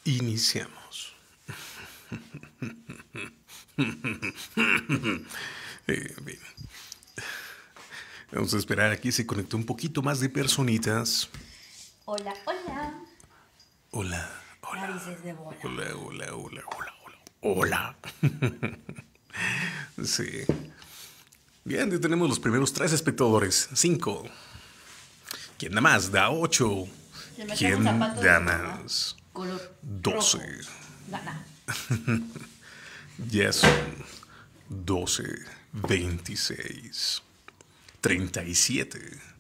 Iniciamos. Bien. Vamos a esperar aquí, se conectó un poquito más de personitas. Hola, hola. Hola, hola. Narices de bola. Hola, hola, hola, hola, hola. Hola. Sí. Bien, ya tenemos los primeros 3 espectadores. 5. ¿Quién da más? Da 8. ¿Quién da más? Color 12. rojo. Gana. Ya son 12, 26, 37,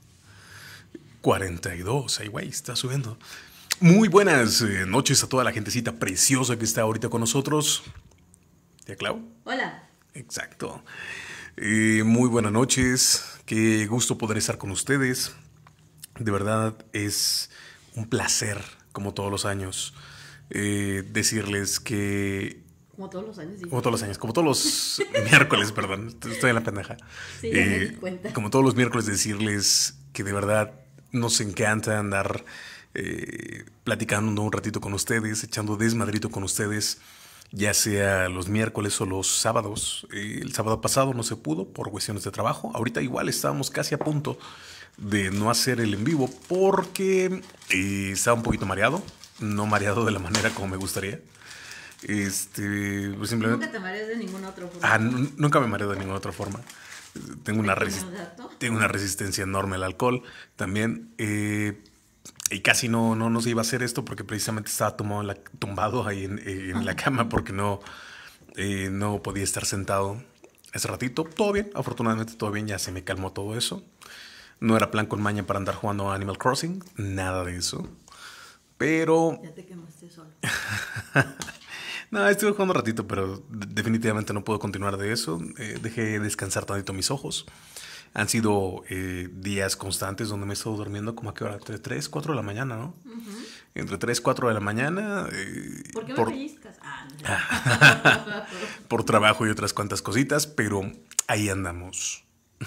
42. Ay, güey, está subiendo. Muy buenas noches a toda la gentecita preciosa que está ahorita con nosotros. ¿Ya, Clau? Hola. Exacto. Muy buenas noches. Qué gusto poder estar con ustedes. De verdad es un placer, como todos los años, decirles que... Como todos los años. Como todos los años, como todos los miércoles, perdón, estoy en la pendeja. Sí, ya me di cuenta. Como todos los miércoles decirles que de verdad nos encanta andar platicando un ratito con ustedes, echando desmadrito con ustedes, ya sea los miércoles o los sábados. El sábado pasado no se pudo por cuestiones de trabajo. Ahorita igual estábamos casi a punto de no hacer el en vivo porque estaba un poquito mareado, no mareado de la manera como me gustaría. Pues simplemente... Nunca te mareas de ninguna otra forma. Nunca me mareo de ninguna otra forma. Tengo una resistencia enorme al alcohol también. Y casi no se iba a hacer esto porque precisamente estaba tumbado ahí en la cama porque no podía estar sentado ese ratito. Todo bien, afortunadamente todo bien, ya se me calmó todo eso. No era plan con maña para andar jugando a Animal Crossing, nada de eso. Pero... Ya te quemaste solo. No, estuve jugando un ratito, pero definitivamente no puedo continuar de eso. Dejé descansar tantito mis ojos. Han sido días constantes donde me he estado durmiendo como a qué hora, entre 3, 4 de la mañana, ¿no? Uh-huh. Entre 3, 4 de la mañana. ¿Por qué me pellizcas? No. Por trabajo y otras cuantas cositas, pero ahí andamos.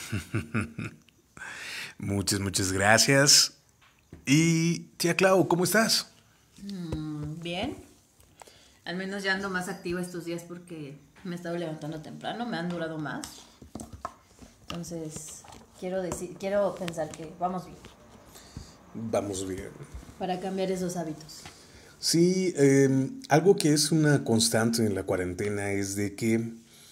Muchas gracias. Y tía Clau, ¿cómo estás? Bien. Al menos ya ando más activa estos días porque me he estado levantando temprano, me han durado más. Entonces, quiero pensar que vamos bien. Vamos bien. Para cambiar esos hábitos. Sí, algo que es una constante en la cuarentena es de que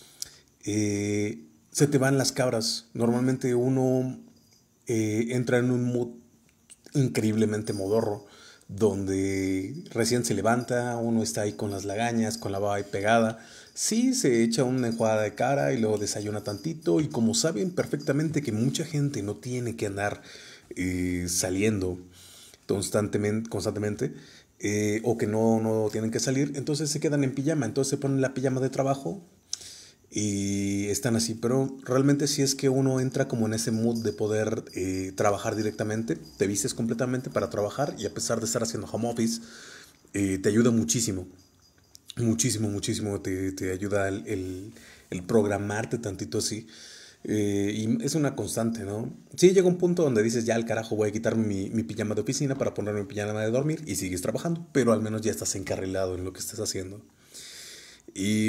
se te van las cabras. Normalmente uno entra en un mood increíblemente modorro, donde recién se levanta, uno está ahí con las lagañas, con la baba ahí pegada. Sí, se echa una enjuagada de cara y luego desayuna tantito. Y como saben perfectamente que mucha gente no tiene que andar saliendo constantemente o que no tienen que salir, entonces se quedan en pijama. Entonces se ponen la pijama de trabajo y están así. Pero realmente si es que uno entra como en ese mood de poder trabajar directamente, te vistes completamente para trabajar y a pesar de estar haciendo home office, te ayuda muchísimo. Muchísimo te ayuda el programarte tantito así. Y es una constante, ¿no? Sí, llega un punto donde dices, ya al carajo, voy a quitarme mi pijama de oficina para ponerme mi pijama de dormir y sigues trabajando, pero al menos ya estás encarrilado en lo que estás haciendo. Y...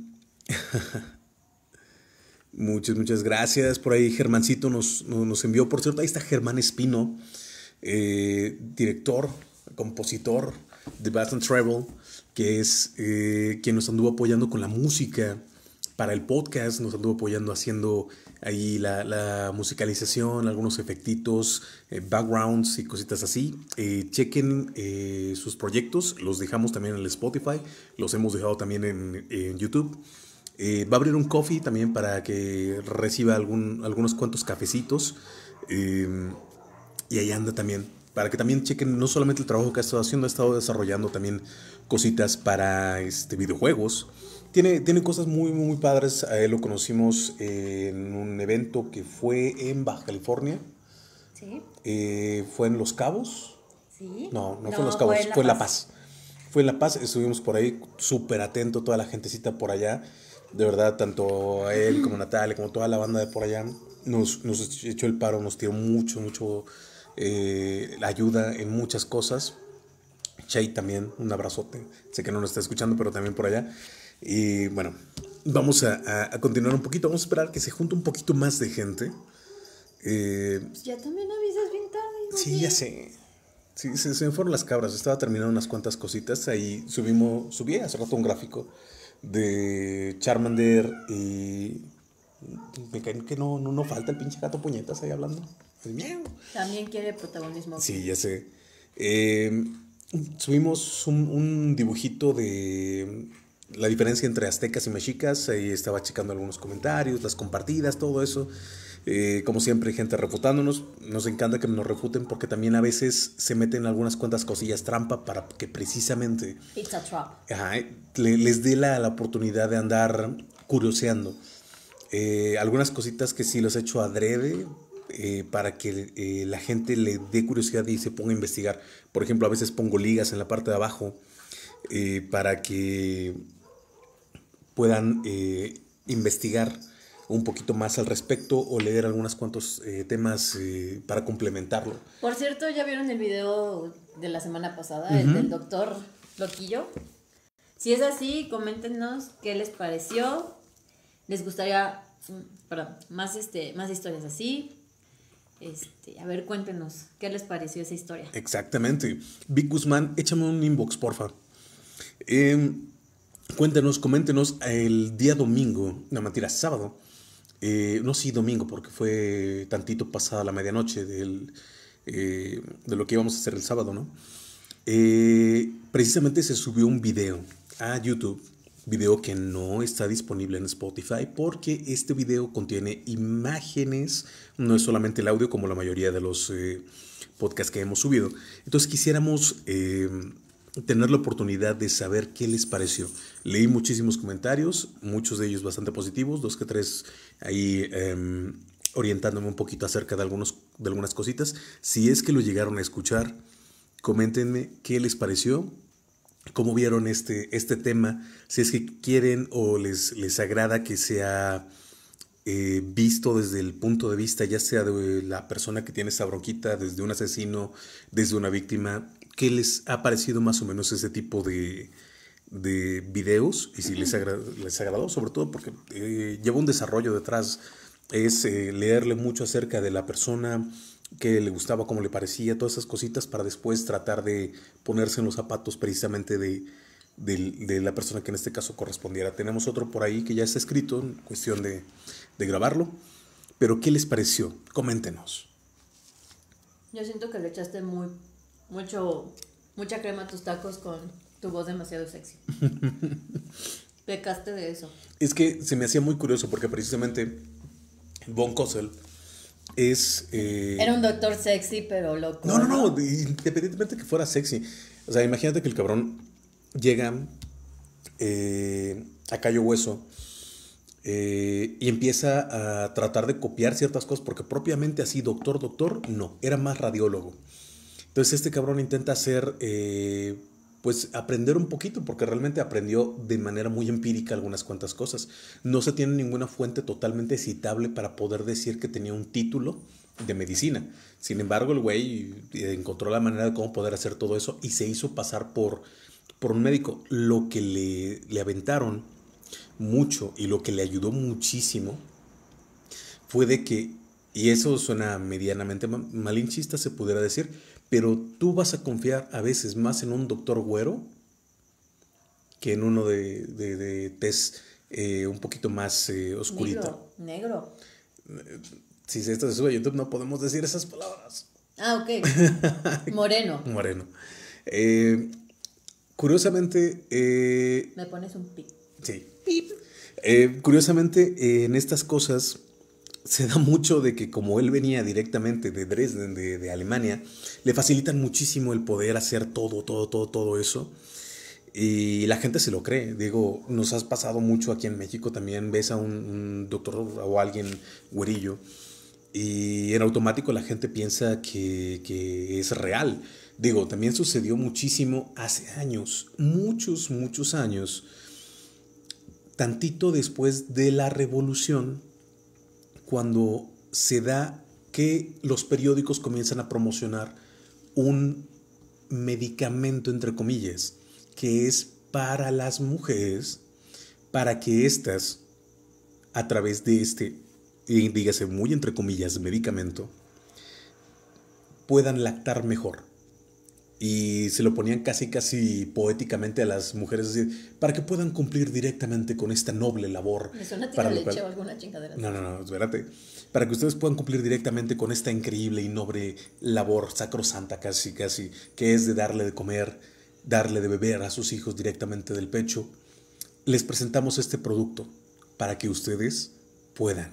Muchas gracias. Por ahí Germancito nos envió, por cierto, ahí está Germán Espino, director, compositor de Bath and Travel, que es quien nos anduvo apoyando con la música para el podcast, nos anduvo apoyando haciendo ahí la musicalización, algunos efectitos, backgrounds y cositas así. Chequen sus proyectos, los dejamos también en el Spotify, los hemos dejado también en YouTube. Va a abrir un coffee también para que reciba algunos cuantos cafecitos. Y ahí anda también. Para que también chequen no solamente el trabajo que ha estado haciendo, ha estado desarrollando también cositas para videojuegos. Tiene cosas muy padres. A él lo conocimos en un evento que fue en Baja California. Sí. ¿Fue en Los Cabos? Sí. No fue en Los Cabos, fue en La Paz. Fue en La Paz, estuvimos por ahí súper atento, toda la gentecita por allá. De verdad, tanto a él como a Natalia, como toda la banda de por allá, nos echó el paro, nos tiró mucho ayuda en muchas cosas. Shay también, un abrazote. Sé que no nos está escuchando, pero también por allá. Y bueno, vamos a continuar un poquito. Vamos a esperar que se junte un poquito más de gente. Pues ya también avisas bien tarde. Sí, oye. ya sé. Sí, se me fueron las cabras. Estaba terminando unas cuantas cositas. Ahí subí hace rato un gráfico de Charmander y me cae que no falta el pinche gato puñetas ahí hablando. Miau. También quiere protagonismo. Sí, ya sé. Eh, Subimos un dibujito de la diferencia entre aztecas y mexicas. Ahí estaba checando algunos comentarios, las compartidas, todo eso. Como siempre, gente refutándonos. Nos encanta que nos refuten porque también a veces se meten algunas cuantas cosillas trampa para que precisamente Pizza trap. ajá, les dé la oportunidad de andar curioseando. Algunas cositas que sí los he hecho adrede para que la gente le dé curiosidad y se ponga a investigar. Por ejemplo, a veces pongo ligas en la parte de abajo para que puedan investigar un poquito más al respecto o leer algunos cuantos temas para complementarlo. Por cierto, ¿ya vieron el video de la semana pasada? El del doctor Loquillo. Si es así, coméntenos qué les pareció. ¿Les gustaría más historias así? A ver, cuéntenos qué les pareció esa historia. Exactamente. Vic Guzmán, échame un inbox, porfa. Cuéntenos, coméntenos el día domingo, no mentira, sábado. No, sí, domingo, porque fue tantito pasada la medianoche de lo que íbamos a hacer el sábado, ¿no? Precisamente se subió un video a YouTube, video que no está disponible en Spotify porque este video contiene imágenes, no es solamente el audio como la mayoría de los podcasts que hemos subido. Entonces quisiéramos tener la oportunidad de saber qué les pareció. Leí muchísimos comentarios, muchos de ellos bastante positivos, 2 que 3 ahí orientándome un poquito acerca de algunas cositas. Si es que lo llegaron a escuchar, coméntenme qué les pareció, cómo vieron este tema, si es que quieren o les agrada que sea visto desde el punto de vista ya sea de la persona que tiene esa bronquita, desde un asesino, desde una víctima. ¿Qué les ha parecido más o menos ese tipo de videos? Y si les agradó, sobre todo porque lleva un desarrollo detrás. Es leerle mucho acerca de la persona, qué le gustaba, cómo le parecía, todas esas cositas para después tratar de ponerse en los zapatos precisamente de la persona que en este caso correspondiera. Tenemos otro por ahí que ya está escrito, en cuestión de grabarlo. Pero ¿qué les pareció? Coméntenos. Yo siento que le echaste mucha crema a tus tacos con tu voz demasiado sexy. Pecaste de eso. Es que se me hacía muy curioso porque precisamente Von Kossel es... Era un doctor sexy, pero loco. No, independientemente que fuera sexy. O sea, imagínate que el cabrón llega a Cayo Hueso y empieza a tratar de copiar ciertas cosas porque propiamente así, doctor, no, era más radiólogo. Entonces este cabrón intenta hacer, pues aprender un poquito, porque realmente aprendió de manera muy empírica algunas cuantas cosas. No se tiene ninguna fuente totalmente citable para poder decir que tenía un título de medicina. Sin embargo, el güey encontró la manera de cómo poder hacer todo eso y se hizo pasar por un médico. Lo que le aventaron mucho y lo que le ayudó muchísimo fue de que, y eso suena medianamente malinchista se pudiera decir, pero tú vas a confiar a veces más en un doctor güero que en uno de tez un poquito más oscurito. Negro. Si esto se sube a YouTube no podemos decir esas palabras. Ah, ok. Moreno. Curiosamente... Me pones un pip. Sí. Pip. Curiosamente, en estas cosas se da mucho de que como él venía directamente de Dresden, de Alemania, le facilitan muchísimo el poder hacer todo eso. Y la gente se lo cree. Digo, nos has pasado mucho aquí en México también. Ves a un doctor o alguien güerillo y en automático la gente piensa que es real. Digo, también sucedió muchísimo hace años, muchos años, tantito después de la Revolución, cuando se da que los periódicos comienzan a promocionar un medicamento, entre comillas, que es para las mujeres, para que éstas, a través de dígase muy entre comillas, medicamento, puedan lactar mejor. Y se lo ponían casi poéticamente a las mujeres, es decir, para que puedan cumplir directamente con esta noble labor. ¿Es una tira de leche o alguna chingadera? No, espérate. Para que ustedes puedan cumplir directamente con esta increíble y noble labor sacrosanta casi, que es de darle de comer, darle de beber a sus hijos directamente del pecho. Les presentamos este producto para que ustedes puedan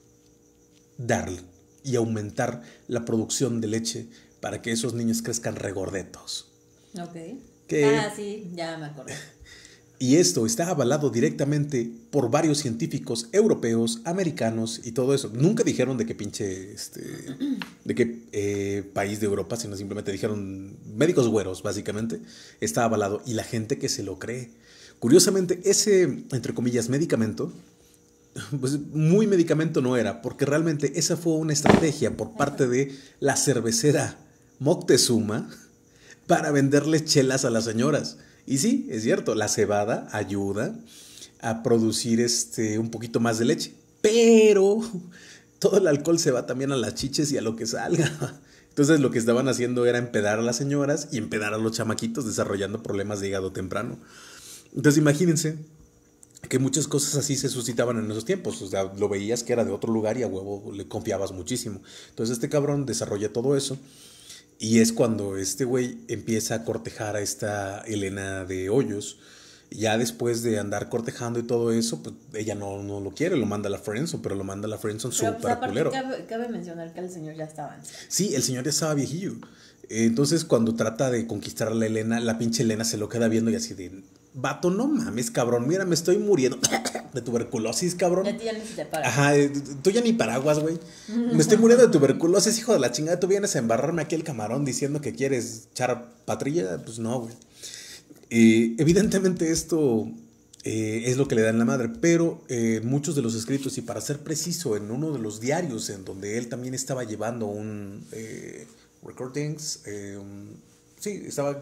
darle y aumentar la producción de leche para que esos niños crezcan regordetos. Ok. ¿Qué? Sí, ya me acordé. Y esto está avalado directamente por varios científicos europeos, americanos y todo eso. Nunca dijeron de qué pinche, de qué país de Europa, sino simplemente dijeron médicos güeros, básicamente. Está avalado y la gente que se lo cree. Curiosamente, ese, entre comillas, medicamento, pues muy medicamento no era, porque realmente esa fue una estrategia por parte de la cervecera Moctezuma para venderle chelas a las señoras. Y sí, es cierto, la cebada ayuda a producir un poquito más de leche, pero todo el alcohol se va también a las chiches y a lo que salga. Entonces lo que estaban haciendo era empedar a las señoras y empedar a los chamaquitos, desarrollando problemas de hígado temprano. Entonces imagínense que muchas cosas así se suscitaban en esos tiempos. O sea, lo veías que era de otro lugar y a huevo le confiabas muchísimo. Entonces este cabrón desarrolla todo eso. Y es cuando este güey empieza a cortejar a esta Elena de Hoyos. Ya después de andar cortejando y todo eso, pues ella no lo quiere, lo manda a la friendzone, pero lo manda a la friendzone súper culero. Cabe mencionar que el señor ya estaba anciano. Sí, el señor ya estaba viejillo. Entonces cuando trata de conquistar a la Elena, la pinche Elena se lo queda viendo y así de... Vato, no mames, cabrón, mira, me estoy muriendo de tuberculosis, cabrón. Ya ni se te para. Ajá, tú ya ni paraguas, güey. Me estoy muriendo de tuberculosis, hijo de la chingada. Tú vienes a embarrarme aquí el camarón diciendo que quieres echar patrilla. Pues no, güey. Evidentemente esto es lo que le da en la madre, pero muchos de los escritos, y para ser preciso, en uno de los diarios en donde él también estaba llevando un recordings, sí, estaba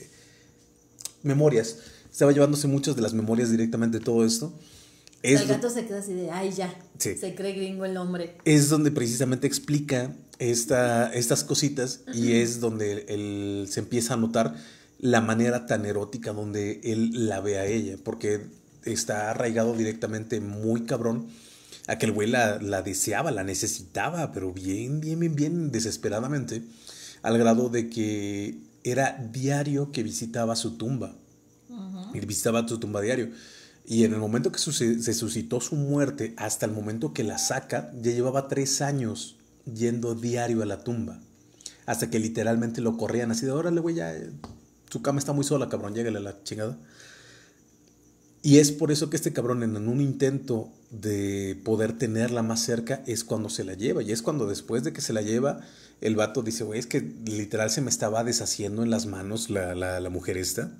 memorias. Estaba llevándose muchas de las memorias directamente de todo esto. El gato se queda así de, ay, ya, sí. Se cree gringo el hombre. Es donde precisamente explica estas cositas y es donde él se empieza a notar la manera tan erótica donde él la ve a ella, porque está arraigado directamente muy cabrón a que el güey la deseaba, la necesitaba, pero bien desesperadamente, al grado de que era diario que visitaba su tumba. Y visitaba su tumba diario. Y en el momento que se suscitó su muerte, hasta el momento que la saca, ya llevaba 3 años yendo diario a la tumba. Hasta que literalmente lo corrían así de, órale, güey, ya su cama está muy sola, cabrón, llégale a la chingada. Y es por eso que este cabrón, en un intento de poder tenerla más cerca, es cuando se la lleva. Y es cuando después de que se la lleva, el vato dice, güey, es que literal se me estaba deshaciendo en las manos la mujer esta.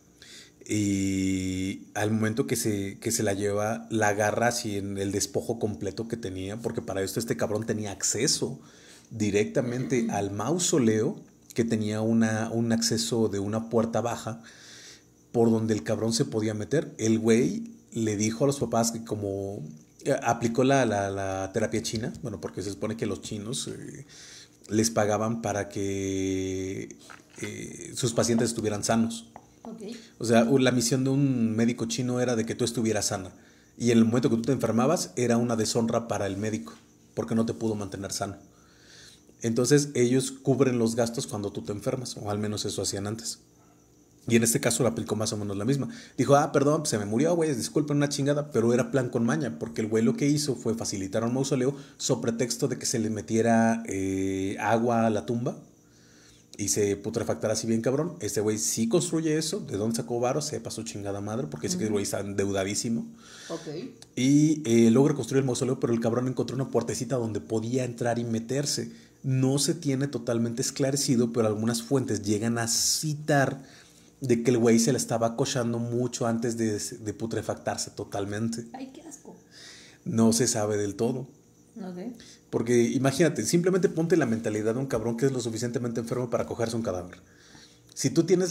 Y al momento que se la lleva, la agarra así en el despojo completo que tenía, porque para esto este cabrón tenía acceso directamente al mausoleo, que tenía un acceso de una puerta baja por donde el cabrón se podía meter. El güey le dijo a los papás que como aplicó la terapia china, bueno, porque se supone que los chinos les pagaban para que sus pacientes estuvieran sanos. Okay. O sea, la misión de un médico chino era de que tú estuvieras sana. Y en el momento que tú te enfermabas, era una deshonra para el médico, porque no te pudo mantener sano. Entonces, ellos cubren los gastos cuando tú te enfermas, o al menos eso hacían antes. Y en este caso le aplicó más o menos la misma. Dijo, perdón, pues se me murió, güey, disculpen, una chingada, pero era plan con maña, porque el güey lo que hizo fue facilitar un mausoleo sobre pretexto de que se le metiera agua a la tumba y se putrefactara así bien cabrón. Este güey sí construye eso. ¿De dónde sacó varo? Se pasó chingada madre, porque dice que el güey está endeudadísimo. Okay. Y logra construir el mausoleo, pero el cabrón encontró una puertecita donde podía entrar y meterse. No se tiene totalmente esclarecido, pero algunas fuentes llegan a citar de que el güey se la estaba cochando mucho antes de putrefactarse totalmente. Ay, qué asco. No se sabe del todo. Okay. Porque imagínate, simplemente ponte la mentalidad de un cabrón que es lo suficientemente enfermo para cogerse un cadáver. Si tú tienes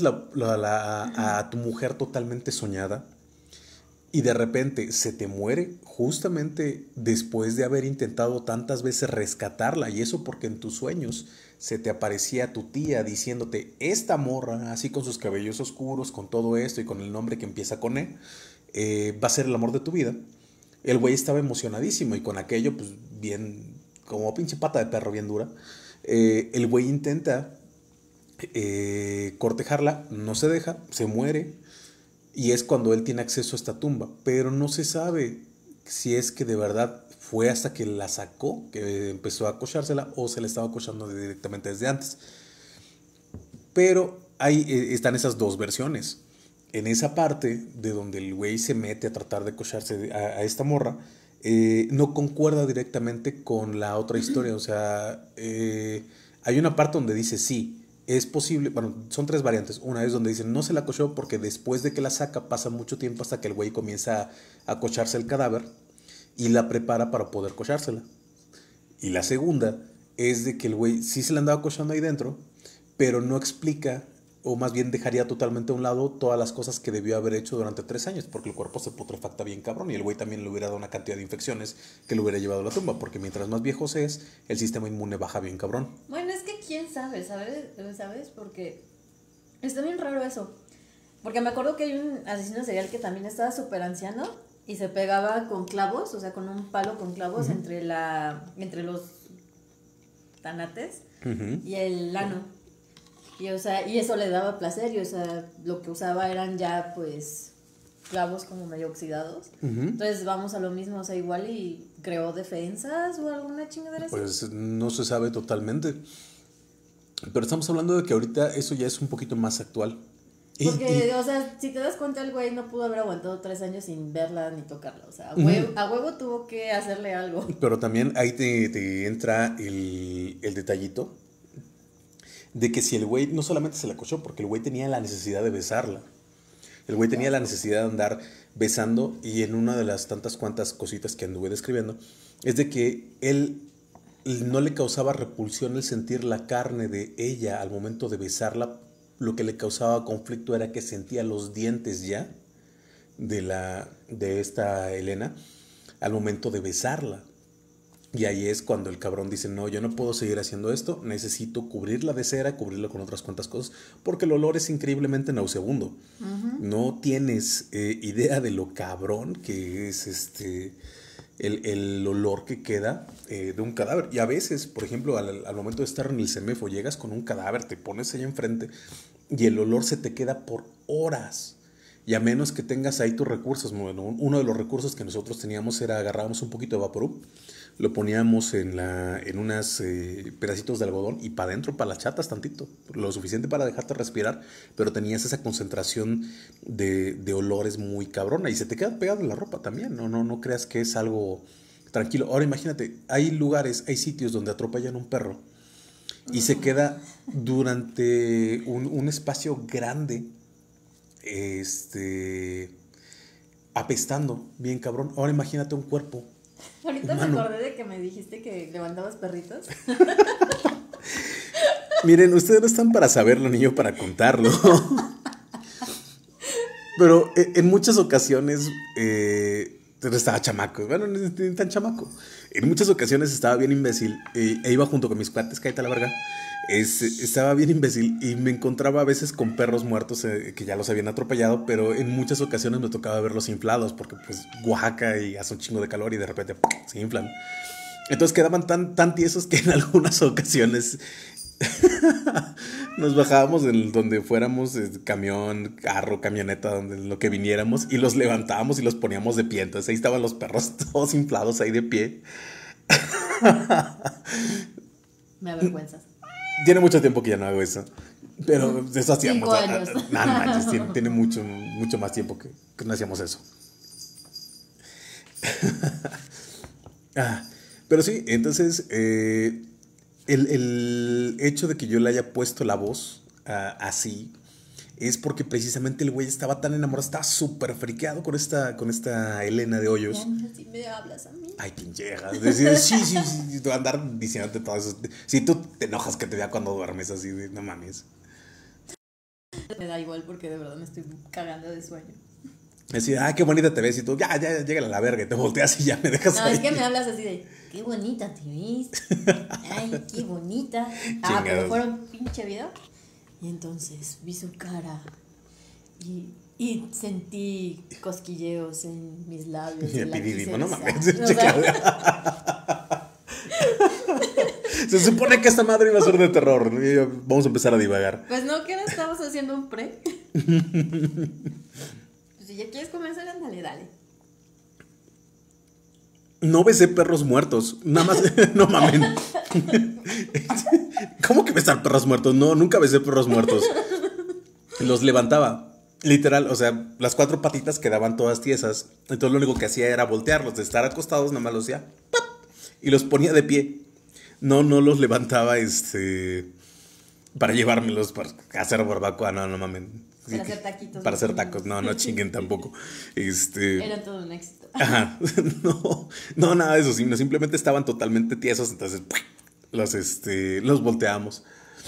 a tu mujer totalmente soñada y de repente se te muere justamente después de haber intentado tantas veces rescatarla, y eso porque en tus sueños se te aparecía tu tía diciéndote, esta morra, así con sus cabellos oscuros, con todo esto y con el nombre que empieza con va a ser el amor de tu vida. El güey estaba emocionadísimo y con aquello, pues bien, como pinche pata de perro bien dura. El güey intenta cortejarla, no se deja, se muere. Y es cuando él tiene acceso a esta tumba. Pero no se sabe si es que de verdad fue hasta que la sacó que empezó a acochársela o se la estaba acochando directamente desde antes. Pero ahí están esas dos versiones. En esa parte de donde el güey se mete a tratar de acocharse a esta morra, no concuerda directamente con la otra historia. O sea, hay una parte donde dice sí. Es posible, bueno, son tres variantes. Una es donde dicen no se la cochó porque después de que la saca pasa mucho tiempo hasta que el güey comienza a cocharse el cadáver y la prepara para poder cochársela. Y la segunda es de que el güey sí se la andaba cochando ahí dentro, pero no explica, o más bien dejaría totalmente a un lado todas las cosas que debió haber hecho durante 3 años, porque el cuerpo se putrefacta bien cabrón y el güey también le hubiera dado una cantidad de infecciones que lo hubiera llevado a la tumba, porque mientras más viejo es, el sistema inmune baja bien cabrón. Bueno, es que quién sabe, ¿sabes? Porque está bien raro eso. Porque me acuerdo que hay un asesino serial que también estaba súper anciano y se pegaba con clavos, o sea, con un palo con clavos entre los tanates y el ano. Y, o sea, y eso le daba placer y, o sea, lo que usaba eran ya, pues, clavos como medio oxidados. Entonces vamos a lo mismo, o sea, igual y creó defensas o alguna chingadera así. Pues no se sabe totalmente. Pero estamos hablando de que ahorita eso ya es un poquito más actual. Porque, o sea, si te das cuenta, el güey no pudo haber aguantado 3 años sin verla ni tocarla. O sea, a huevo tuvo que hacerle algo. Pero también ahí te entra el detallito de que si el güey no solamente se la cochó, porque el güey tenía la necesidad de besarla. El güey tenía la necesidad de andar besando, y en una de las tantas cuantas cositas que anduve describiendo, es de que él no le causaba repulsión el sentir la carne de ella al momento de besarla. Lo que le causaba conflicto era que sentía los dientes ya de esta Elena al momento de besarla. Y ahí es cuando el cabrón dice, no, yo no puedo seguir haciendo esto, necesito cubrirla de cera, cubrirla con otras cuantas cosas, porque el olor es increíblemente nauseabundo. No tienes idea de lo cabrón que es el olor que queda de un cadáver. Y a veces, por ejemplo, al momento de estar en el CEMEFO, llegas con un cadáver, te pones ahí enfrente y el olor se te queda por horas. Y a menos que tengas ahí tus recursos. Bueno, uno de los recursos que nosotros teníamos era agarrábamos un poquito de Vaporub, lo poníamos en unas pedacitos de algodón y para adentro, para las chatas tantito, lo suficiente para dejarte respirar, pero tenías esa concentración de olores muy cabrona y se te queda pegado en la ropa también. No creas que es algo tranquilo. Ahora imagínate, hay lugares, hay sitios donde atropellan un perro y se queda durante un espacio grande apestando bien cabrón. Ahora imagínate un cuerpo Ahorita humano. me acordé de que me dijiste que levantabas perritos. Miren, ustedes no están para saberlo ni yo para contarlo. Pero en muchas ocasiones estaba chamaco. Bueno, no es tan chamaco. En muchas ocasiones estaba bien imbécil e iba junto con mis cuates, cállate la verga. Estaba bien imbécil y me encontraba a veces con perros muertos que ya los habían atropellado, pero en muchas ocasiones me tocaba verlos inflados porque pues Oaxaca y hace un chingo de calor y de repente se inflan. Entonces quedaban tan tiesos que en algunas ocasiones nos bajábamos en donde fuéramos, camión, carro, camioneta, donde lo que viniéramos, y los levantábamos y los poníamos de pie. Entonces ahí estaban los perros todos inflados ahí de pie. Me avergüenzas. Tiene mucho tiempo que ya no hago eso. Pero eso hacíamos. 5 años. No manches, tiene mucho más tiempo que no hacíamos eso. Pero sí, entonces el hecho de que yo le haya puesto la voz así es porque precisamente el güey estaba tan enamorado, estaba súper friqueado con esta Elena de Hoyos. Si me hablas a mí. Ay, pincheja. Decir, sí, tú andar diciéndote todo eso. Si tú te enojas que te vea cuando duermes así, no mames. Me da igual porque de verdad me estoy cagando de sueño. Decía, qué bonita te ves. Y tú, ya, llégale a la verga. Y te volteas y ya me dejas No, ahí. es que me hablas así de, qué bonita te ves. Ay, qué bonita. Pero fueron pinche video. Y entonces vi su cara. Y sentí cosquilleos en mis labios. Y epididimo, no mames. Se supone que esta madre iba a ser de terror. Vamos a empezar a divagar. Pues no, que ahora estamos haciendo un pre. Pues si ya quieres comenzar, ándale, dale. No besé perros muertos. Nada más, no mamen. ¿Cómo que besar perros muertos? No, nunca besé perros muertos. Los levantaba. Literal, o sea, las 4 patitas quedaban todas tiesas. Entonces lo único que hacía era voltearlos. De estar acostados, nada más los hacía. ¡Pap! Y los ponía de pie. No los levantaba para llevármelos para hacer barbacoa. No mamen. Para hacer taquitos. Para hacer tacos. No chinguen tampoco. Era todo un éxito. Ajá. No, nada de eso. Sino simplemente estaban totalmente tiesos. Entonces, los volteamos.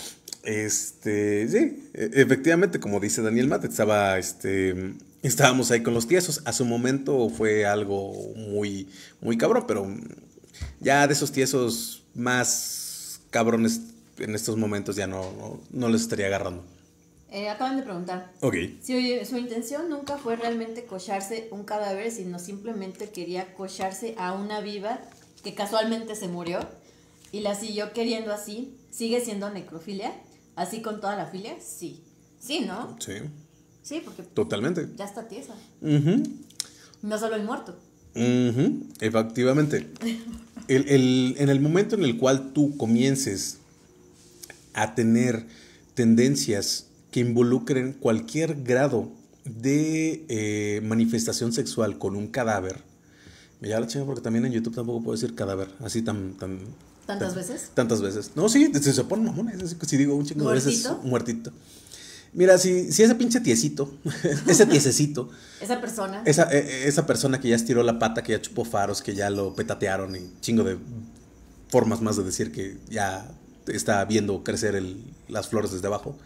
Sí, efectivamente, como dice Daniel Mate, estábamos ahí con los tiesos. A su momento fue algo muy, muy cabrón, pero ya de esos tiesos más cabrones en estos momentos ya no les estaría agarrando. Acaban de preguntar. Ok. Si su intención nunca fue realmente cocharse un cadáver, sino simplemente quería cocharse a una viva que casualmente se murió y la siguió queriendo así, ¿sigue siendo necrofilia? ¿Así con toda la filia? Sí. Sí, ¿no? Sí. Sí, porque totalmente. Ya está tiesa. Uh-huh. No solo el muerto. Uh-huh. Efectivamente. En el momento en el cual tú comiences a tener tendencias que involucren cualquier grado de manifestación sexual con un cadáver, me llama la chingada porque también en YouTube tampoco puedo decir cadáver, así ¿Tantas veces? Tantas veces. No, sí, se ponen mamones. Así que si digo un chingo de veces muertito. Mira, si ese pinche tiesito, ese tiesecito. Esa persona. Esa persona que ya estiró la pata, que ya chupó faros, que ya lo petatearon y chingo de formas más de decir que ya está viendo crecer las flores desde abajo.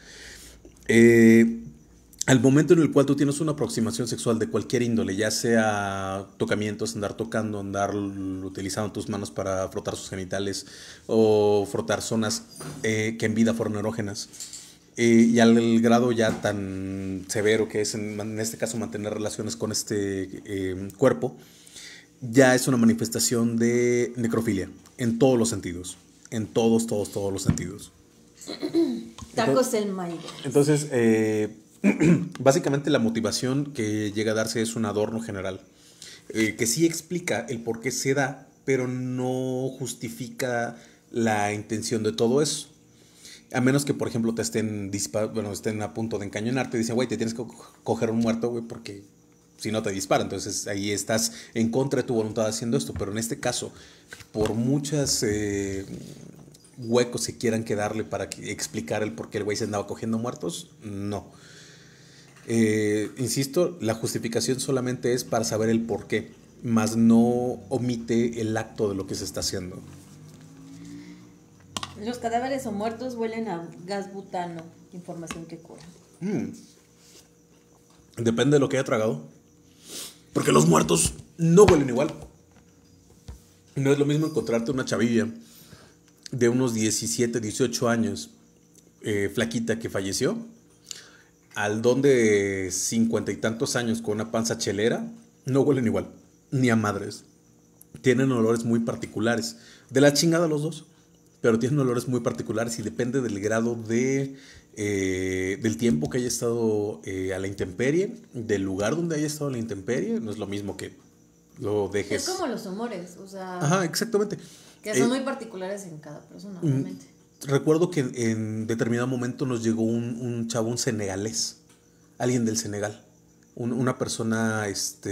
Al momento en el cual tú tienes una aproximación sexual de cualquier índole, ya sea tocamientos, andar tocando, andar utilizando tus manos para frotar sus genitales o frotar zonas que en vida fueron erógenas, y al grado ya tan severo que es en este caso mantener relaciones con este cuerpo, ya es una manifestación de necrofilia en todos los sentidos, en todos los sentidos. Tacos el maíz. Entonces, básicamente la motivación que llega a darse es un adorno general, que sí explica el por qué se da, pero no justifica la intención de todo eso. A menos que, por ejemplo, te estén a punto de encañonarte y dicen, güey, te tienes que coger un muerto, güey, porque si no te disparan. Entonces ahí estás en contra de tu voluntad haciendo esto. Pero en este caso, por muchas huecos que quieran quedarle para explicar el por qué el güey se andaba cogiendo muertos, no. Insisto, la justificación solamente es para saber el por qué, más no omite el acto de lo que se está haciendo. Los cadáveres o muertos huelen a gas butano, información que cura. Depende de lo que haya tragado, porque los muertos no huelen igual. No es lo mismo encontrarte una chavilla de unos 17, 18 años, flaquita, que falleció, al don de 50 y tantos años con una panza chelera. No huelen igual, ni a madres. Tienen olores muy particulares, de la chingada los dos, pero tienen olores muy particulares y depende del grado del tiempo que haya estado a la intemperie, del lugar donde haya estado a la intemperie. No es lo mismo que lo dejes. Es como los humores, o sea. Ajá, exactamente. Que son muy particulares en cada persona, obviamente. Recuerdo que en determinado momento nos llegó un chavo, un senegalés, alguien del Senegal, una persona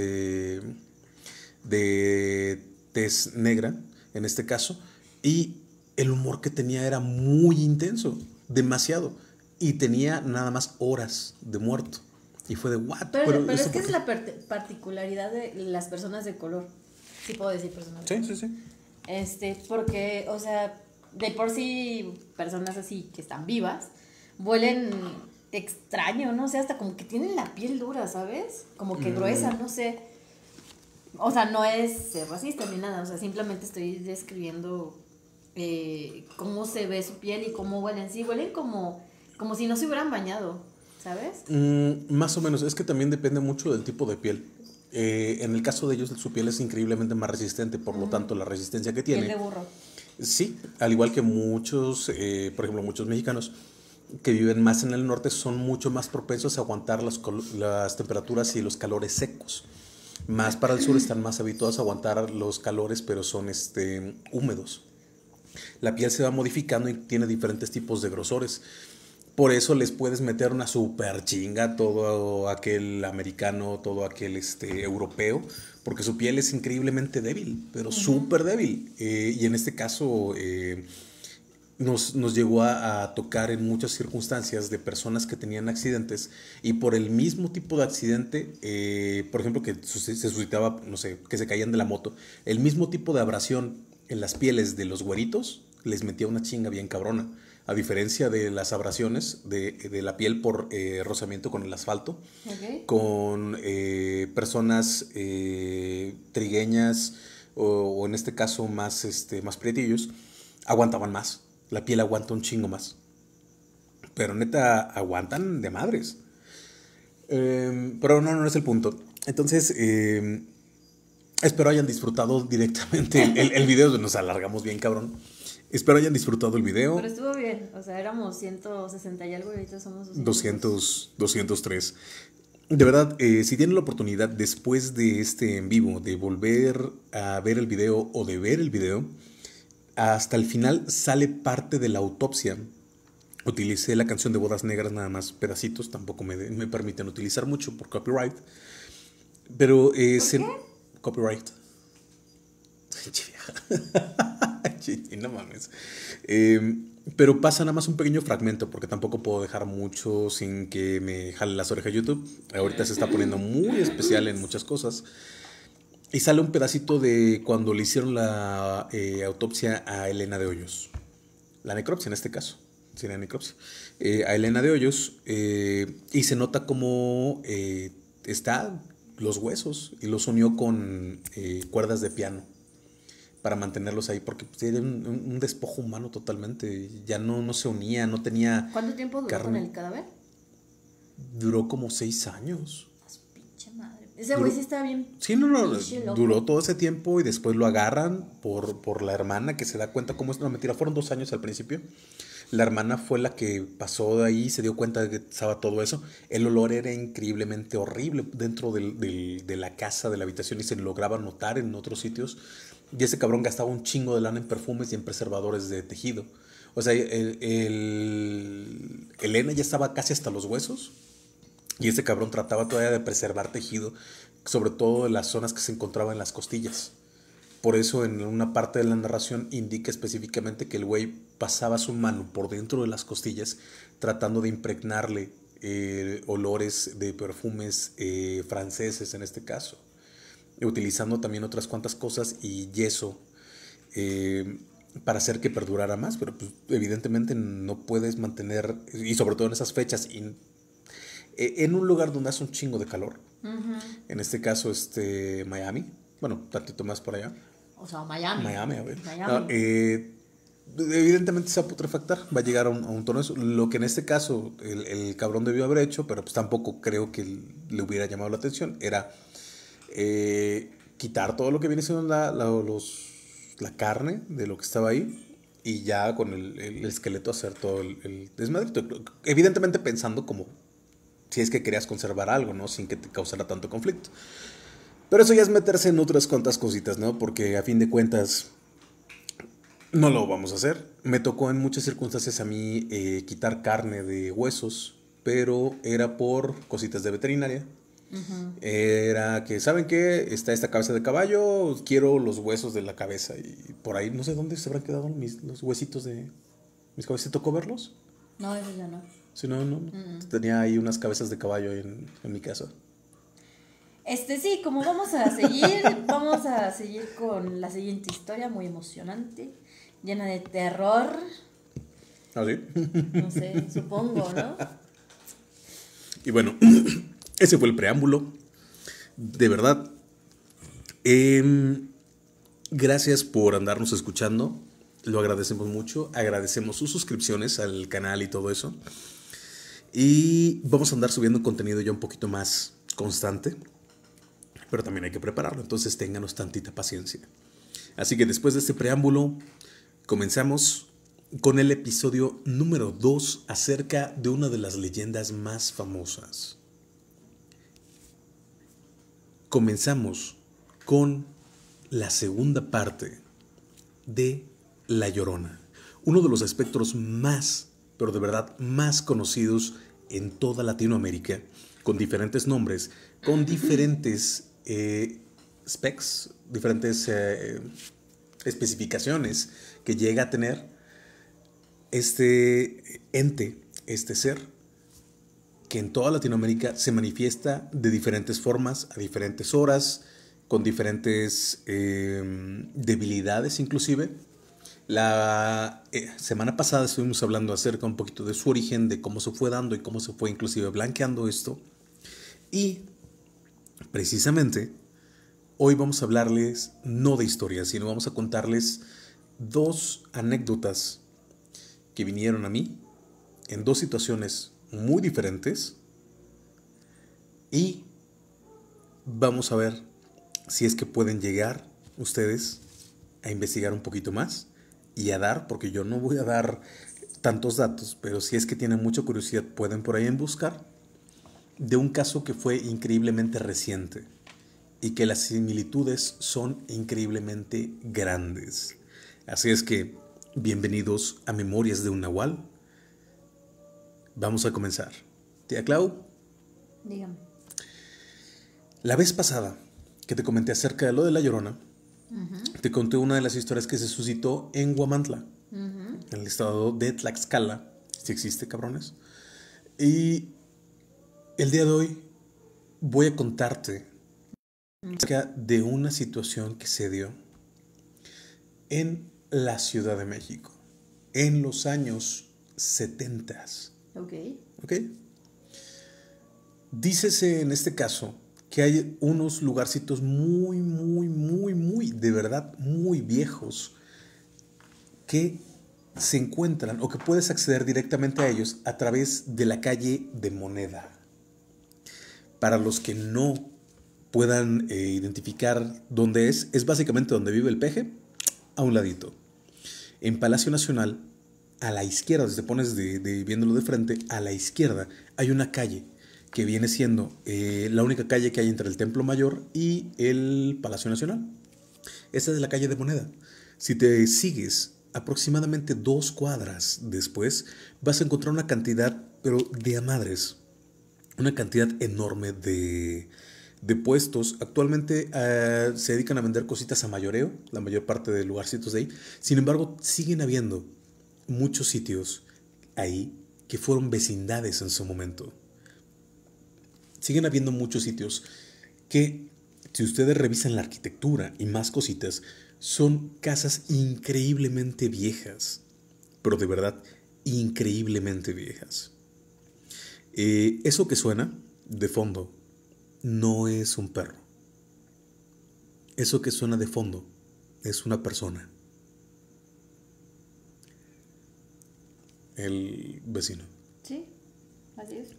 de tez negra, en este caso, y el humor que tenía era muy intenso, demasiado, y tenía nada más horas de muerto. Y fue de what? Pero es que es la particularidad de las personas de color. Sí puedo decir personas de color. Sí. Porque, o sea, de por sí personas así que están vivas huelen extraño, no sé, hasta como que tienen la piel dura, ¿sabes? Como que gruesa, no sé. O sea, no es ser racista ni nada, o sea, simplemente estoy describiendo cómo se ve su piel y cómo huelen. Sí, huelen como si no se hubieran bañado, ¿sabes? Más o menos, es que también depende mucho del tipo de piel. En el caso de ellos, su piel es increíblemente más resistente, por lo tanto, la resistencia que tiene. Piel de burro. Sí, al igual que muchos, por ejemplo, muchos mexicanos que viven más en el norte son mucho más propensos a aguantar las temperaturas y los calores secos. Más para el sur están más habituados a aguantar los calores, pero son húmedos. La piel se va modificando y tiene diferentes tipos de grosores. Por eso les puedes meter una super chinga a todo aquel americano, todo aquel europeo, porque su piel es increíblemente débil, pero súper débil. Y en este caso nos llegó a tocar en muchas circunstancias de personas que tenían accidentes y por el mismo tipo de accidente, por ejemplo, que se suscitaba, no sé, que se caían de la moto, el mismo tipo de abrasión en las pieles de los güeritos les metía una chinga bien cabrona. A diferencia de las abrasiones de la piel por rozamiento con el asfalto, con personas trigueñas o en este caso más prietillos, aguantaban más. La piel aguanta un chingo más. Pero neta, aguantan de madres. Pero no es el punto. Entonces, espero hayan disfrutado directamente el video. Nos alargamos bien, cabrón. Espero hayan disfrutado el video. Pero estuvo bien, o sea, éramos 160 y algo y ahorita somos 203. De verdad, si tienen la oportunidad después de este en vivo de volver a ver el video o de ver el video, hasta el final sale parte de la autopsia. Utilicé la canción de Bodas Negras, nada más pedacitos, tampoco me permiten utilizar mucho por copyright. Pero ¿Por qué? Copyright. No mames. Pero pasa nada más un pequeño fragmento, porque tampoco puedo dejar mucho sin que me jale las orejas YouTube. Ahorita se está poniendo muy especial en muchas cosas. Y sale un pedacito de cuando le hicieron la autopsia a Elena de Hoyos. La necropsia en este caso. Sí, la necropsia. A Elena de Hoyos. Y se nota como está los huesos. Y los unió con cuerdas de piano. Para mantenerlos ahí. Porque pues, era un despojo humano totalmente. Ya no se unía, no tenía... ¿Cuánto tiempo duró con el cadáver? Duró como 6 años. Pinche madre. Ese güey sí estaba bien. Sí, duró todo ese tiempo y después lo agarran por la hermana que se da cuenta cómo es. No, mentira, fueron 2 años al principio. La hermana fue la que pasó de ahí y se dio cuenta de que estaba todo eso. El olor era increíblemente horrible dentro de la casa, de la habitación, y se lograba notar en otros sitios. Y ese cabrón gastaba un chingo de lana en perfumes y en preservadores de tejido. O sea, Elena ya estaba casi hasta los huesos. Y ese cabrón trataba todavía de preservar tejido, sobre todo en las zonas que se encontraban en las costillas. Por eso en una parte de la narración indica específicamente que el güey pasaba su mano por dentro de las costillas tratando de impregnarle olores de perfumes franceses en este caso, utilizando también otras cuantas cosas y yeso para hacer que perdurara más, pero pues, evidentemente no puedes mantener, y sobre todo en esas fechas, en un lugar donde hace un chingo de calor. En este caso, Miami. Bueno, tantito más por allá. O sea, Miami. Miami, a ver. No, evidentemente se va a putrefactar. Va a llegar a un tono de eso. Lo que en este caso el cabrón debió haber hecho, pero pues tampoco creo que le hubiera llamado la atención, era quitar todo lo que viene siendo la carne de lo que estaba ahí. Y ya con el esqueleto hacer todo el desmadrito. Evidentemente pensando como si es que querías conservar algo, ¿no? Sin que te causara tanto conflicto. Pero eso ya es meterse en otras cuantas cositas, ¿no? Porque a fin de cuentas no lo vamos a hacer. Me tocó en muchas circunstancias a mí quitar carne de huesos, pero era por cositas de veterinaria. Era que, ¿saben qué? Está esta cabeza de caballo, quiero los huesos de la cabeza. Y por ahí, no sé dónde se habrán quedado los huesitos de mis cabezas. ¿Te tocó verlos? No, eso ya no. Sí, no. Tenía ahí unas cabezas de caballo en mi casa. Sí, como vamos a seguir con la siguiente historia muy emocionante, llena de terror. ¿Ah, sí? No sé, supongo, ¿no? Y bueno, ese fue el preámbulo. De verdad, gracias por andarnos escuchando. Lo agradecemos mucho. Agradecemos sus suscripciones al canal y todo eso. Y vamos a andar subiendo contenido ya un poquito más constante. Pero también hay que prepararlo. Entonces ténganos tantita paciencia. Así que después de este preámbulo, comenzamos con el episodio número 2 acerca de una de las leyendas más famosas. Comenzamos con la segunda parte de La Llorona, uno de los espectros más, pero de verdad más conocidos en toda Latinoamérica, con diferentes nombres, con diferentes specs, diferentes especificaciones que llega a tener este ente, este ser, que en toda Latinoamérica se manifiesta de diferentes formas, a diferentes horas, con diferentes debilidades inclusive. La semana pasada estuvimos hablando acerca un poquito de su origen, de cómo se fue dando y cómo se fue inclusive blanqueando esto. Y precisamente hoy vamos a hablarles no de historias, sino vamos a contarles 2 anécdotas que vinieron a mí en 2 situaciones muy diferentes y vamos a ver si es que pueden llegar ustedes a investigar un poquito más y a dar, porque yo no voy a dar tantos datos, pero si es que tienen mucha curiosidad pueden por ahí en buscar, de un caso que fue increíblemente reciente y que las similitudes son increíblemente grandes. Así es que bienvenidos a Memorias de un Nahual. Vamos a comenzar. Tía Clau. Dígame. La vez pasada que te comenté acerca de lo de La Llorona, te conté una de las historias que se suscitó en Huamantla, en el estado de Tlaxcala, si existe, cabrones. Y el día de hoy voy a contarte acerca de una situación que se dio en la Ciudad de México, en los años 70. ¿Ok? Dícese en este caso que hay unos lugarcitos muy, de verdad, muy viejos que se encuentran o que puedes acceder directamente a ellos a través de la calle de Moneda. Para los que no puedan identificar dónde es básicamente donde vive el peje, a un ladito. En Palacio Nacional, a la izquierda, si te pones viéndolo de frente, a la izquierda hay una calle que viene siendo la única calle que hay entre el Templo Mayor y el Palacio Nacional. Esta es la calle de Moneda. Si te sigues aproximadamente 2 cuadras después, vas a encontrar una cantidad, pero de a madres, una cantidad enorme de puestos. Actualmente se dedican a vender cositas a mayoreo, la mayor parte de lugarcitos de ahí. Sin embargo, siguen habiendo muchos sitios ahí que fueron vecindades en su momento. Siguen habiendo muchos sitios que, si ustedes revisan la arquitectura y más cositas, son casas increíblemente viejas, pero de verdad increíblemente viejas. Eso que suena de fondo no es un perro. Eso que suena de fondo es una persona. El vecino. Sí, así es.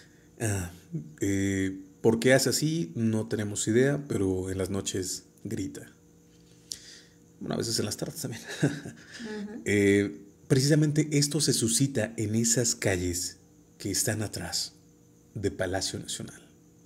¿Por qué hace así? No tenemos idea, pero en las noches grita. Bueno, a veces en las tardes también. Precisamente esto se suscita en esas calles que están atrás de Palacio Nacional.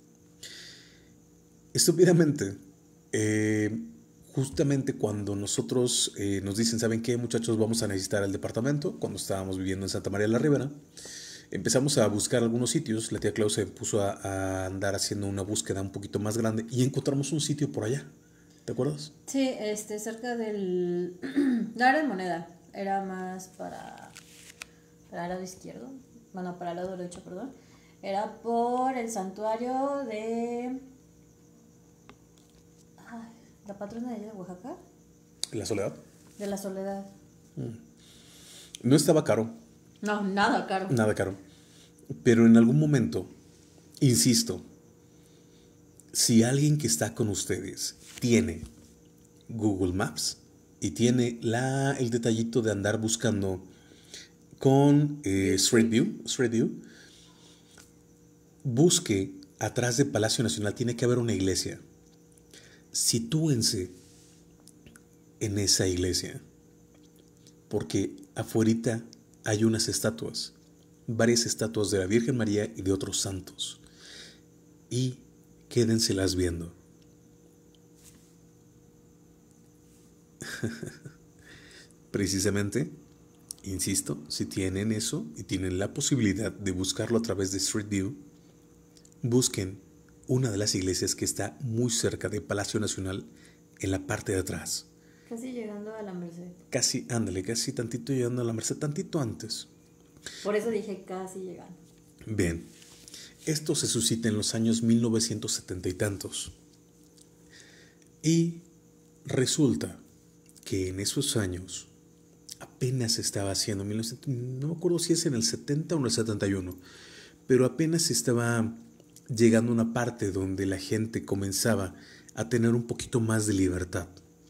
Estúpidamente, justamente cuando nosotros nos dicen, ¿saben qué, muchachos? Vamos a necesitar el departamento. Cuando estábamos viviendo en Santa María de la Ribera, empezamos a buscar algunos sitios. La tía Clau se puso a andar haciendo una búsqueda un poquito más grande y encontramos un sitio por allá. ¿Te acuerdas? Sí, cerca del... No era de Moneda, era más para el lado izquierdo. Bueno, para el lado derecho, perdón. Era por el santuario de... la patrona de allá de Oaxaca. ¿La Soledad? De la Soledad. No estaba caro. No, nada caro. Nada caro. Pero en algún momento Insisto, si alguien que está con ustedes tiene Google Maps y tiene el detallito de andar buscando con Street View, busque atrás del Palacio Nacional, tiene que haber una iglesia. Sitúense en esa iglesia, porque afuerita hay unas estatuas, varias estatuas de la Virgen María y de otros santos, y quédenselas viendo. Precisamente, insisto, si tienen eso y tienen la posibilidad de buscarlo a través de Street View, busquen una de las iglesias que está muy cerca del Palacio Nacional en la parte de atrás. Casi llegando a la Merced. Casi tantito llegando a la Merced, tantito antes. Por eso dije casi llegando. Bien, esto se suscita en los años 1970 y tantos. Y resulta que en esos años apenas se estaba haciendo, no me acuerdo si es en el 70 o en el 71, pero apenas estaba llegando a una parte donde la gente comenzaba a tener un poquito más de libertad.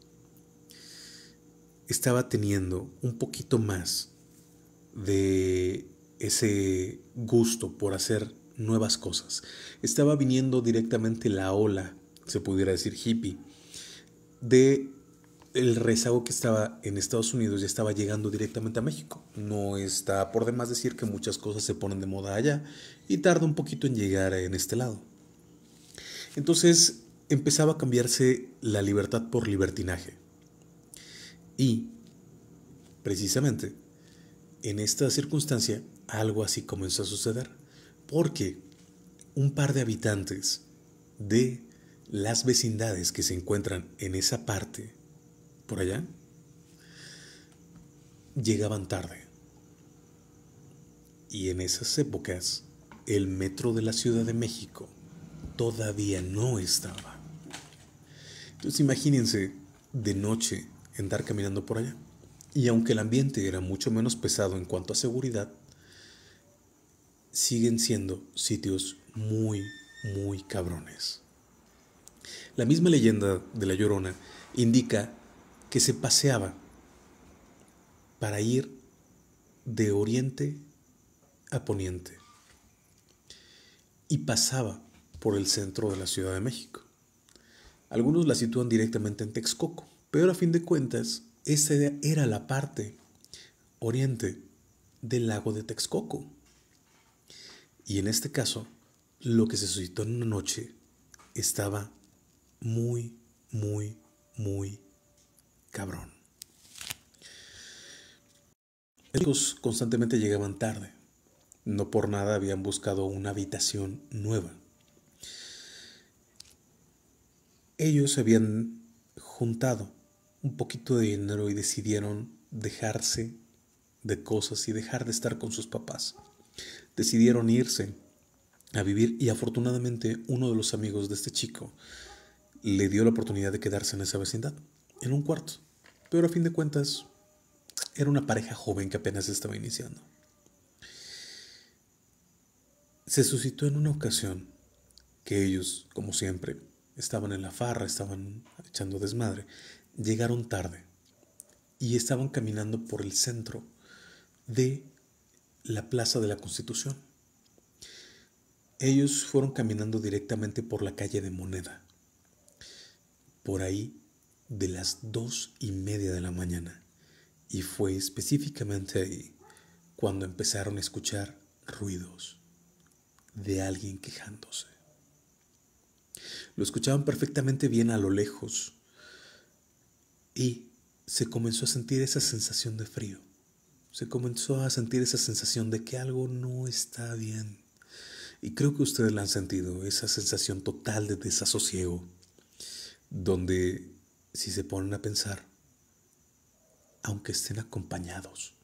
Estaba teniendo un poquito más de ese gusto por hacer nuevas cosas. Estaba viniendo directamente la ola, se pudiera decir hippie, de el rezago que estaba en Estados Unidos ya estaba llegando directamente a México. No está por demás decir que muchas cosas se ponen de moda allá y tarda un poquito en llegar en este lado. Entonces empezaba a cambiarse la libertad por libertinaje. Y precisamente en esta circunstancia algo así comenzó a suceder, porque un par de habitantes de las vecindades que se encuentran en esa parte por allá llegaban tarde, y en esas épocas el metro de la Ciudad de México todavía no estaba. Entonces imagínense de noche andar caminando por allá, y aunque el ambiente era mucho menos pesado en cuanto a seguridad, siguen siendo sitios muy, muy cabrones. La misma leyenda de La Llorona indica que se paseaba para ir de oriente a poniente y pasaba por el centro de la Ciudad de México. Algunos la sitúan directamente en Texcoco, pero a fin de cuentas, esa era la parte oriente del lago de Texcoco. Y en este caso, lo que se suscitó en una noche estaba muy, muy, muy cabrón. Ellos constantemente llegaban tarde. No por nada habían buscado una habitación nueva. Ellos habían juntado un poquito de dinero y decidieron dejarse de cosas y dejar de estar con sus papás. Decidieron irse a vivir, y afortunadamente uno de los amigos de este chico le dio la oportunidad de quedarse en esa vecindad, en un cuarto. Pero a fin de cuentas era una pareja joven que apenas estaba iniciando. Se suscitó en una ocasión que ellos, como siempre, estaban en la farra, estaban echando desmadre. Llegaron tarde y estaban caminando por el centro de la Plaza de la Constitución. Ellos fueron caminando directamente por la calle de Moneda, por ahí de las 2:30 de la mañana, y fue específicamente ahí cuando empezaron a escuchar ruidos de alguien quejándose. Lo escuchaban perfectamente bien a lo lejos y se comenzó a sentir esa sensación de frío. Se comenzó a sentir esa sensación de que algo no está bien. Y creo que ustedes la han sentido, esa sensación total de desasosiego, donde si se ponen a pensar, aunque estén acompañados,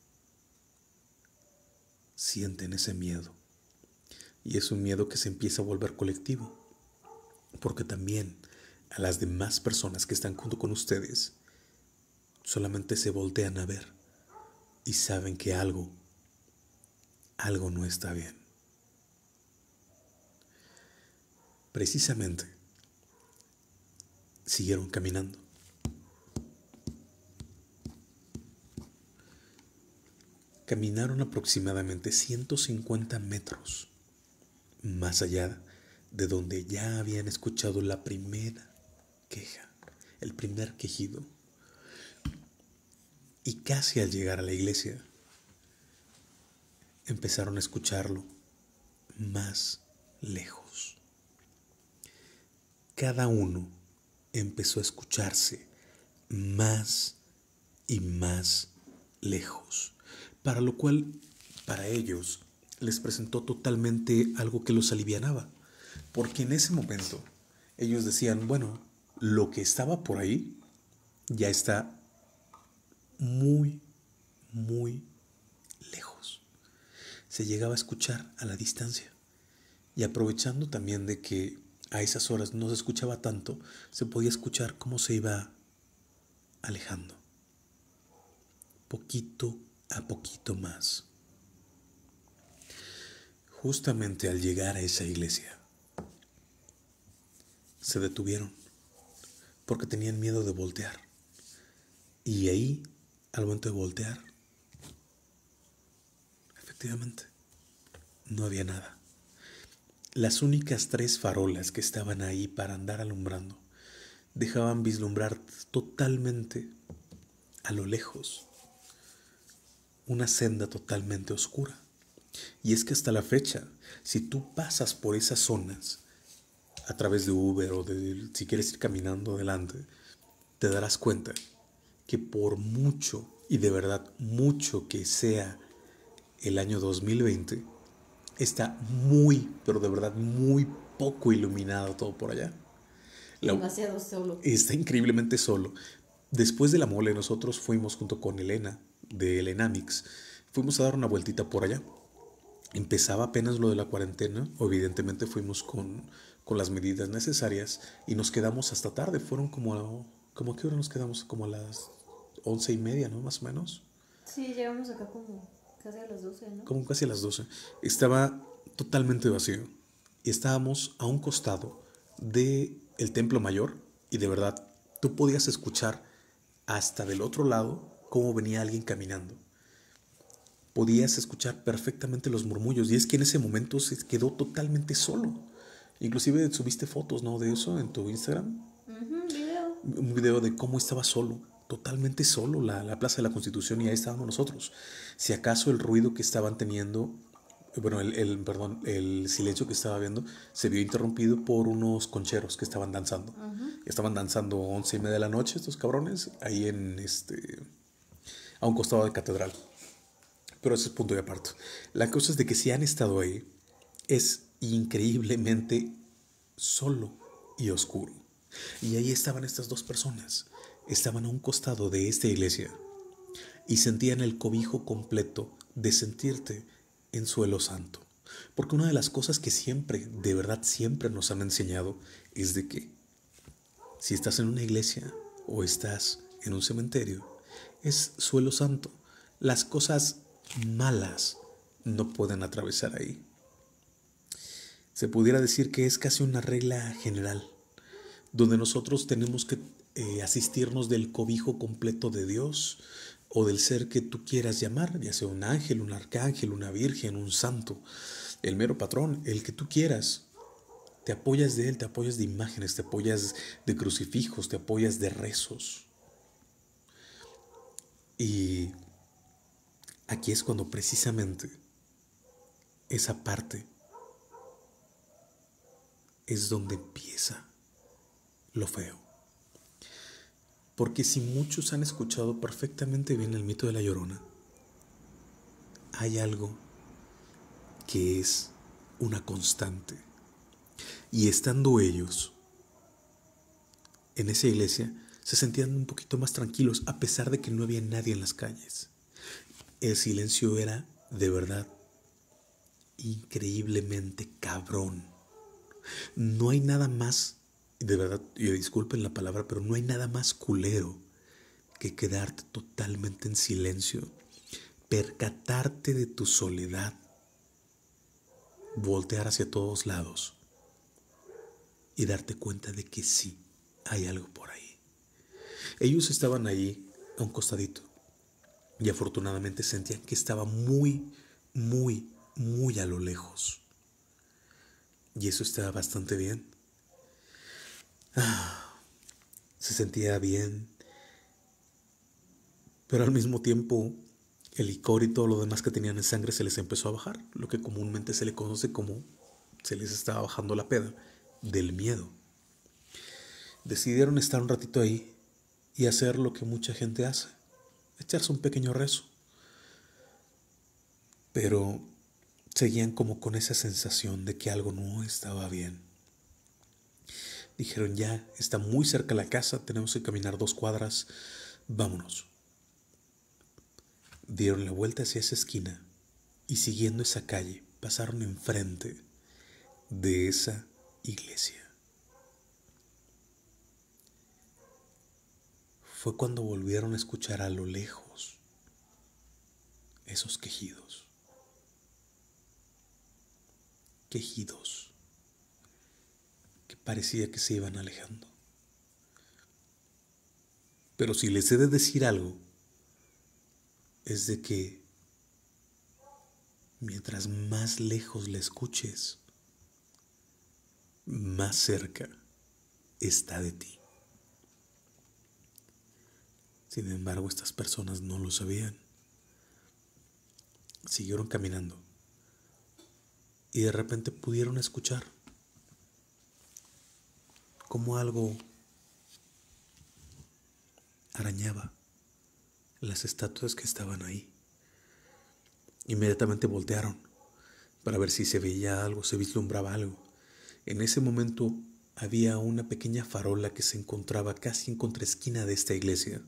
sienten ese miedo. Y es un miedo que se empieza a volver colectivo, porque también a las demás personas que están junto con ustedes solamente se voltean a ver y saben que algo no está bien. precisamente siguieron caminando. Caminaron aproximadamente 150 metros más allá de donde ya habían escuchado la primera queja, el primer quejido. Y casi al llegar a la iglesia, empezaron a escucharlo más lejos. Cada uno empezó a escucharse más y más lejos, para lo cual, para ellos, les presentó totalmente algo que los alivianaba, porque en ese momento ellos decían, bueno, lo que estaba por ahí ya está muy, muy lejos. Se llegaba a escuchar a la distancia. Y aprovechando también de que a esas horas no se escuchaba tanto, se podía escuchar cómo se iba alejando, poquito a poquito más. Justamente al llegar a esa iglesia, se detuvieron porque tenían miedo de voltear. Y ahí, al momento de voltear, efectivamente, no había nada. Las únicas 3 farolas que estaban ahí para andar alumbrando dejaban vislumbrar totalmente a lo lejos una senda totalmente oscura. Y es que hasta la fecha, si tú pasas por esas zonas a través de Uber o si quieres ir caminando adelante, te darás cuenta que por mucho, y de verdad mucho que sea el año 2020, está muy, pero de verdad muy poco iluminado todo por allá. Demasiado solo. Está increíblemente solo. Después de la mole, nosotros fuimos junto con Elena, de Elenamix, fuimos a dar una vueltita por allá. Empezaba apenas lo de la cuarentena, evidentemente fuimos con las medidas necesarias y nos quedamos hasta tarde. Fueron como ¿a qué hora nos quedamos? Como a las 11:30, ¿no? Más o menos. Sí, llegamos acá como casi a las 12, ¿no? Como casi a las 12. Estaba totalmente vacío y estábamos a un costado del templo mayor y de verdad tú podías escuchar hasta del otro lado cómo venía alguien caminando. Podías escuchar perfectamente los murmullos y es que en ese momento se quedó totalmente solo. Inclusive subiste fotos, ¿no? De eso en tu Instagram. Video. Un video de cómo estaba solo, totalmente solo la Plaza de la Constitución y ahí estábamos nosotros. Si acaso el ruido que estaban teniendo, bueno, el silencio que estaba viendo se vio interrumpido por unos concheros que estaban danzando. Estaban danzando 11:30 de la noche estos cabrones ahí a un costado de catedral. Pero ese es punto de aparte. La cosa es de que si han estado ahí, es increíblemente solo y oscuro. Y ahí estaban estas 2 personas. Estaban a un costado de esta iglesia y sentían el cobijo completo de sentirte en suelo santo. Porque una de las cosas que siempre, de verdad siempre nos han enseñado es de que si estás en una iglesia o estás en un cementerio, es suelo santo. Las cosas malas no pueden atravesar ahí. Se pudiera decir que es casi una regla general, donde nosotros tenemos que asistirnos del cobijo completo de Dios o del ser que tú quieras llamar, ya sea un ángel, un arcángel, una virgen, un santo, el mero patrón, el que tú quieras. Te apoyas de él, te apoyas de imágenes, te apoyas de crucifijos, te apoyas de rezos. Y aquí es cuando precisamente esa parte es donde empieza lo feo. Porque si muchos han escuchado perfectamente bien el mito de la Llorona, hay algo que es una constante. Y estando ellos en esa iglesia, se sentían un poquito más tranquilos a pesar de que no había nadie en las calles. El silencio era, de verdad, increíblemente cabrón. No hay nada más, de verdad, y disculpen la palabra, pero no hay nada más culero que quedarte totalmente en silencio, percatarte de tu soledad, voltear hacia todos lados y darte cuenta de que sí, hay algo por ahí. Ellos estaban ahí a un costadito y afortunadamente sentían que estaba muy, muy, muy a lo lejos. Y eso estaba bastante bien. Se sentía bien, pero al mismo tiempo el licor y todo lo demás que tenían en sangre se les empezó a bajar, lo que comúnmente se le conoce como se les estaba bajando la peda, del miedo. Decidieron estar un ratito ahí y hacer lo que mucha gente hace, echarse un pequeño rezo. Pero seguían como con esa sensación de que algo no estaba bien. Dijeron, ya está muy cerca la casa, tenemos que caminar 2 cuadras, vámonos. Dieron la vuelta hacia esa esquina y siguiendo esa calle pasaron enfrente de esa iglesia. Fue cuando volvieron a escuchar a lo lejos esos quejidos. Quejidos que parecía que se iban alejando. Pero si les he de decir algo, es de que mientras más lejos la escuches, más cerca está de ti. Sin embargo, estas personas no lo sabían. Siguieron caminando y de repente pudieron escuchar como algo arañaba las estatuas que estaban ahí. Inmediatamente voltearon para ver si se veía algo, se vislumbraba algo. En ese momento había una pequeña farola que se encontraba casi en contraesquina de esta iglesia.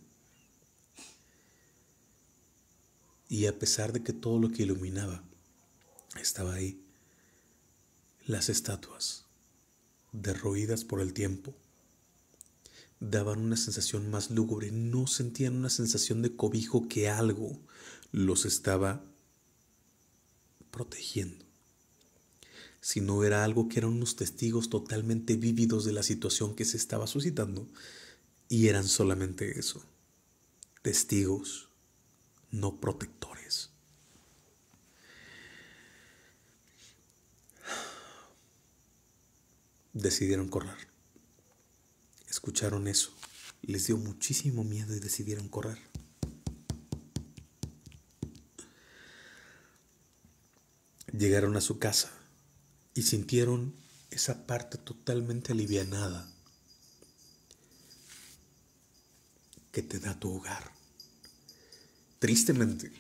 Y a pesar de que todo lo que iluminaba estaba ahí, las estatuas, derruidas por el tiempo, daban una sensación más lúgubre. No sentían una sensación de cobijo, que algo los estaba protegiendo, sino era algo que eran unos testigos totalmente vívidos de la situación que se estaba suscitando, y eran solamente eso, testigos, no protectores. Decidieron correr. Escucharon eso, les dio muchísimo miedo y decidieron correr. Llegaron a su casa y sintieron esa parte totalmente alivianada que te da tu hogar. Tristemente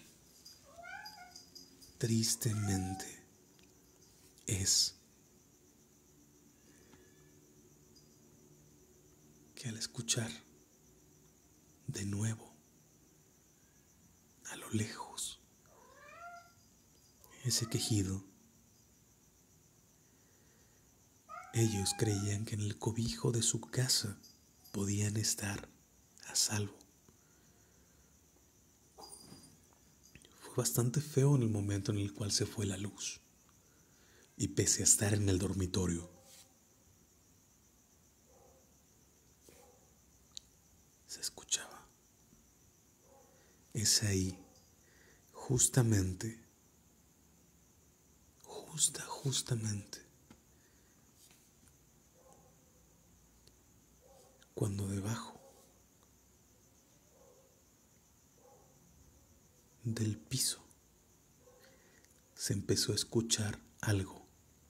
es que al escuchar de nuevo a lo lejos ese quejido, ellos creían que en el cobijo de su casa podían estar a salvo. Fue bastante feo en el momento en el cual se fue la luz, y pese a estar en el dormitorio, se escuchaba. Es ahí, justamente, cuando debajo del piso se empezó a escuchar algo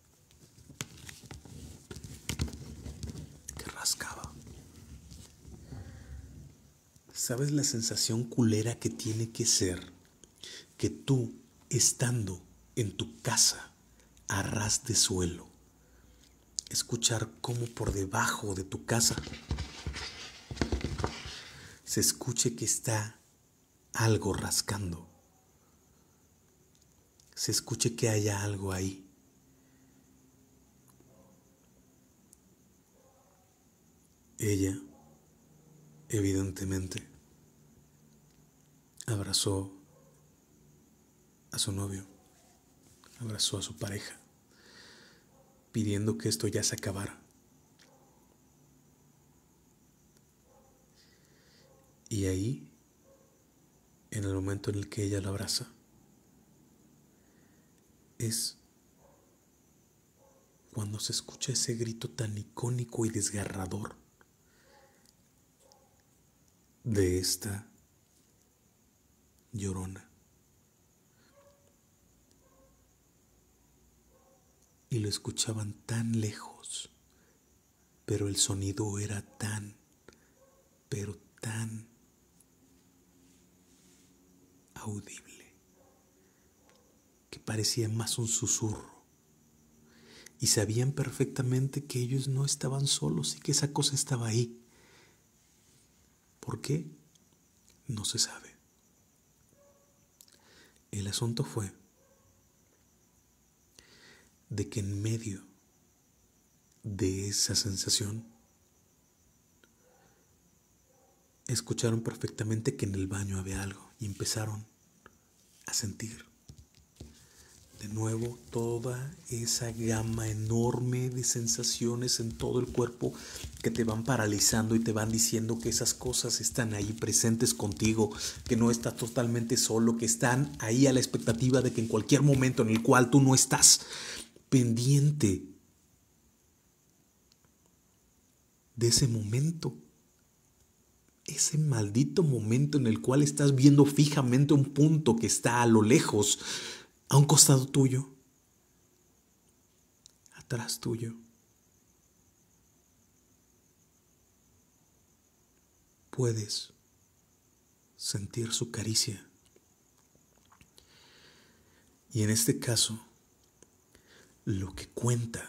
que rascaba. ¿Sabes la sensación culera que tiene que ser que tú, estando en tu casa a ras de suelo, escuchar cómo por debajo de tu casa se escuche que está algo rascando? Se escuche que haya algo ahí. Ella, evidentemente, abrazó a su novio, abrazó a su pareja, pidiendo que esto ya se acabara. Y ahí, en el momento en el que ella lo abraza, es cuando se escucha ese grito tan icónico y desgarrador de esta Llorona. Y lo escuchaban tan lejos, pero el sonido era tan, pero tan audible, que parecía más un susurro. Y sabían perfectamente que ellos no estaban solos y que esa cosa estaba ahí. ¿Por qué? No se sabe. El asunto fue de que en medio de esa sensación escucharon perfectamente que en el baño había algo y empezaron a sentir de nuevo toda esa gama enorme de sensaciones en todo el cuerpo que te van paralizando y te van diciendo que esas cosas están ahí presentes contigo, que no estás totalmente solo, que están ahí a la expectativa de que en cualquier momento en el cual tú no estás pendiente de ese momento, ese maldito momento en el cual estás viendo fijamente un punto que está a lo lejos, a un costado tuyo, atrás tuyo. Puedes sentir su caricia. Y en este caso, lo que cuenta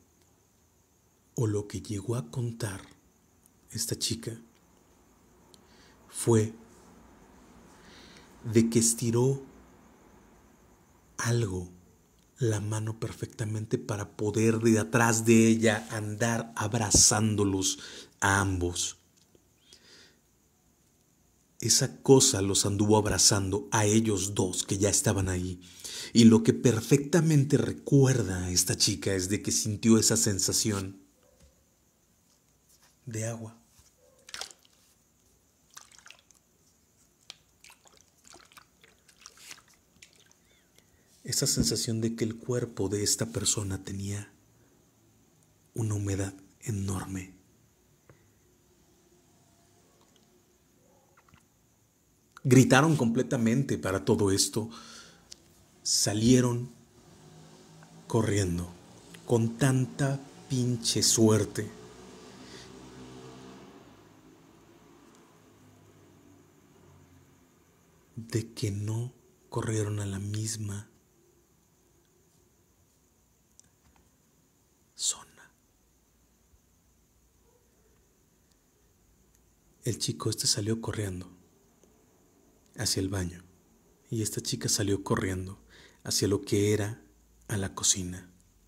o lo que llegó a contar esta chica fue de que estiró algo, la mano perfectamente para poder de atrás de ella andar abrazándolos a ambos. Esa cosa los anduvo abrazando a ellos dos que ya estaban ahí. Y lo que perfectamente recuerda a esta chica es de que sintió esa sensación de agua. Esa sensación de que el cuerpo de esta persona tenía una humedad enorme. Gritaron completamente para todo esto. Salieron corriendo con tanta pinche suerte de que no corrieron a la misma zona. El chico salió corriendo hacia el baño y esta chica salió corriendo hacia lo que era a la cocina.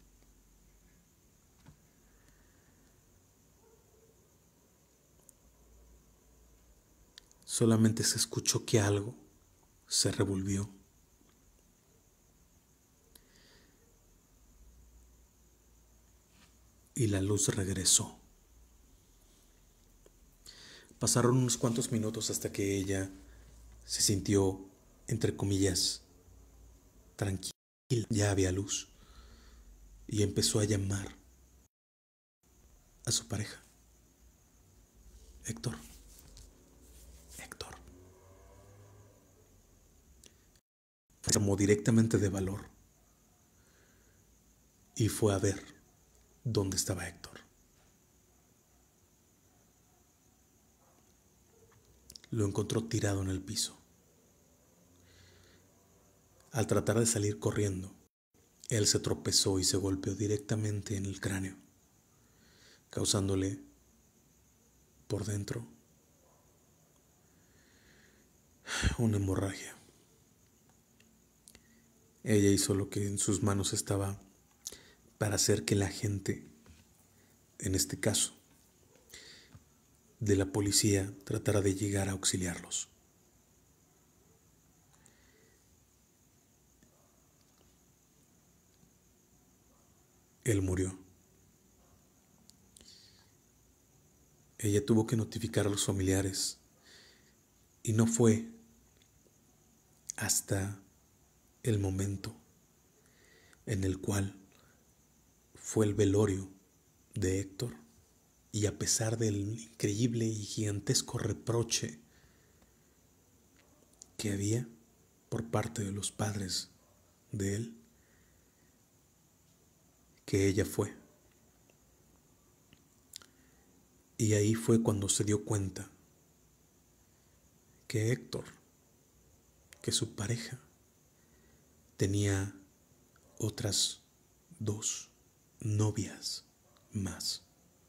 Solamente se escuchó que algo se revolvió. Y la luz regresó. Pasaron unos cuantos minutos hasta que ella se sintió, entre comillas, tranquila. Ya había luz. Y empezó a llamar a su pareja. Héctor. Héctor. Llamó directamente de valor. Y fue a ver dónde estaba Héctor. Lo encontró tirado en el piso. Al tratar de salir corriendo, él se tropezó y se golpeó directamente en el cráneo, causándole por dentro una hemorragia. Ella hizo lo que en sus manos estaba para hacer que la gente, en este caso, de la policía, tratara de llegar a auxiliarlos. Él murió. Ella tuvo que notificar a los familiares Y no fue hasta el momento en el cual fue el velorio de Héctor, y a pesar del increíble y gigantesco reproche que había por parte de los padres de él, que ella fue. Y ahí fue cuando se dio cuenta que Héctor, que su pareja, tenía otras 2 novias más.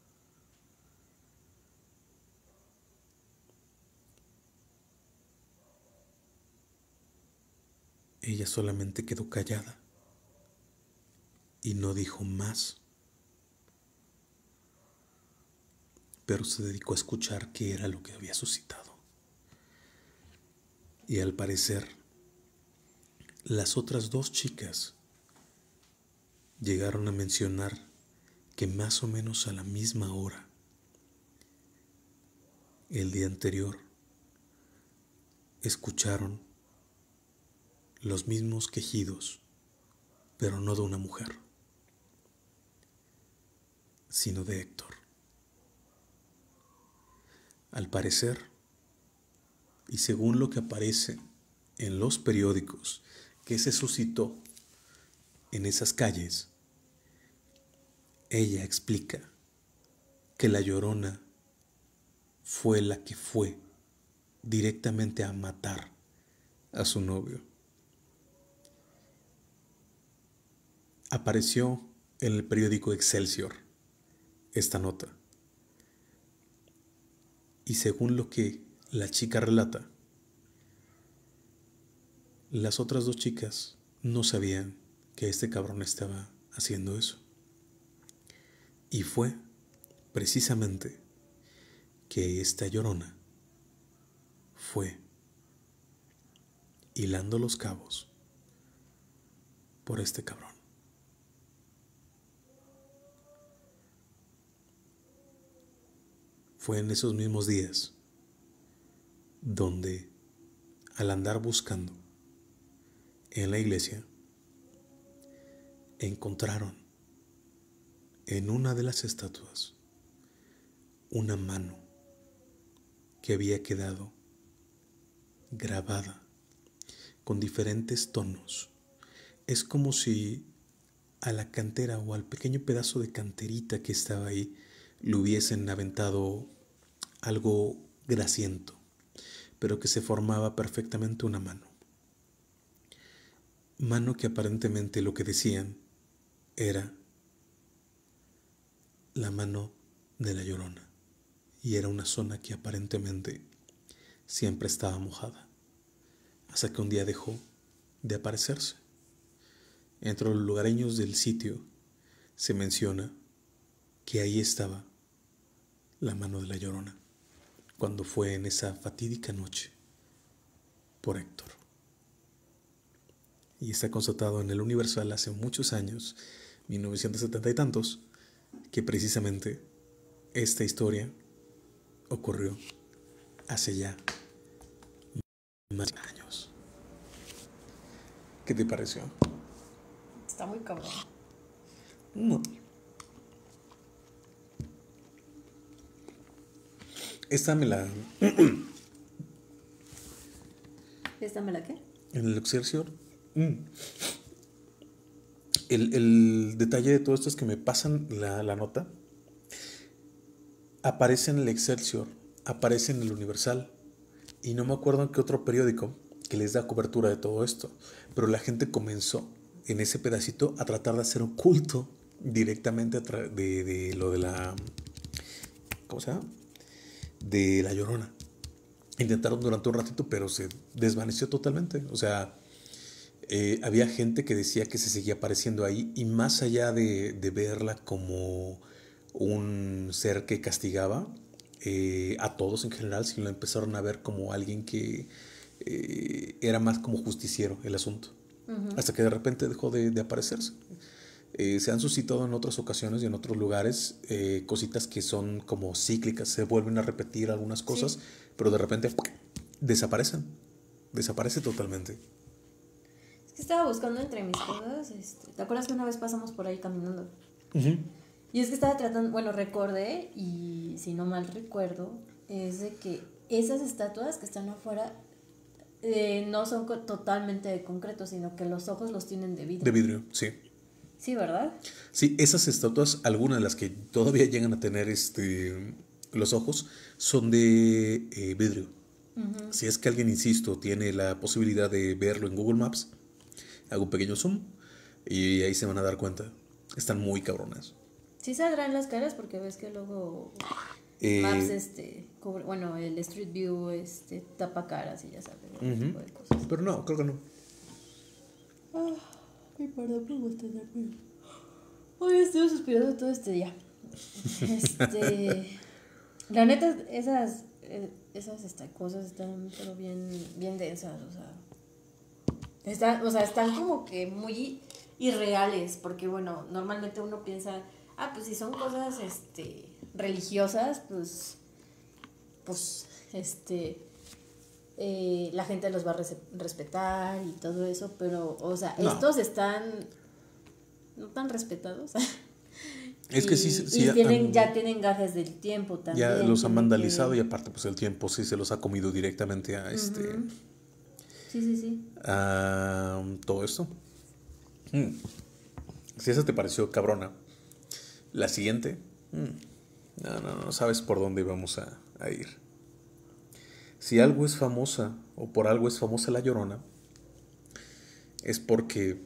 Ella solamente quedó callada y no dijo más, pero se dedicó a escuchar qué era lo que había suscitado. Y al parecer, las otras 2 chicas llegaron a mencionar que más o menos a la misma hora, el día anterior, escucharon los mismos quejidos, pero no de una mujer, sino de Héctor. Al parecer, y según lo que aparece en los periódicos que se suscitó en esas calles, ella explica que la Llorona fue la que fue directamente a matar a su novio. Apareció en el periódico Excelsior esta nota. Y según lo que la chica relata, las otras 2 chicas no sabían que este cabrón estaba haciendo eso. Y fue precisamente que esta Llorona fue hilando los cabos por este cabrón. Fue en esos mismos días donde, al andar buscando en la iglesia, encontraron en una de las estatuas una mano que había quedado grabada con diferentes tonos. Es como si a la cantera o al pequeño pedazo de canterita que estaba ahí le hubiesen aventado algo grasiento, pero que se formaba perfectamente una mano. Mano que aparentemente lo que decían era la mano de la Llorona, y era una zona que aparentemente siempre estaba mojada, hasta que un día dejó de aparecerse. Entre los lugareños del sitio se menciona que ahí estaba la mano de la Llorona cuando fue en esa fatídica noche por Héctor. Y está constatado en el Universal hace muchos años, 1970 y tantos, que precisamente esta historia ocurrió hace ya más de años. ¿Qué te pareció? Está muy cabrón. No. Esta me la... ¿Esta me la qué? En el Excelsior. El detalle de todo esto es que me pasan la nota. Aparece en el Excelsior, aparece en el Universal, y no me acuerdo en qué otro periódico que les da cobertura de todo esto, pero la gente comenzó en ese pedacito a tratar de hacer oculto directamente de lo de la... ¿Cómo se llama? De la Llorona. Intentaron durante un ratito, pero se desvaneció totalmente. O sea, había gente que decía que se seguía apareciendo ahí, y más allá de verla como un ser que castigaba a todos en general, sino la empezaron a ver como alguien que era más como justiciero el asunto. Hasta que de repente dejó de aparecerse. Se han suscitado en otras ocasiones y en otros lugares cositas que son como cíclicas, se vuelven a repetir algunas cosas, sí, pero de repente desaparecen. Desaparece totalmente. Es que estaba buscando entre mis cosas, ¿te acuerdas que una vez pasamos por ahí caminando? Y es que estaba tratando, bueno, recordé, y si no mal recuerdo, es de que esas estatuas que están afuera no son totalmente de concreto, sino que los ojos los tienen de vidrio. De vidrio, sí. Sí, ¿verdad? Sí, esas estatuas, algunas de las que todavía llegan a tener los ojos, son de vidrio. Si es que alguien, insisto, tiene la posibilidad de verlo en Google Maps, hago un pequeño zoom y ahí se van a dar cuenta. Están muy cabronas. Sí saldrán las caras porque ves que luego Maps cubre, bueno, el Street View tapa caras y ya sabes, ese tipo de cosas. Pero no, creo que no. Ay, perdón por bostezarme. Hoy estoy suspirando todo este día. La neta, esas cosas están pero bien densas, o sea, están como que muy irreales, porque bueno, normalmente uno piensa, pues si son cosas religiosas, pues la gente los va a respetar y todo eso, pero o sea, no. Estos están no tan respetados. Es que sí, ya tienen gajes del tiempo también. Ya los han vandalizado y aparte pues el tiempo sí se los ha comido directamente a Sí. A todo esto. Si esa te pareció cabrona, la siguiente, no sabes por dónde vamos a ir. Si algo es famosa o por algo es famosa La Llorona, es porque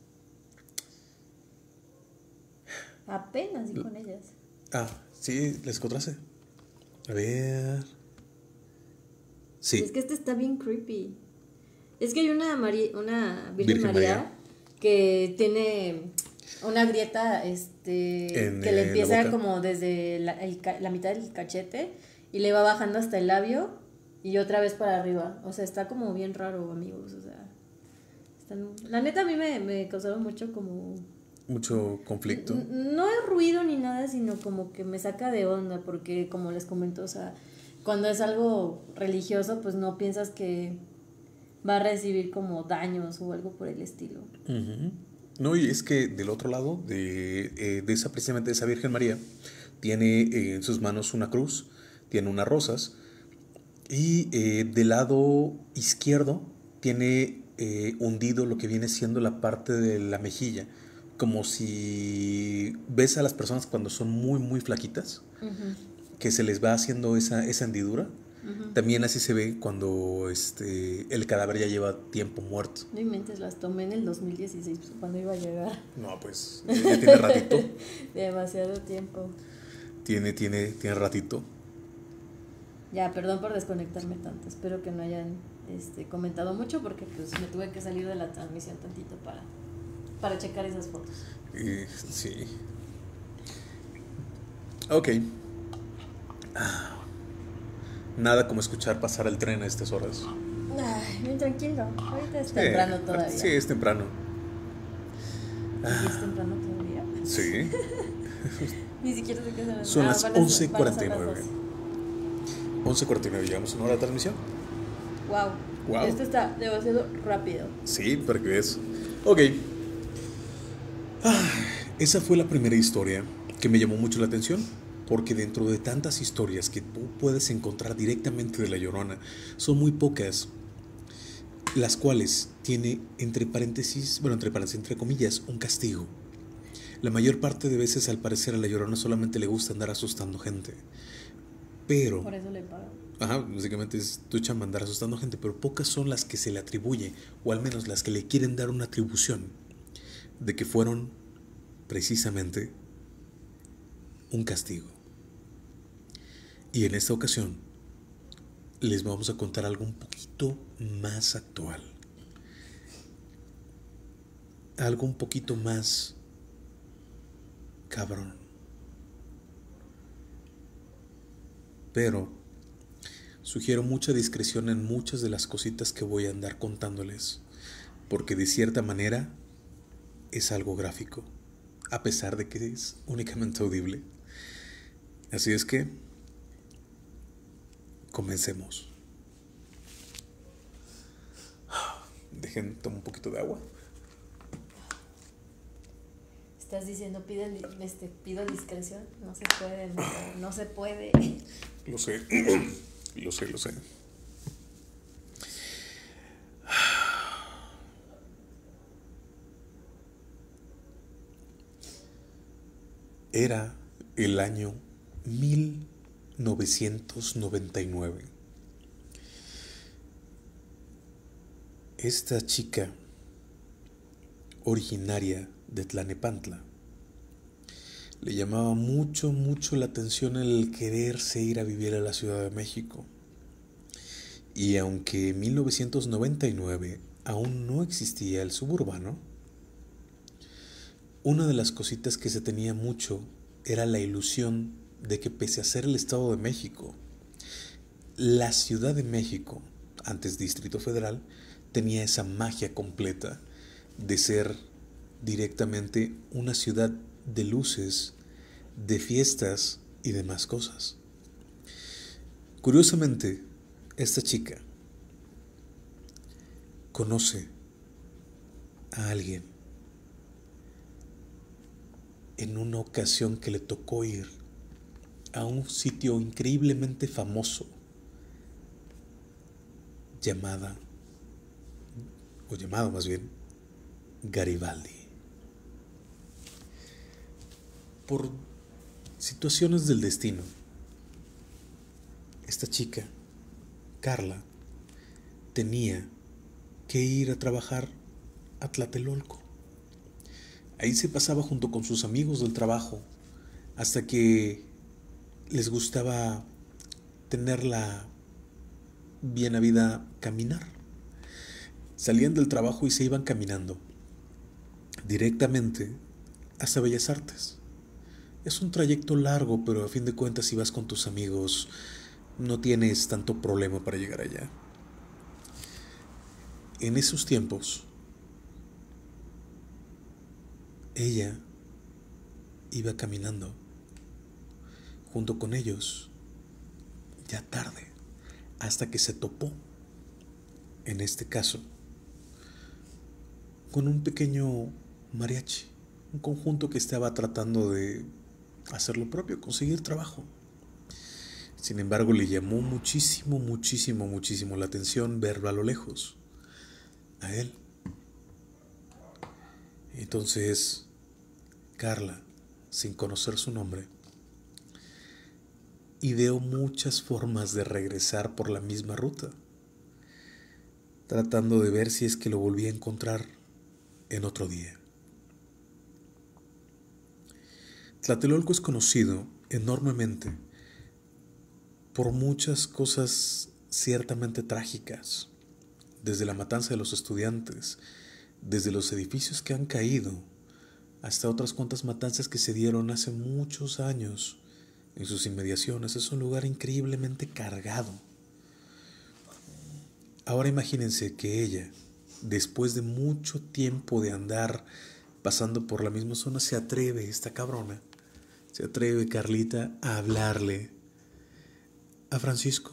apenas di con ellas. Sí, les encontraste. A ver. Sí. Es que está bien creepy. Es que hay una Virgen María que tiene una grieta que le empieza como desde la mitad del cachete y le va bajando hasta el labio y otra vez para arriba. O sea, está como bien raro, amigos. O sea, la neta a mí me causaron mucho conflicto. No es ruido ni nada, sino como que me saca de onda, porque como les comento, o sea, cuando es algo religioso, pues no piensas que va a recibir como daños o algo por el estilo. No, y es que del otro lado precisamente esa Virgen María tiene en sus manos una cruz, tiene unas rosas y del lado izquierdo tiene hundido lo que viene siendo la parte de la mejilla, como si ves a las personas cuando son muy muy flaquitas, que se les va haciendo esa hendidura. También así se ve cuando el cadáver ya lleva tiempo muerto. No inventes, las tomé en el 2016, pues, cuando iba a llegar. No, pues ya tiene ratito. Demasiado tiempo. Tiene ratito. Ya, perdón por desconectarme tanto. Espero que no hayan comentado mucho porque pues me tuve que salir de la transmisión tantito para checar esas fotos. Sí. Ok. Nada como escuchar pasar el tren a estas horas. Ay, bien tranquilo. Ahorita es temprano todavía. Sí, es temprano. ¿Sí es temprano todavía? Sí. Ni siquiera sé qué son. Son las 11:49. 11:49, llegamos a una hora de transmisión. Wow. Esto está demasiado rápido. Sí, para que veas. Ok. Esa fue la primera historia que me llamó mucho la atención, porque dentro de tantas historias que tú puedes encontrar directamente de La Llorona, son muy pocas las cuales tiene entre comillas, un castigo. La mayor parte de veces, al parecer, a La Llorona solamente le gusta andar asustando gente. Pero por eso le pagan. Básicamente es tu chamba andar asustando gente, pero pocas son las que se le atribuye, o al menos las que le quieren dar una atribución de que fueron precisamente un castigo. Y en esta ocasión les vamos a contar algo un poquito más actual, algo un poquito más cabrón. Pero sugiero mucha discreción en muchas de las cositas que voy a andar contándoles, porque de cierta manera es algo gráfico, a pesar de que es únicamente audible. Así es que comencemos. Dejen, tomo un poquito de agua. Estás diciendo, pido discreción. No se puede, no se puede. Lo sé, lo sé, lo sé. Era el año 1999. Esta chica, originaria de Tlalnepantla, le llamaba mucho, mucho la atención el quererse ir a vivir a la Ciudad de México. Y aunque en 1999 aún no existía el suburbano, una de las cositas que se tenía mucho era la ilusión de que pese a ser el Estado de México, la Ciudad de México, antes Distrito Federal, tenía esa magia completa de ser directamente una ciudad de luces, de fiestas y demás cosas. Curiosamente, esta chica conoce a alguien en una ocasión que le tocó ir a un sitio increíblemente famoso llamado más bien Garibaldi. Por situaciones del destino, esta chica, Carla, tenía que ir a trabajar a Tlatelolco. Ahí se pasaba junto con sus amigos del trabajo hasta que les gustaba tener la bien habida caminar. Salían del trabajo y se iban caminando directamente hasta Bellas Artes. Es un trayecto largo, pero a fin de cuentas si vas con tus amigos no tienes tanto problema para llegar allá. En esos tiempos, ella iba caminando junto con ellos, ya tarde, hasta que se topó, en este caso, con un pequeño mariachi, un conjunto que estaba tratando de hacer lo propio, conseguir trabajo. Sin embargo, le llamó muchísimo la atención verlo a lo lejos, a él. Entonces, Carla, sin conocer su nombre, ideó muchas formas de regresar por la misma ruta, tratando de ver si es que lo volvía a encontrar en otro día. Tlatelolco es conocido enormemente por muchas cosas ciertamente trágicas, desde la matanza de los estudiantes, desde los edificios que han caído, hasta otras cuantas matanzas que se dieron hace muchos años en sus inmediaciones. Es un lugar increíblemente cargado. Ahora imagínense que ella, después de mucho tiempo de andar pasando por la misma zona, se atreve, esta cabrona, se atreve Carlita a hablarle a Francisco.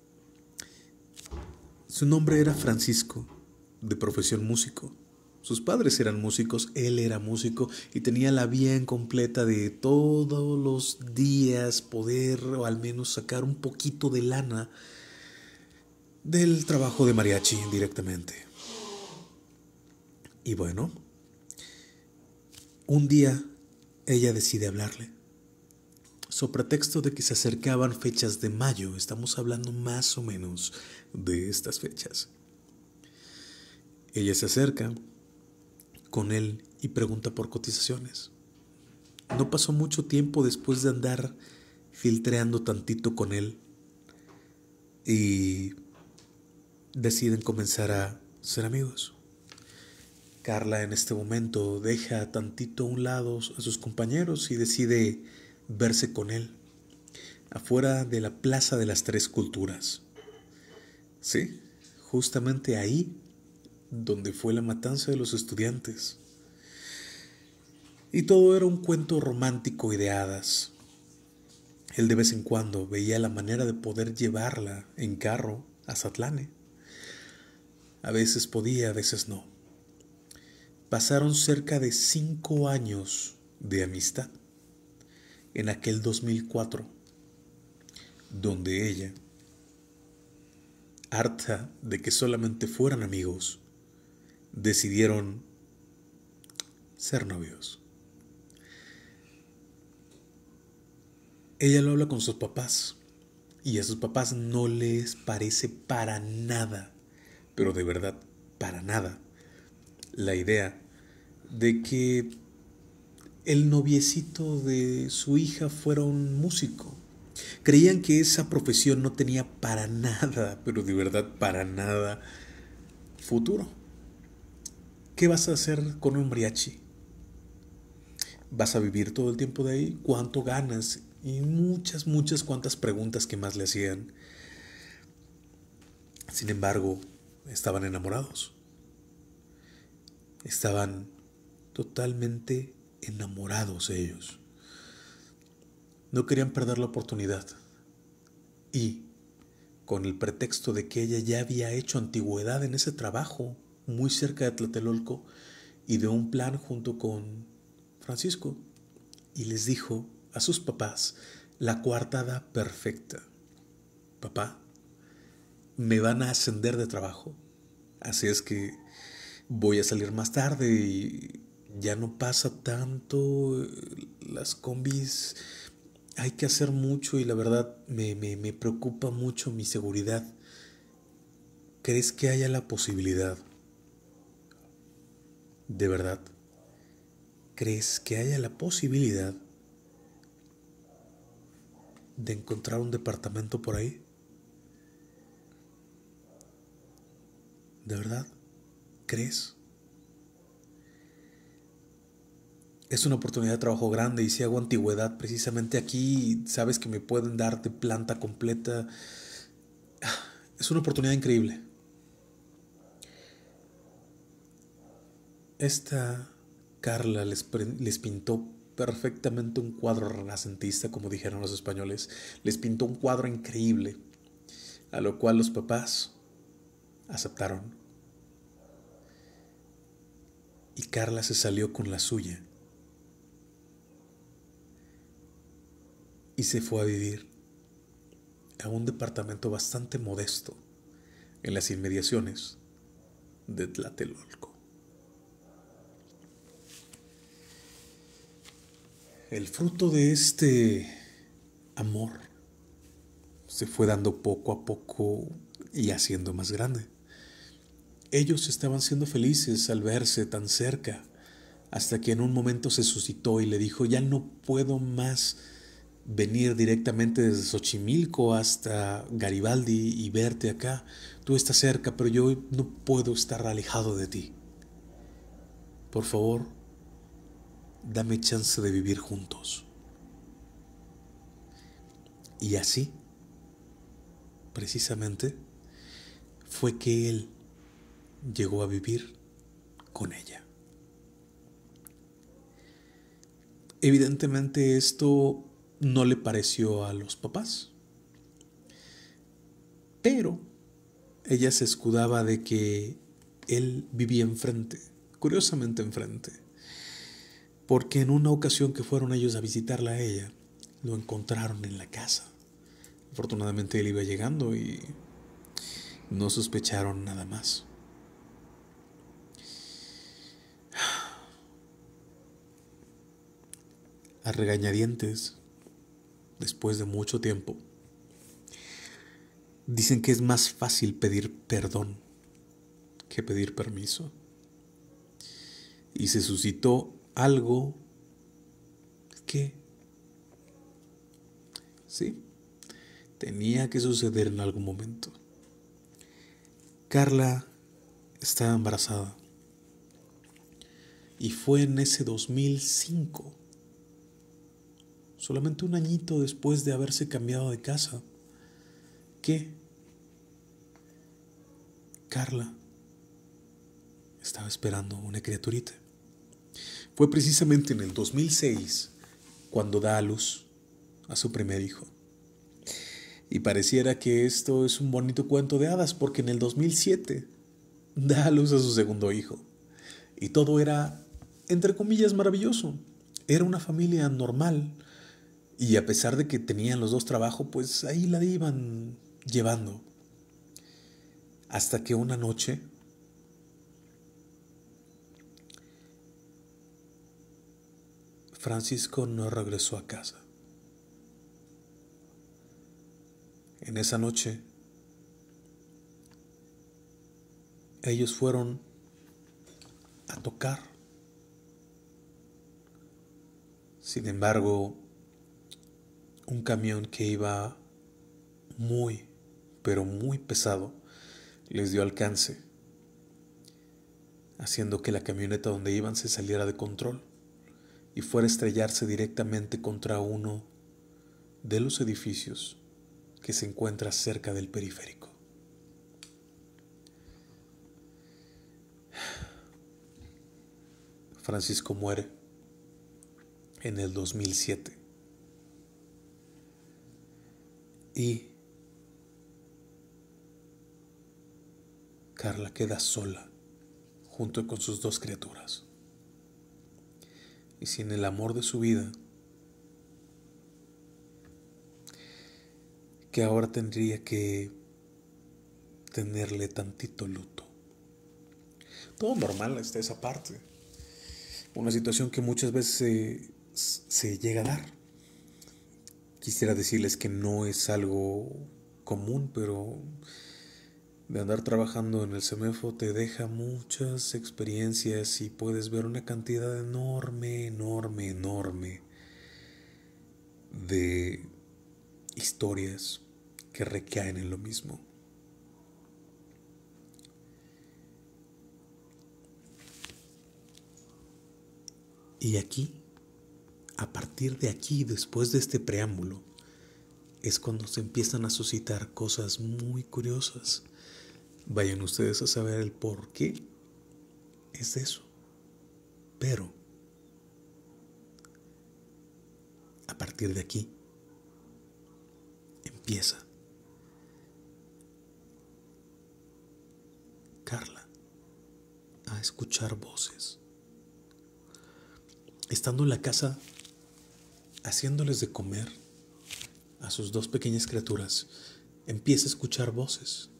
Su nombre era Francisco, de profesión músico. Sus padres eran músicos, él era músico y tenía la bien completa de todos los días poder o al menos sacar un poquito de lana del trabajo de mariachi directamente. Y bueno, un día ella decide hablarle, so pretexto de que se acercaban fechas de mayo. Estamos hablando más o menos de estas fechas. Ella se acerca con él y pregunta por cotizaciones. No pasó mucho tiempo después de andar filtreando tantito con él y deciden comenzar a ser amigos. Carla en este momento deja tantito a un lado a sus compañeros y decide verse con él afuera de la Plaza de las Tres Culturas. Sí, justamente ahí donde fue la matanza de los estudiantes. Y todo era un cuento romántico y de hadas. Él de vez en cuando veía la manera de poder llevarla en carro a Zatlane. A veces podía, a veces no. Pasaron cerca de 5 años de amistad en aquel 2004, donde ella, harta de que solamente fueran amigos, decidieron ser novios. Ella lo habla con sus papás y a sus papás no les parece para nada, pero de verdad, para nada, la idea de que el noviecito de su hija fuera un músico. Creían que esa profesión no tenía para nada, pero de verdad para nada, futuro. ¿Qué vas a hacer con un mariachi? ¿Vas a vivir todo el tiempo de ahí? ¿Cuánto ganas? Y muchas cuantas preguntas que más le hacían. Sin embargo, estaban enamorados. Estaban totalmente enamorados ellos. No querían perder la oportunidad. Y, con el pretexto de que ella ya había hecho antigüedad en ese trabajo, muy cerca de Tlatelolco, y de un plan junto con Francisco, y les dijo a sus papás la coartada perfecta: papá, me van a ascender de trabajo, así es que voy a salir más tarde y ya no pasa tanto, las combis hay que hacer mucho y la verdad me preocupa mucho mi seguridad. ¿Crees que haya la posibilidad? ¿De verdad? ¿Crees que haya la posibilidad de encontrar un departamento por ahí? ¿De verdad? ¿Crees? Es una oportunidad de trabajo grande y si hago antigüedad precisamente aquí, sabes que me pueden dar de planta completa. Es una oportunidad increíble. Esta Carla les pintó perfectamente un cuadro renacentista, como dijeron los españoles. Les pintó un cuadro increíble, a lo cual los papás aceptaron. Y Carla se salió con la suya. Y se fue a vivir a un departamento bastante modesto en las inmediaciones de Tlatelolco. El fruto de este amor se fue dando poco a poco y haciendo más grande. Ellos estaban siendo felices al verse tan cerca, hasta que en un momento se suscitó y le dijo: ya no puedo más venir directamente desde Xochimilco hasta Garibaldi y verte acá. Tú estás cerca, pero yo no puedo estar alejado de ti. Por favor, dame chance de vivir juntos. Y así, precisamente, fue que él llegó a vivir con ella. Evidentemente esto no le pareció a los papás, pero ella se escudaba de que él vivía enfrente, curiosamente enfrente, porque en una ocasión que fueron ellos a visitarla a ella, lo encontraron en la casa. Afortunadamente él iba llegando y no sospecharon nada más. A regañadientes, después de mucho tiempo, dicen que es más fácil pedir perdón que pedir permiso. Y se suscitó algo que, sí, tenía que suceder en algún momento. Carla estaba embarazada y fue en ese 2005, solamente un añito después de haberse cambiado de casa, que Carla estaba esperando una criaturita. Fue precisamente en el 2006 cuando da a luz a su primer hijo. Y pareciera que esto es un bonito cuento de hadas, porque en el 2007 da a luz a su segundo hijo. Y todo era, entre comillas, maravilloso. Era una familia normal. Y a pesar de que tenían los dos trabajo, pues ahí la iban llevando. Hasta que una noche Francisco no regresó a casa. En esa noche ellos fueron a tocar. Sin embargo, un camión que iba muy, pero muy pesado les dio alcance, haciendo que la camioneta donde iban se saliera de control y fuera a estrellarse directamente contra uno de los edificios que se encuentra cerca del periférico. Francisco muere en el 2007 y Carla queda sola junto con sus dos criaturas y sin el amor de su vida, que ahora tendría que tenerle tantito luto. Todo normal hasta esa parte. Una situación que muchas veces se llega a dar. Quisiera decirles que no es algo común, pero de andar trabajando en el CEMEFO te deja muchas experiencias y puedes ver una cantidad enorme de historias que recaen en lo mismo. Y aquí, a partir de aquí, después de este preámbulo, es cuando se empiezan a suscitar cosas muy curiosas. Vayan ustedes a saber el por qué es eso. Pero, a partir de aquí, empieza Carla a escuchar voces. Estando en la casa, haciéndoles de comer a sus dos pequeñas criaturas, empieza a escuchar voces.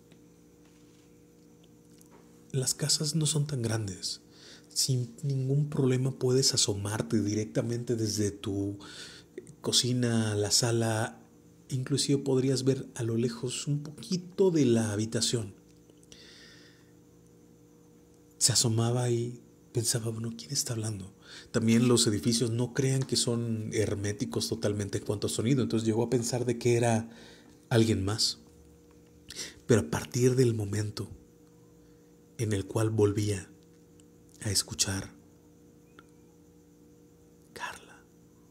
Las casas no son tan grandes. Sin ningún problema puedes asomarte directamente desde tu cocina a la sala. Inclusive podrías ver a lo lejos un poquito de la habitación. Se asomaba y pensaba, bueno, ¿quién está hablando? También los edificios no crean que son herméticos totalmente en cuanto a sonido. Entonces llegó a pensar de que era alguien más. Pero a partir del momento en el cual volvía a escuchar Carla,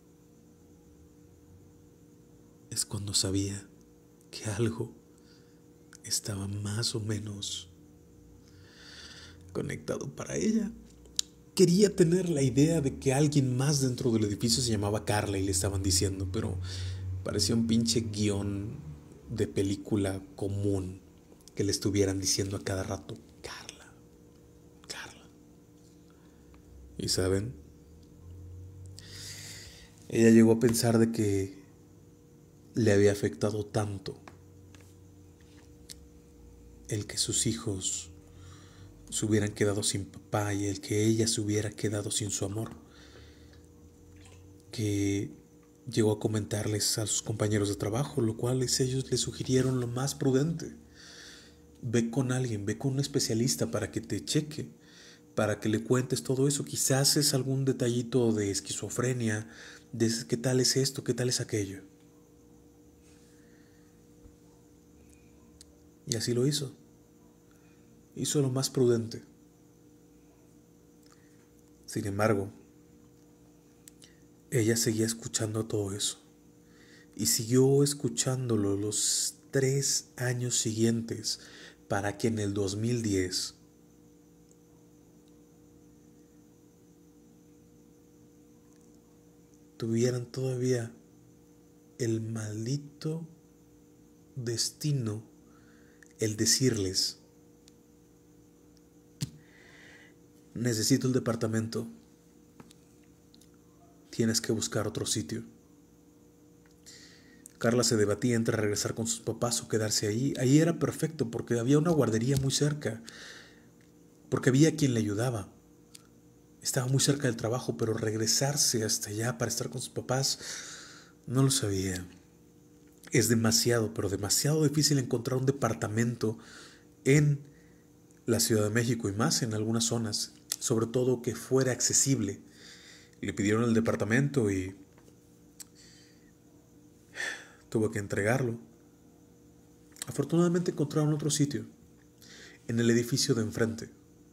es cuando sabía que algo estaba más o menos conectado para ella. Quería tener la idea de que alguien más dentro del edificio se llamaba Carla y le estaban diciendo, pero parecía un pinche guión de película común que le estuvieran diciendo a cada rato, Carla, Carla. ¿Y saben? Ella llegó a pensar de que le había afectado tanto el que sus hijos se hubieran quedado sin papá y el que ella se hubiera quedado sin su amor, que llegó a comentarles a sus compañeros de trabajo, lo cual ellos le sugirieron lo más prudente. Ve con alguien, ve con un especialista para que te cheque, para que le cuentes todo eso. Quizás es algún detallito de esquizofrenia, de qué tal es esto, qué tal es aquello. Y así lo hizo. Hizo lo más prudente. Sin embargo, ella seguía escuchando todo eso. Y siguió escuchándolo los 3 años siguientes para que en el 2010 tuvieran todavía el maldito destino, el decirles necesito el departamento, tienes que buscar otro sitio. Carla se debatía entre regresar con sus papás o quedarse ahí. Ahí era perfecto porque había una guardería muy cerca, porque había quien le ayudaba. Estaba muy cerca del trabajo, pero regresarse hasta allá para estar con sus papás, no lo sabía. Es demasiado, pero demasiado difícil encontrar un departamento en la Ciudad de México y más en algunas zonas, sobre todo que fuera accesible. Le pidieron el departamento y tuvo que entregarlo. Afortunadamente encontraron otro sitio, en el edificio de enfrente.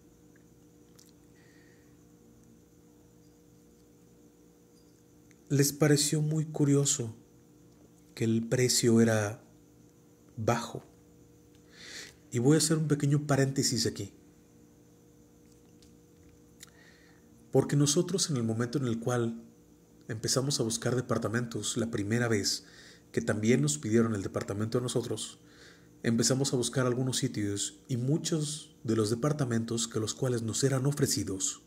Les pareció muy curioso que el precio era bajo. Y voy a hacer un pequeño paréntesis aquí. Porque nosotros en el momento en el cual empezamos a buscar departamentos, la primera vez que también nos pidieron el departamento a nosotros, empezamos a buscar algunos sitios y muchos de los departamentos que los cuales nos eran ofrecidos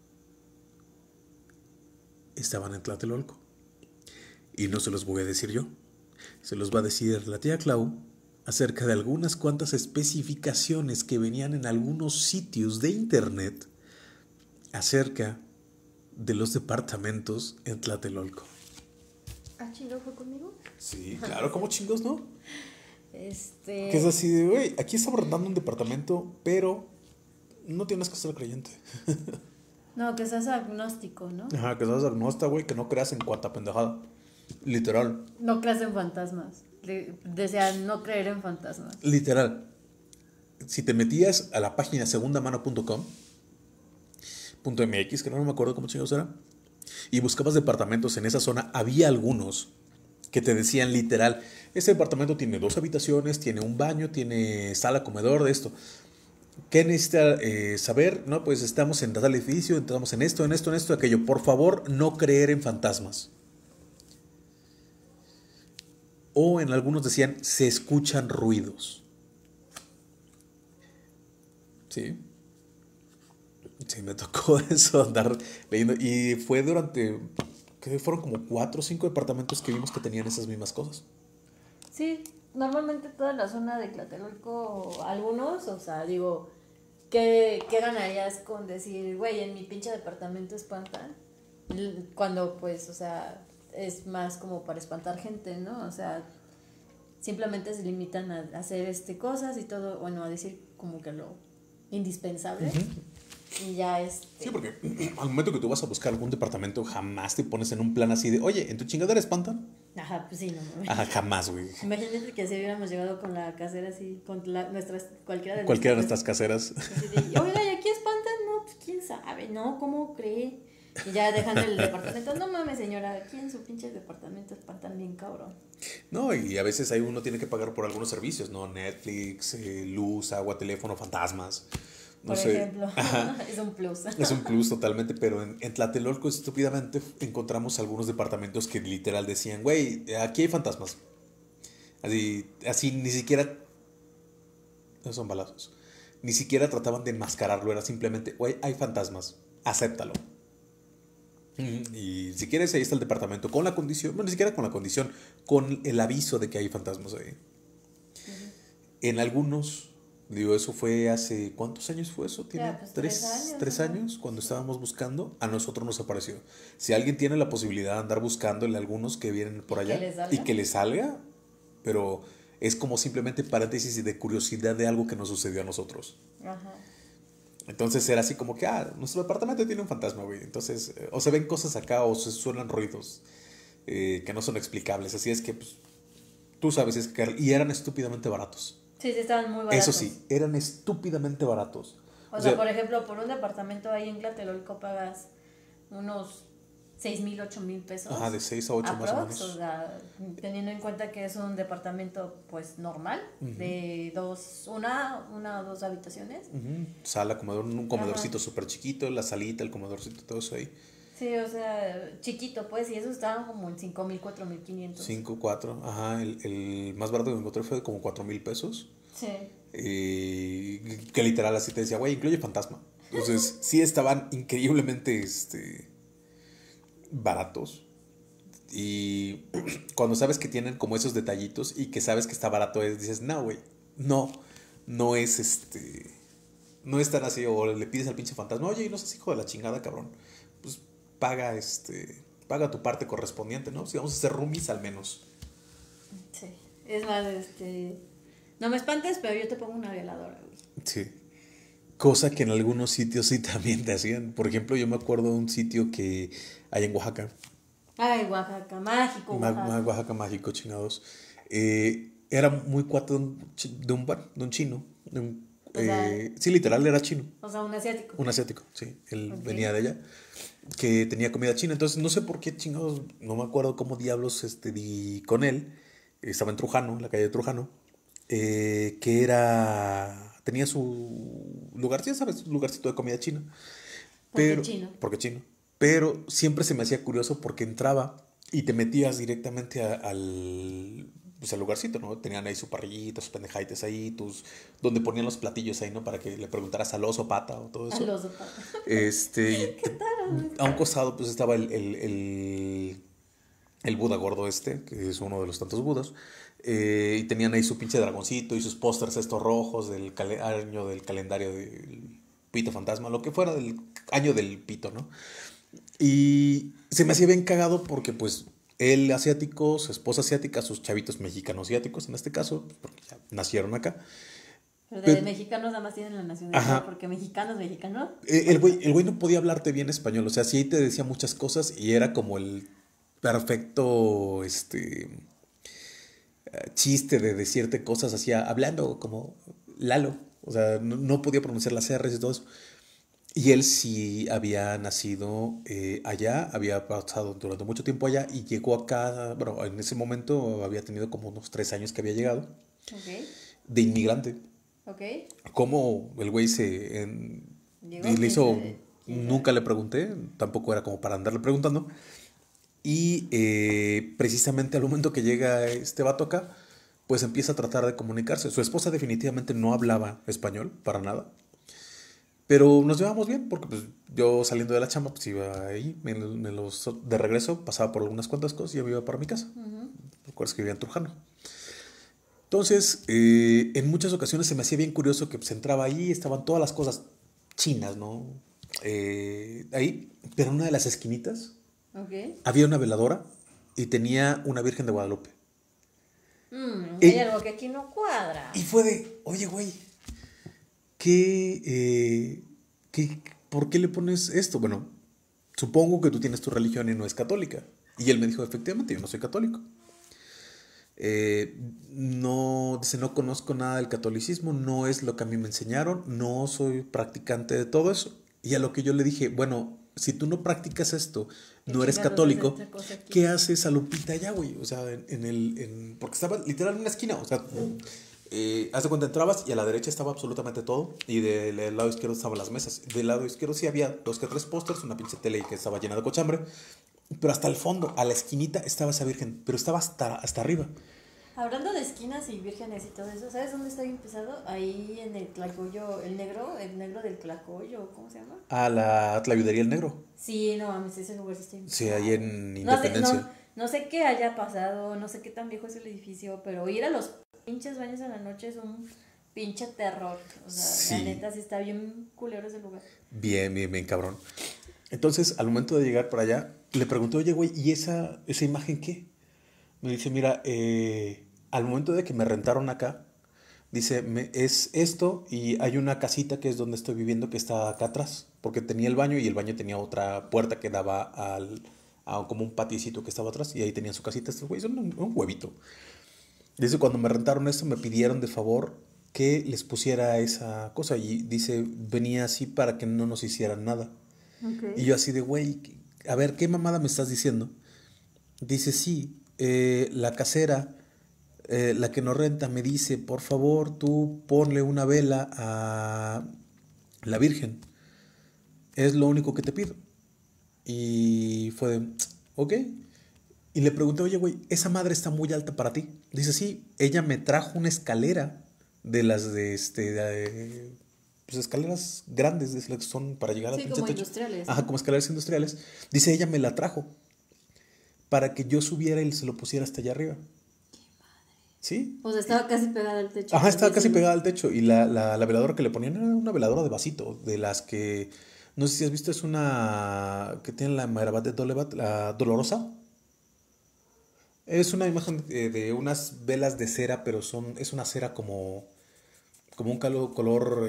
estaban en Tlatelolco. Y no se los voy a decir yo, se los va a decir la tía Clau acerca de algunas cuantas especificaciones que venían en algunos sitios de internet acerca de los departamentos en Tlatelolco. ¿Ah, chingado fue conmigo? Sí, claro, ¿cómo chingos, no? Que es así de, güey, aquí estamos rentando un departamento, pero no tienes que ser creyente. No, que seas agnóstico, ¿no? Ajá, que seas agnóstico, güey, que no creas en cuanta pendejada. Literal. No creas en fantasmas. Desea no creer en fantasmas. Literal. Si te metías a la página segundamano.com.mx, que no me acuerdo cómo chingados era, y buscabas departamentos en esa zona, había algunos que te decían literal, ese departamento tiene 2 habitaciones, tiene un baño, tiene sala, comedor, de esto. ¿Qué necesita saber? No, pues estamos en tal edificio, estamos en esto, aquello. Por favor, no creer en fantasmas. O en algunos decían, se escuchan ruidos. Sí. Sí, me tocó eso, andar leyendo. Y fue durante, que fueron como 4 o 5 departamentos que vimos que tenían esas mismas cosas. Sí, normalmente toda la zona de Tlatelolco, algunos, o sea, digo, ¿qué ganarías con decir, güey, en mi pinche departamento espantan? Cuando, pues, o sea, es más como para espantar gente, ¿no? O sea, simplemente se limitan a hacer cosas y todo, bueno, a decir como que lo indispensable. Y ya Sí, porque al momento que tú vas a buscar algún departamento, jamás te pones en un plan así de, oye, ¿en tu chingadera espantan? Ajá, pues sí, no. Ajá, jamás, güey. Imagínate que si hubiéramos llegado con la casera así, con cualquiera de nuestras caseras. Oiga, ¿y aquí espantan? No, pues quién sabe, ¿no? ¿Cómo cree? Y ya dejando el departamento, no mames, señora, aquí en su pinche departamento espantan bien cabrón. No, y a veces ahí uno tiene que pagar por algunos servicios, ¿no? Netflix, luz, agua, teléfono, fantasmas. No por ejemplo, es un plus. Es un plus totalmente, pero en Tlatelolco estúpidamente encontramos algunos departamentos que literal decían, güey, aquí hay fantasmas. Así ni siquiera, no son balazos, ni siquiera trataban de enmascararlo, era simplemente, güey, hay fantasmas, acéptalo. Y si quieres, ahí está el departamento con la condición, no, ni siquiera con la condición, con el aviso de que hay fantasmas ahí. En algunos, digo, eso fue hace, ¿cuántos años fue eso? ¿Tiene ya, pues, 3 años? Cuando estábamos buscando, a nosotros nos apareció. Si alguien tiene la posibilidad de andar buscándole a algunos que vienen por allá y que le salga, pero es como simplemente paréntesis y de curiosidad de algo que nos sucedió a nosotros. Ajá. Entonces era así como que, nuestro departamento tiene un fantasma, güey. Entonces, o se ven cosas acá o se suenan ruidos que no son explicables. Así es que, pues, tú sabes, y eran estúpidamente baratos. Sí, estaban muy baratos. Eso sí, eran estúpidamente baratos. O sea, por ejemplo, por un departamento ahí en Tlatelolco pagas unos 6,000, 8,000 pesos. Ajá, de 6 a 8 más o menos. O sea, teniendo en cuenta que es un departamento pues normal, de una o dos habitaciones. Sala, comedor, un comedorcito súper chiquito, la salita, el comedorcito, todo eso ahí. Sí, o sea, chiquito pues, y eso estaba como en 5,000, 4,500. 5, 4, ajá, el más barato que me encontré fue de como 4,000 pesos. Sí. Que literal así te decía, güey, incluye fantasma. Entonces, sí estaban increíblemente baratos. Y cuando sabes que tienen como esos detallitos y que sabes que está barato, dices, no, güey, no, no es no es tan así. O le pides al pinche fantasma, oye, no seas hijo de la chingada, cabrón. Pues paga, paga tu parte correspondiente, ¿no? Si vamos a hacer roomies al menos. Sí. Es más, no me espantes, pero yo te pongo una veladora, güey. Sí. Cosa que en algunos sitios sí también te hacían. Por ejemplo, yo me acuerdo de un sitio que hay en Oaxaca. Ay, Oaxaca, mágico, Oaxaca. Oaxaca mágico, chingados. Era muy cuate de un bar, de un chino. O sea, Sí, literal, era chino. o sea, un asiático. Un asiático, sí. Él Ok. venía de allá. Que tenía comida china. Entonces, no sé por qué chingados, no me acuerdo cómo diablos di con él. Estaba en Trujano, en la calle de Trujano. Que era. Tenía su lugar, ya sabes, un lugarcito de comida china. Porque chino. Porque chino. Pero siempre se me hacía curioso porque entraba y te metías directamente pues al lugarcito, ¿no? Tenían ahí su parrillita, sus pendejaites ahí, donde ponían los platillos ahí, ¿no? Para que le preguntaras al oso pata o todo eso. Al oso pata. Y ¿Qué tal? a un costado pues estaba el Buda gordo que es uno de los tantos Budas. Y tenían ahí su pinche dragoncito y sus pósters estos rojos del año del calendario del Pito Fantasma, lo que fuera del año del Pito, ¿no? Y se me hacía bien cagado porque pues él asiático, su esposa asiática, sus chavitos mexicanos asiáticos en este caso, porque ya nacieron acá. Pero de Pero, mexicanos nada más tienen la nacionalidad, ajá, porque mexicanos, el güey no podía hablarte bien español, o sea, sí te decía muchas cosas y era como el perfecto, chiste de decirte cosas así, hablando como Lalo, o sea, no podía pronunciar las R's y todo eso. Y él sí había nacido allá, había pasado durante mucho tiempo allá y llegó acá, bueno, en ese momento había tenido como unos 3 años que había llegado Ok, de inmigrante. ok. Cómo el güey Llegó, y le hizo, quién nunca sabe. le pregunté, tampoco era como para andarle preguntando. Y precisamente al momento que llega este vato acá, pues empieza a tratar de comunicarse. Su esposa definitivamente no hablaba español, para nada. Pero nos llevamos bien, porque pues yo saliendo de la chamba, pues iba ahí, de regreso, pasaba por algunas cuantas cosas y ya me iba para mi casa. Recuerdas que vivía en Trujano. Entonces, en muchas ocasiones se me hacía bien curioso que pues entraba ahí, estaban todas las cosas chinas, ¿no? Ahí, pero en una de las esquinitas Ok. había una veladora y tenía una Virgen de Guadalupe. Hay Y, algo que aquí no cuadra. y fue de, oye, güey, ¿qué, por qué le pones esto? Bueno, supongo que tú tienes tu religión y no es católica. Y él me dijo, efectivamente, yo no soy católico. No, dice, no conozco nada del catolicismo, no es lo que a mí me enseñaron, no soy practicante de todo eso. Y a lo que yo le dije, bueno, si tú no practicas esto, ¿Qué no eres chingados hace católico, esta cosa aquí? ¿qué haces a Lupita allá, güey? O sea, porque estaba literal en una esquina, o sea, haz de cuenta, entrabas y a la derecha estaba absolutamente todo y del lado izquierdo estaban las mesas. Del lado izquierdo sí había 2 que 3 pósters, una pinche tele que estaba llena de cochambre, pero hasta el fondo, a la esquinita, estaba esa virgen, pero estaba hasta arriba. Hablando de esquinas y vírgenes y todo eso, ¿sabes dónde está bien pesado? Ahí en el Tlacoyo, el negro del Tlacoyo, ¿cómo se llama? A la Tlayudería El Negro. Sí, no mames, ese lugar sí está bien Sí, pesado. ahí en No sé, Independencia. no sé qué haya pasado, no sé qué tan viejo es el edificio, pero ir a los pinches baños en la noche es un pinche terror. O sea, la Sí, neta sí está bien culero ese lugar. bien, bien, bien, cabrón. Entonces, al momento de llegar para allá, le pregunté, oye, güey, ¿y esa imagen qué? Me dice, mira, al momento de que me rentaron acá, dice, es esto y hay una casita que es donde estoy viviendo que está acá atrás, porque tenía el baño y el baño tenía otra puerta que daba a como un patiecito que estaba atrás y ahí tenían su casita. Estos güeyes son un huevito. Dice, cuando me rentaron esto, me pidieron de favor que les pusiera esa cosa y dice, venía así para que no nos hicieran nada. Y Ok. yo así de, güey, a ver, ¿qué mamada me estás diciendo? Dice, sí, la casera, la que nos renta, me dice, por favor, tú ponle una vela a la Virgen. Es lo único que te pido. Y fue de, ok. Y le pregunté, oye, güey, ¿esa madre está muy alta para ti? Dice, sí, ella me trajo una escalera de las pues, escaleras grandes, de las que son para llegar al Sí, pinche como techo. industriales. Ajá, como escaleras industriales. Dice, ella me la trajo para que yo subiera y se lo pusiera hasta allá arriba. ¿Sí? O sea, estaba casi pegada al techo. Ajá, por estaba así casi decirlo. pegada al techo. Y la veladora que le ponían era una veladora de vasito, de las que, no sé si has visto, es una que tiene la Marabat de Dolevat, la Dolorosa. Es una imagen de unas velas de cera, pero es una cera como un color,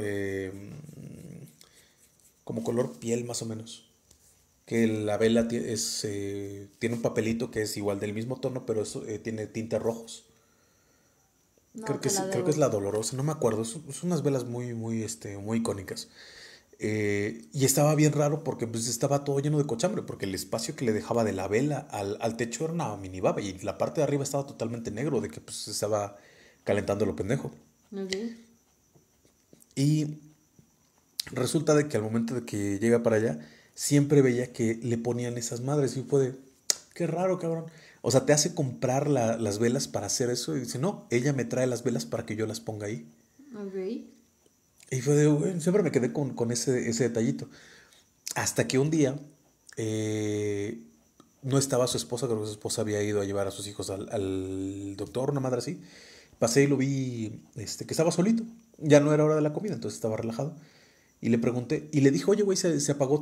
como color piel más o menos. Que la vela tiene un papelito que es igual del mismo tono, pero tiene tintes rojos. No, te la Creo que es debo. la Dolorosa, no me acuerdo. Son unas velas muy icónicas. Y estaba bien raro porque pues estaba todo lleno de cochambre, porque el espacio que le dejaba de la vela al techo era una minibaba y la parte de arriba estaba totalmente negro de que pues estaba calentando lo pendejo. Ok. Y resulta de que al momento de que llega para allá, siempre veía que le ponían esas madres y fue de, qué raro, cabrón. O sea, te hace comprar las velas para hacer eso y dice, no, ella me trae las velas para que yo las ponga ahí. Ok. Y fue de, güey, siempre me quedé con ese detallito. Hasta que un día no estaba su esposa, creo que su esposa había ido a llevar a sus hijos al doctor, una madre así. Pasé y lo vi que estaba solito. Ya no era hora de la comida, entonces estaba relajado. Y le pregunté, y le dije, oye, güey, se apagó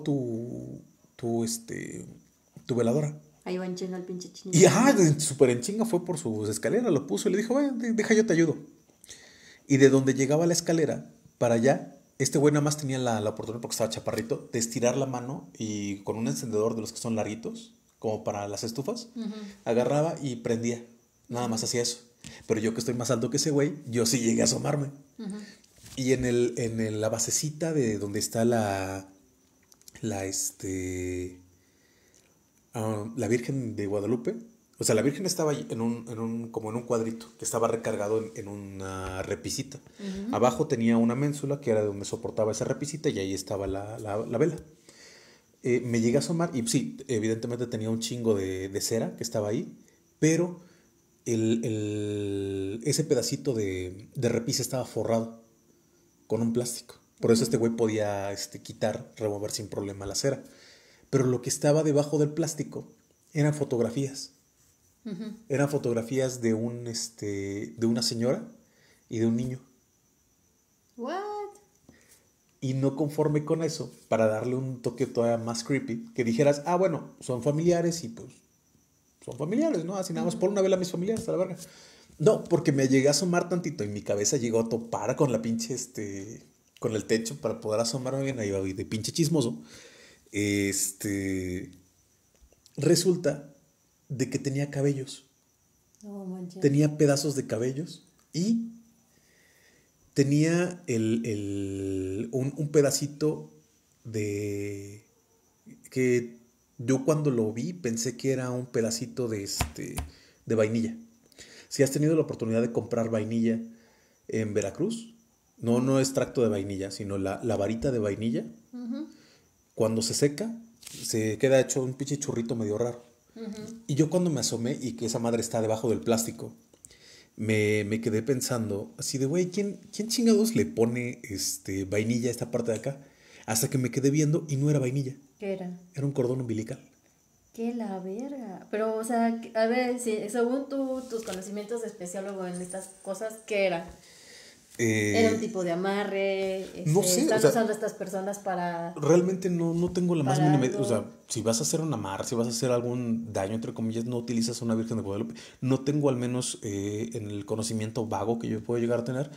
tu veladora. Ahí va en chinga el pinche Y chinito. ajá, súper en chinga fue por sus escaleras, lo puso y le dijo, güey, deja yo te ayudo. Y de donde llegaba la escalera para allá, este güey nada más tenía la oportunidad, porque estaba chaparrito, de estirar la mano y con un encendedor de los que son larguitos, como para las estufas, agarraba y prendía. Nada más hacía eso. Pero yo que estoy más alto que ese güey, yo sí llegué a asomarme. Y la basecita de donde está la, este, la Virgen de Guadalupe. O sea, la Virgen estaba ahí como en un cuadrito que estaba recargado en una repisita. Abajo tenía una ménsula que era donde soportaba esa repisita y ahí estaba la vela. Me llegué a asomar y sí, evidentemente tenía un chingo de cera que estaba ahí, pero ese pedacito de repisa estaba forrado con un plástico. Por eso este güey podía quitar, remover sin problema la cera. Pero lo que estaba debajo del plástico eran fotografías. Eran fotografías de una señora y de un niño. What? Y no conforme con eso, para darle un toque todavía más creepy, que dijeras, ah, bueno, son familiares y pues son familiares, ¿no? Así nada más por una vela a mis familiares, a la verga. No, porque me llegué a asomar tantito y mi cabeza llegó a topar con la pinche, con el techo para poder asomarme bien ahí de pinche chismoso. Resulta de que tenía cabellos. No manches. Tenía pedazos de cabellos y tenía un pedacito de que yo cuando lo vi pensé que era un pedacito de vainilla. Si has tenido la oportunidad de comprar vainilla en Veracruz, no extracto de vainilla, sino la varita de vainilla, cuando se seca, se queda hecho un pinche churrito medio raro. Y yo cuando me asomé y que esa madre está debajo del plástico, me quedé pensando así de, güey, ¿quién chingados le pone vainilla a esta parte de acá? Hasta que me quedé viendo y no era vainilla. ¿Qué era? Era un cordón umbilical. ¡Qué la verga! Pero, o sea, a ver, según tus conocimientos de especiólogo en estas cosas, ¿qué era? ¿Era un tipo de amarre? No sé, ¿Están o sea, usando a estas personas para...? realmente no tengo la más para mínima. algo? O sea, si vas a hacer un amarre, si vas a hacer algún daño, entre comillas, no utilizas una Virgen de Guadalupe. No tengo, al menos en el conocimiento vago que yo puedo llegar a tener,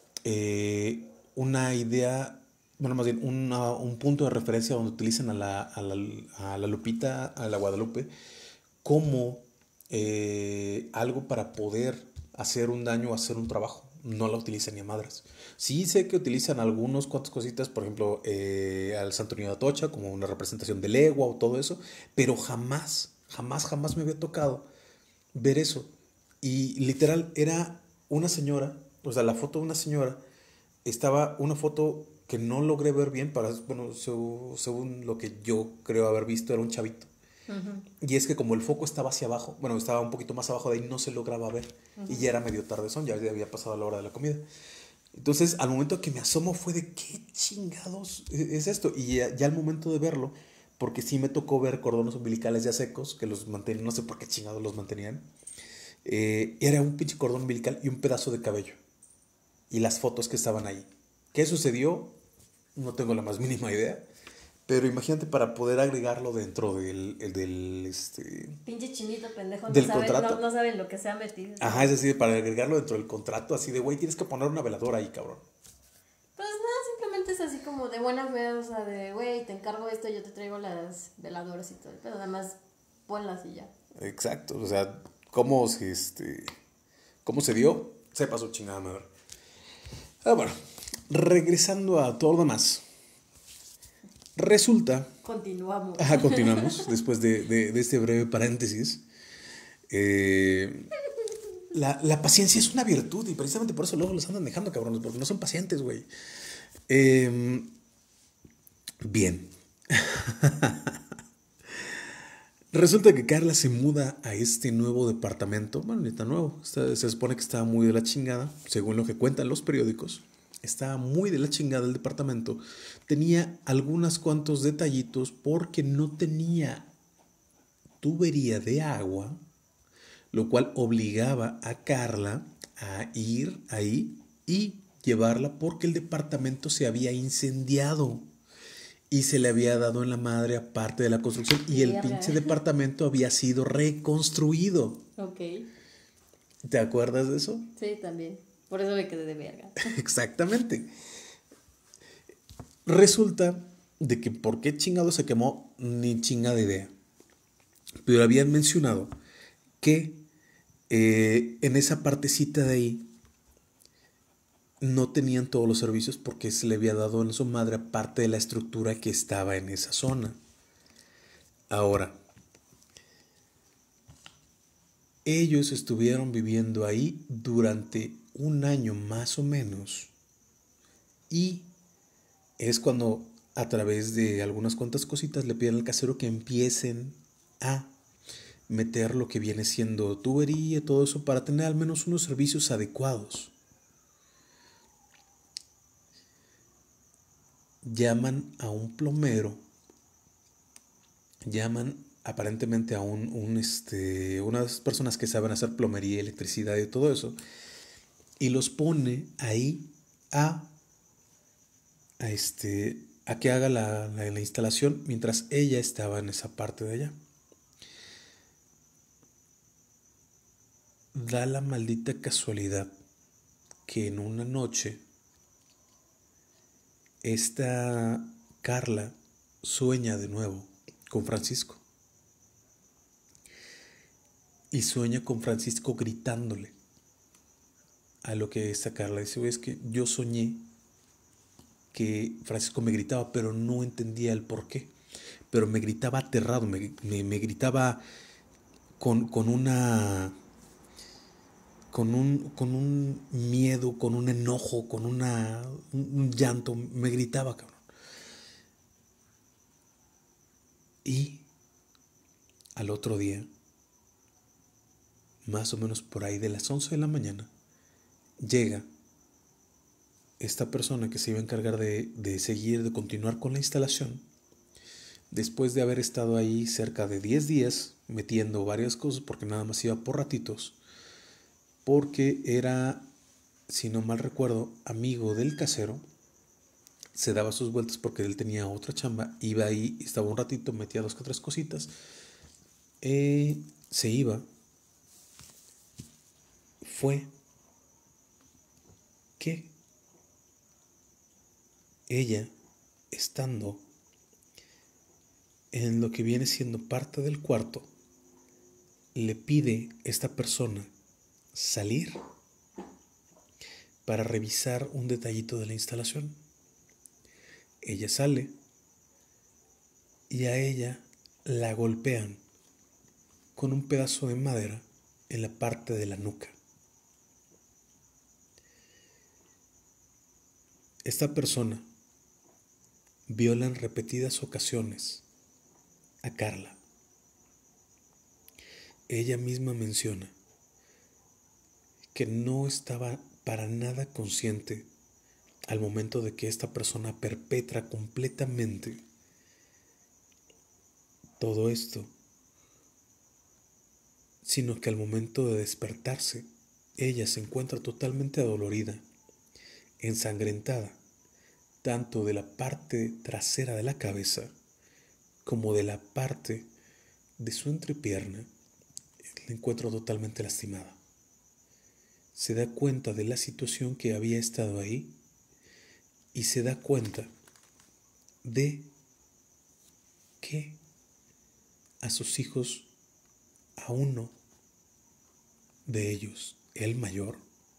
una idea, bueno, más bien un punto de referencia donde utilicen a la Lupita, a la Guadalupe, como algo para poder hacer un daño o hacer un trabajo. No la utilizan ni a madres. Sí sé que utilizan algunos cuantas cositas, por ejemplo, al Santo Niño de Atocha, como una representación de legua o todo eso, pero jamás me había tocado ver eso. Y literal era una señora, o sea, la foto de una señora, estaba una foto que no logré ver bien, bueno, según lo que yo creo haber visto, era un chavito. Y es que como el foco estaba hacia abajo, bueno, estaba un poquito más abajo de ahí, no se lograba ver. Y ya era medio tardezón, ya había pasado la hora de la comida. Entonces, al momento que me asomo fue de qué chingados es esto. Y ya al momento de verlo, porque sí me tocó ver cordones umbilicales ya secos, que los mantenían, no sé por qué chingados los mantenían. Era un pinche cordón umbilical y un pedazo de cabello. Y las fotos que estaban ahí. ¿Qué sucedió? No tengo la más mínima idea. Pero imagínate para poder agregarlo dentro Pinche chinito pendejo, del contrato. no saben lo que se ha metido. Ajá, es decir, para agregarlo dentro del contrato, así de, güey, tienes que poner una veladora ahí, cabrón. Pues nada, simplemente es así como de buena fe, o sea, de, güey, te encargo esto, yo te traigo las veladoras y todo, pero nada más ponlas y ya. Exacto, o sea, ¿cómo cómo se dio? Sepa su chingada madre. Bueno, regresando a todo lo demás. Resulta. Continuamos. Ajá, continuamos después de este breve paréntesis. La paciencia es una virtud y precisamente por eso luego los andan dejando, cabrones, porque no son pacientes, güey. Bien. Resulta que Carla se muda a este nuevo departamento. Bueno, ni tan nuevo. Se supone que estaba muy de la chingada, según lo que cuentan los periódicos. Estaba muy de la chingada el departamento. Tenía algunos cuantos detallitos porque no tenía tubería de agua, lo cual obligaba a Carla a ir ahí y llevarla porque el departamento se había incendiado y se le había dado en la madre a parte de la construcción y el pinche departamento había sido reconstruido. Ok. ¿Te acuerdas de eso? Sí, también. Por eso me quedé de verga. Exactamente. Resulta de que por qué chingado se quemó, ni chingada idea. Pero habían mencionado que en esa partecita de ahí no tenían todos los servicios porque se le había dado en su madre parte de la estructura que estaba en esa zona. Ahora, ellos estuvieron viviendo ahí durante un año más o menos y es cuando a través de algunas cuantas cositas le piden al casero que empiecen a meter lo que viene siendo tubería, todo eso para tener al menos unos servicios adecuados. Llaman a un plomero, llaman aparentemente a unas personas que saben hacer plomería, electricidad y todo eso, y los pone ahí a que haga la instalación mientras ella estaba en esa parte de allá. Da la maldita casualidad que en una noche esta Carla sueña de nuevo con Francisco. Y sueña con Francisco gritándole. A lo que esta Carla dice, es que yo soñé que Francisco me gritaba, pero no entendía el por qué. Pero me gritaba aterrado, me gritaba con un miedo, con un enojo, con un llanto, me gritaba, cabrón. Y al otro día, más o menos por ahí de las 11 de la mañana, llega esta persona que se iba a encargar de continuar con la instalación, después de haber estado ahí cerca de 10 días, metiendo varias cosas, porque nada más iba por ratitos, porque era, si no mal recuerdo, amigo del casero, se daba sus vueltas porque él tenía otra chamba, iba ahí, estaba un ratito, metía 2 o 3 cositas, se iba, fue que ella, estando en lo que viene siendo parte del cuarto, le pide a esta persona salir para revisar un detallito de la instalación. Ella sale y a ella la golpean con un pedazo de madera en la parte de la nuca. Esta persona viola en repetidas ocasiones a Carla. Ella misma menciona que no estaba para nada consciente al momento de que esta persona perpetra completamente todo esto, sino que al momento de despertarse, ella se encuentra totalmente adolorida, ensangrentada, tanto de la parte trasera de la cabeza como de la parte de su entrepierna. La encuentra totalmente lastimada. Se da cuenta de la situación que había estado ahí y se da cuenta de que a sus hijos, a uno de ellos, el mayor,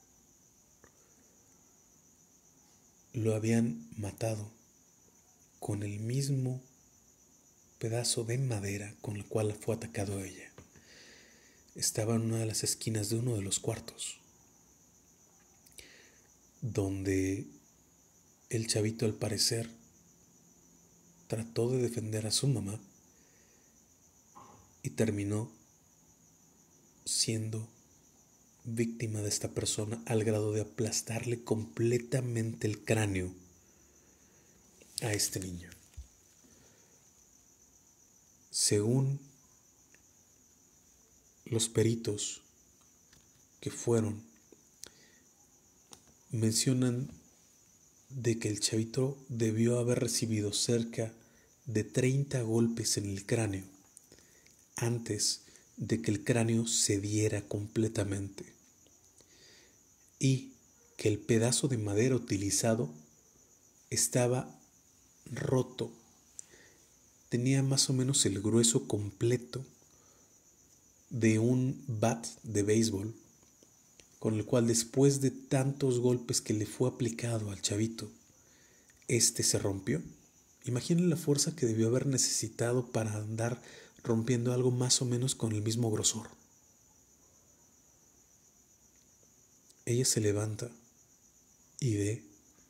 lo habían matado con el mismo pedazo de madera con el cual fue atacado ella. Estaba en una de las esquinas de uno de los cuartos, donde el chavito, al parecer, trató de defender a su mamá y terminó siendo víctima de esta persona al grado de aplastarle completamente el cráneo a este niño. Según los peritos que fueron, mencionan de que el chavito debió haber recibido cerca de 30 golpes en el cráneo antes de que el cráneo cediera completamente, y que el pedazo de madera utilizado estaba roto. Tenía más o menos el grueso completo de un bat de béisbol, con el cual, después de tantos golpes que le fue aplicado al chavito, este se rompió. Imaginen la fuerza que debió haber necesitado para andar rompiendo algo más o menos con el mismo grosor. Ella se levanta y ve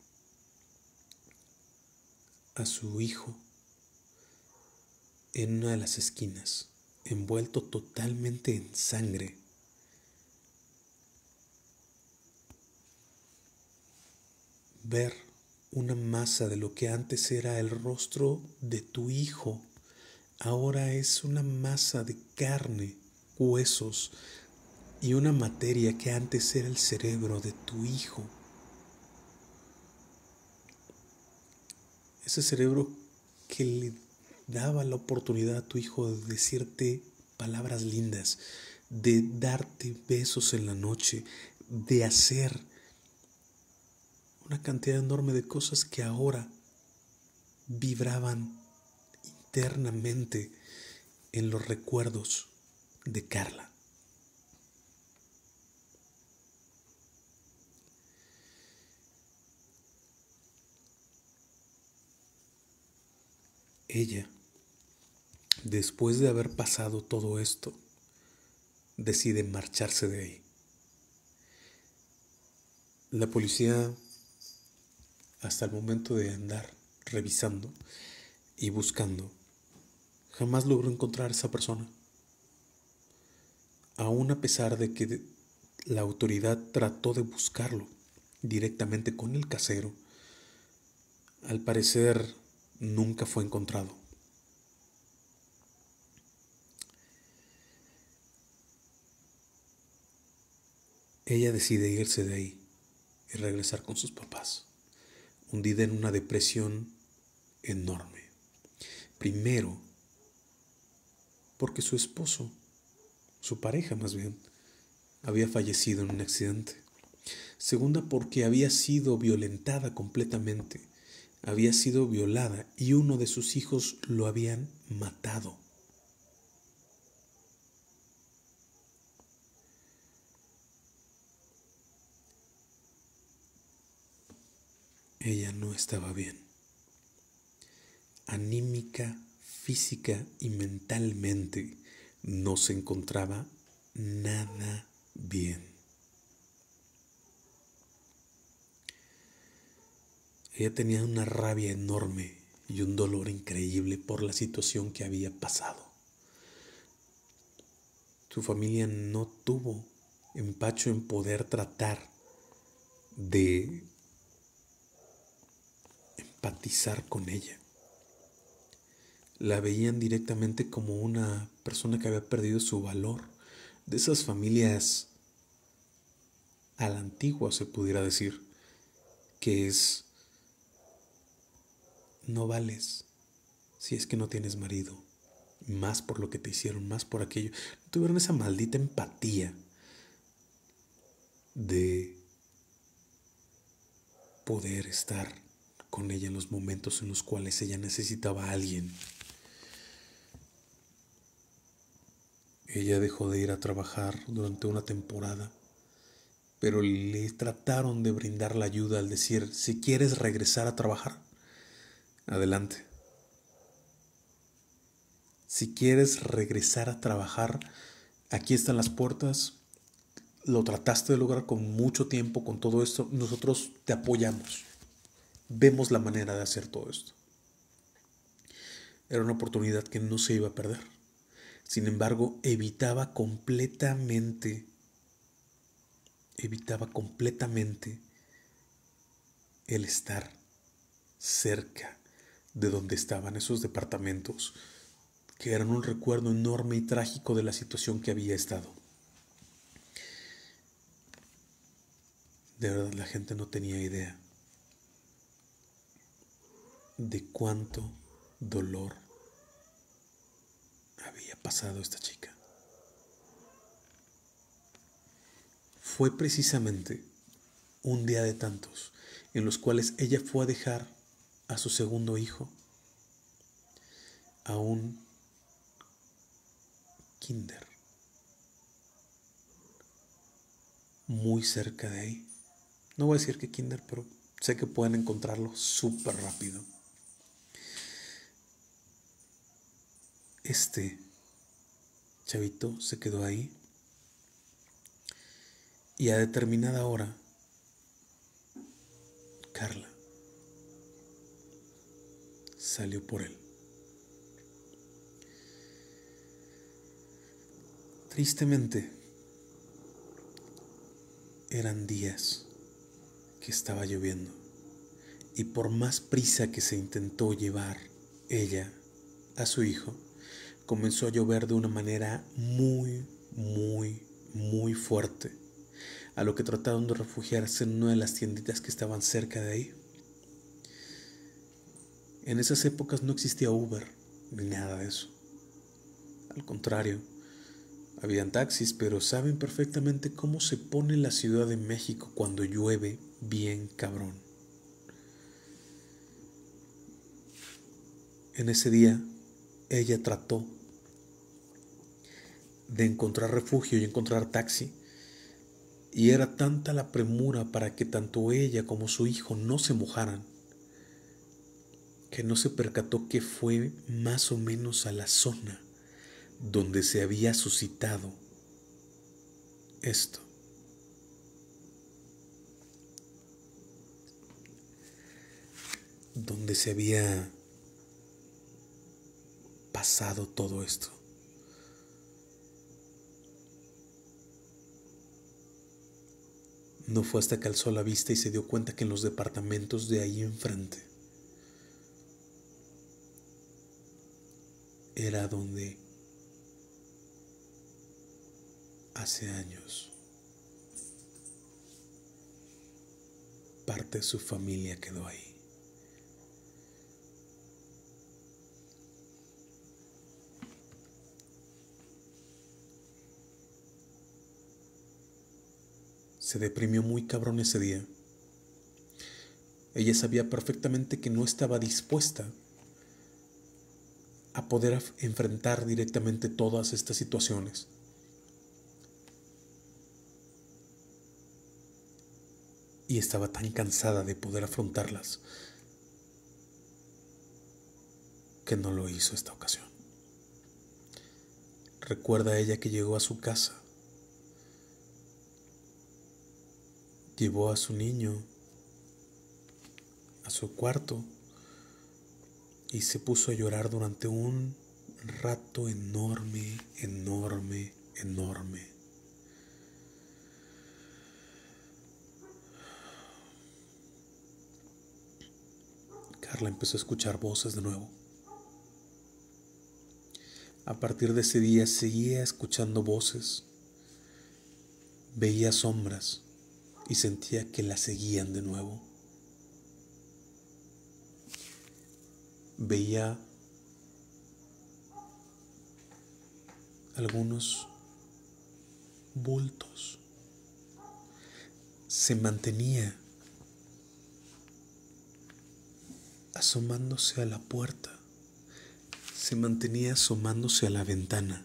a su hijo en una de las esquinas, envuelto totalmente en sangre. Ver una masa de lo que antes era el rostro de tu hijo, ahora es una masa de carne, huesos y una materia que antes era el cerebro de tu hijo. Ese cerebro que le daba la oportunidad a tu hijo de decirte palabras lindas, de darte besos en la noche, de hacer una cantidad enorme de cosas que ahora vibraban internamente en los recuerdos de Carla. Ella, después de haber pasado todo esto, decide marcharse de ahí. La policía, hasta el momento de andar revisando y buscando, jamás logró encontrar a esa persona. Aún a pesar de que la autoridad trató de buscarlo directamente con el casero, al parecer nunca fue encontrado. Ella decide irse de ahí y regresar con sus papás, hundida en una depresión enorme. Primero, porque su esposo, su pareja más bien, había fallecido en un accidente. Segunda, porque había sido violentada completamente, había sido violada y uno de sus hijos lo habían matado. Ella no estaba bien, anímica, física y mentalmente no se encontraba nada bien. Ella tenía una rabia enorme y un dolor increíble por la situación que había pasado. Su familia no tuvo empacho en poder tratar de empatizar con ella. La veían directamente como una persona que había perdido su valor, de esas familias a la antigua, se pudiera decir, que es: no vales si es que no tienes marido, más por lo que te hicieron, más por aquello. No tuvieron esa maldita empatía de poder estar con ella en los momentos en los cuales ella necesitaba a alguien. Ella dejó de ir a trabajar durante una temporada, pero le trataron de brindar la ayuda al decir: si quieres regresar a trabajar, adelante. Si quieres regresar a trabajar, aquí están las puertas. Lo trataste de lograr con mucho tiempo, con todo esto. Nosotros te apoyamos. Vemos la manera de hacer todo esto. Era una oportunidad que no se iba a perder. Sin embargo, evitaba completamente el estar cerca de donde estaban esos departamentos, que eran un recuerdo enorme y trágico de la situación que había estado. De verdad, la gente no tenía idea de cuánto dolor había pasado esta chica. Fue precisamente un día de tantos en los cuales ella fue a dejar a su segundo hijo a un kinder muy cerca de ahí. No voy a decir qué kinder, pero sé que pueden encontrarlo súper rápido. Este chavito se quedó ahí y a determinada hora Carla salió por él. Tristemente, eran días que estaba lloviendo y por más prisa que se intentó llevar ella a su hijo, comenzó a llover de una manera muy, muy, muy fuerte, a lo que trataron de refugiarse en una de las tienditas que estaban cerca de ahí. En esas épocas no existía Uber ni nada de eso. Al contrario, habían taxis, pero saben perfectamente cómo se pone la Ciudad de México cuando llueve bien cabrón. En ese día, ella trató de encontrar refugio y encontrar taxi, y era tanta la premura para que tanto ella como su hijo no se mojaran, que no se percató que fue más o menos a la zona donde se había suscitado esto. Donde se había pasado todo esto. No fue hasta que alzó la vista y se dio cuenta que en los departamentos de ahí enfrente era donde hace años parte de su familia quedó ahí. Se deprimió muy cabrón ese día. Ella sabía perfectamente que no estaba dispuesta a poder enfrentar directamente todas estas situaciones. Y estaba tan cansada de poder afrontarlas que no lo hizo esta ocasión. Recuerda ella que llegó a su casa, llevó a su niño a su cuarto y se puso a llorar durante un rato enorme. Carla empezó a escuchar voces de nuevo. A partir de ese día seguía escuchando voces, veía sombras y sentía que la seguían de nuevo. Veía algunos bultos. Se mantenía asomándose a la puerta, se mantenía asomándose a la ventana,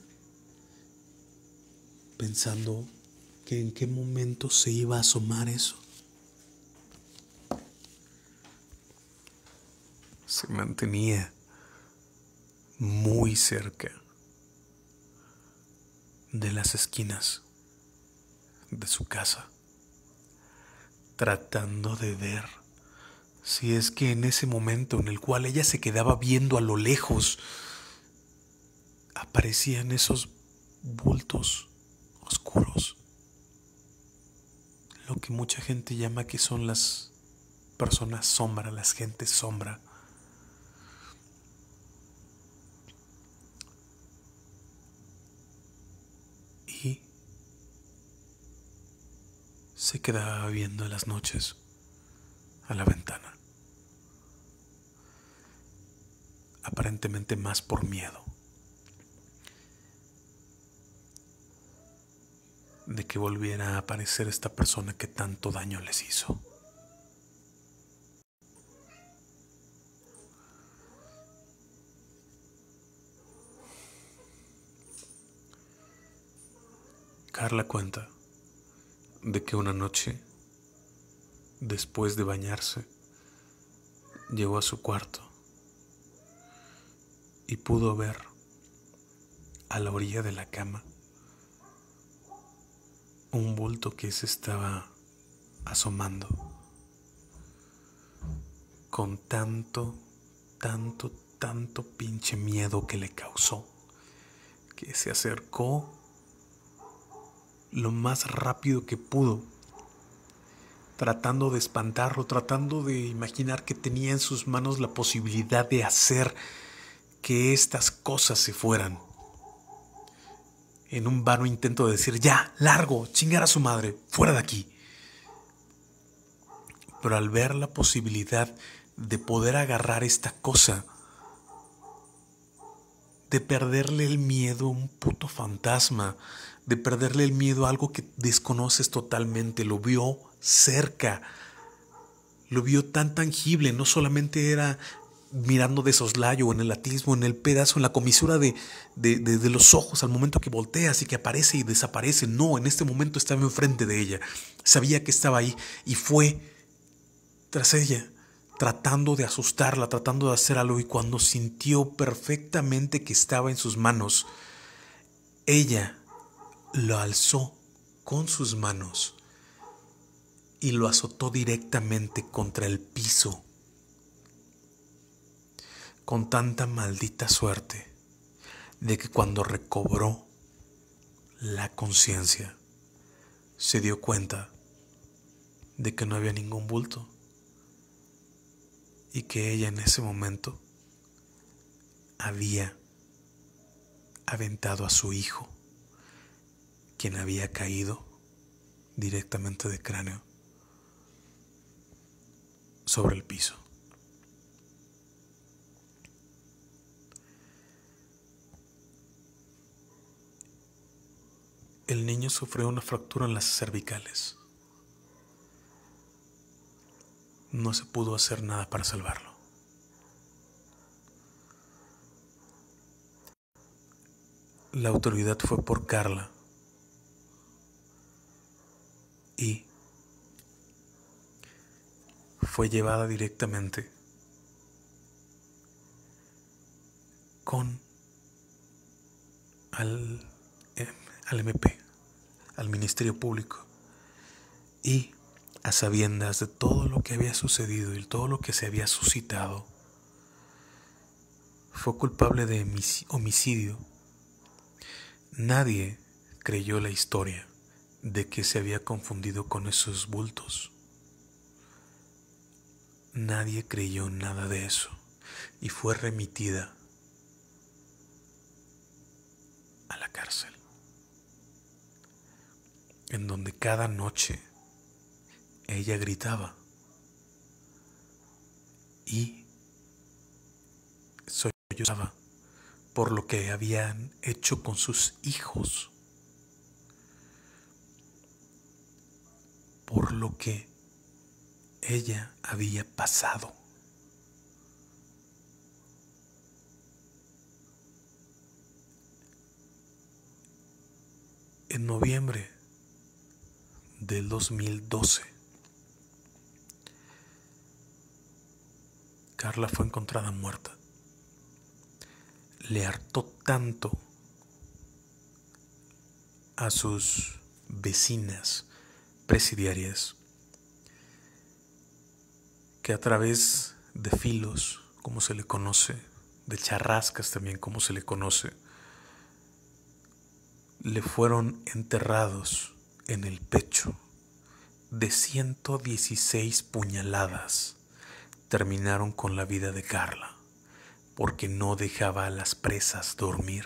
pensando que en qué momento se iba a asomar eso. Se mantenía muy cerca de las esquinas de su casa, tratando de ver si es que en ese momento en el cual ella se quedaba viendo a lo lejos, aparecían esos bultos oscuros, lo que mucha gente llama que son las personas sombra, las gentes sombra. Y se quedaba viendo en las noches a la ventana, aparentemente más por miedo de que volviera a aparecer esta persona que tanto daño les hizo. Carla cuenta de que una noche, después de bañarse, llegó a su cuarto y pudo ver a la orilla de la cama un bulto que se estaba asomando con tanto pinche miedo que le causó, que se acercó lo más rápido que pudo, tratando de espantarlo, tratando de imaginar que tenía en sus manos la posibilidad de hacer que estas cosas se fueran. En un vano intento de decir, ya, largo, chingar a su madre, fuera de aquí. Pero al ver la posibilidad de poder agarrar esta cosa, de perderle el miedo a un puto fantasma, de perderle el miedo a algo que desconoces totalmente, lo vio cerca, lo vio tan tangible, no solamente era mirando de soslayo, en el atismo, en el pedazo, en la comisura de los ojos al momento que volteas y que aparece y desaparece. No, en este momento estaba enfrente de ella, sabía que estaba ahí y fue tras ella, tratando de asustarla, tratando de hacer algo, y cuando sintió perfectamente que estaba en sus manos, ella lo alzó con sus manos y lo azotó directamente contra el piso, con tanta maldita suerte de que cuando recobró la conciencia se dio cuenta de que no había ningún bulto y que ella en ese momento había aventado a su hijo, quien había caído directamente de cráneo sobre el piso. El niño sufrió una fractura en las cervicales. No se pudo hacer nada para salvarlo. La autoridad fue por Carla y fue llevada directamente al MP, al Ministerio Público, y a sabiendas de todo lo que había sucedido y todo lo que se había suscitado, fue culpable de homicidio. Nadie creyó la historia de que se había confundido con esos bultos. nadie creyó nada de eso y fue remitida a la cárcel, en donde cada noche ella gritaba y sollozaba por lo que habían hecho con sus hijos, por lo que ella había pasado. En noviembre del 2012, Carla fue encontrada muerta. Le hartó tanto a sus vecinas presidiarias que a través de filos, como se le conoce, de charrascas también, como se le conoce, le fueron enterrados en el pecho de 116 puñaladas. Terminaron con la vida de Carla porque no dejaba a las presas dormir.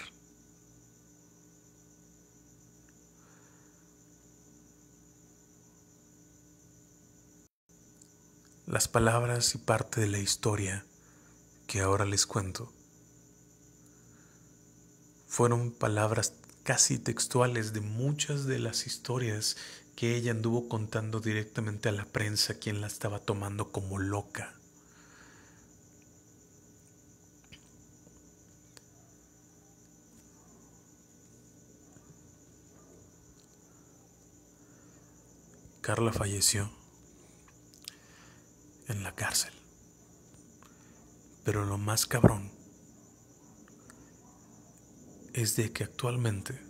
Las palabras y parte de la historia que ahora les cuento fueron palabras casi textuales de muchas de las historias que ella anduvo contando directamente a la prensa, quien la estaba tomando como loca. Carla falleció en la cárcel, pero lo más cabrón es de que actualmente,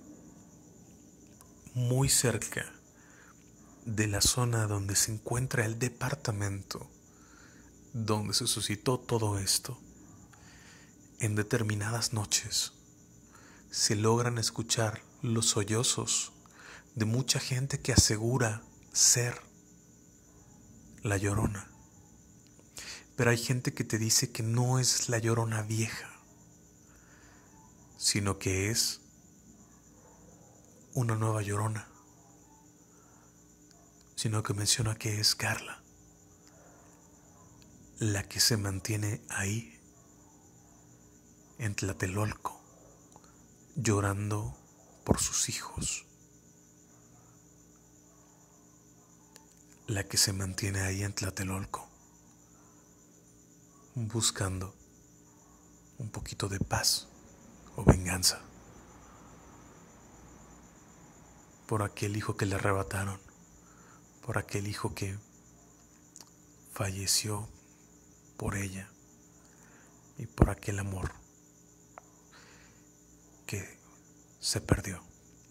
muy cerca de la zona donde se encuentra el departamento donde se suscitó todo esto, en determinadas noches se logran escuchar los sollozos de mucha gente que asegura ser la Llorona. Pero hay gente que te dice que no es la Llorona vieja, sino que es una nueva Llorona, sino que menciona que es Carla, la que se mantiene ahí, en Tlatelolco, llorando por sus hijos, la que se mantiene ahí en Tlatelolco, buscando un poquito de paz o venganza por aquel hijo que le arrebataron, por aquel hijo que falleció por ella y por aquel amor que se perdió.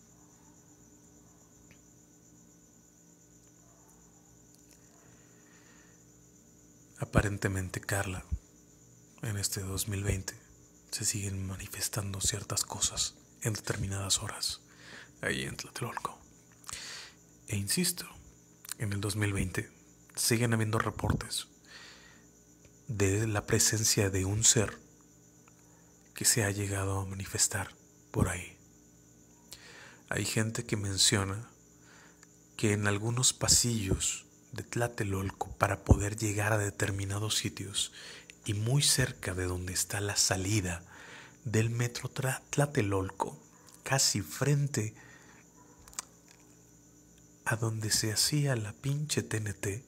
Aparentemente Carla, en este 2020, se siguen manifestando ciertas cosas en determinadas horas ahí en Tlatelolco. E insisto, en el 2020 siguen habiendo reportes de la presencia de un ser que se ha llegado a manifestar por ahí. Hay gente que menciona que en algunos pasillos de Tlatelolco, para poder llegar a determinados sitios y muy cerca de donde está la salida del metro Tlatelolco, casi frente a donde se hacía la pinche TNT,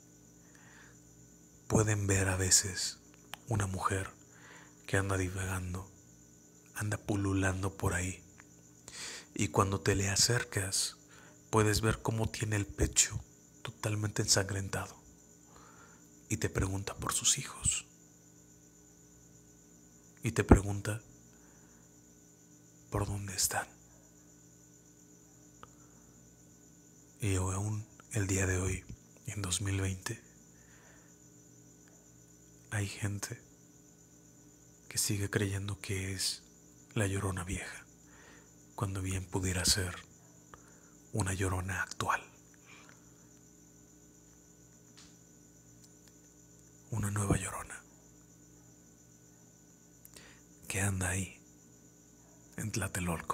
pueden ver a veces una mujer que anda divagando, anda pululando por ahí, y cuando te le acercas puedes ver cómo tiene el pecho totalmente ensangrentado y te pregunta por sus hijos y te pregunta por dónde están. Y aún el día de hoy, en 2020, hay gente que sigue creyendo que es la Llorona vieja, cuando bien pudiera ser una Llorona actual. una nueva Llorona que anda ahí en Tlatelolco.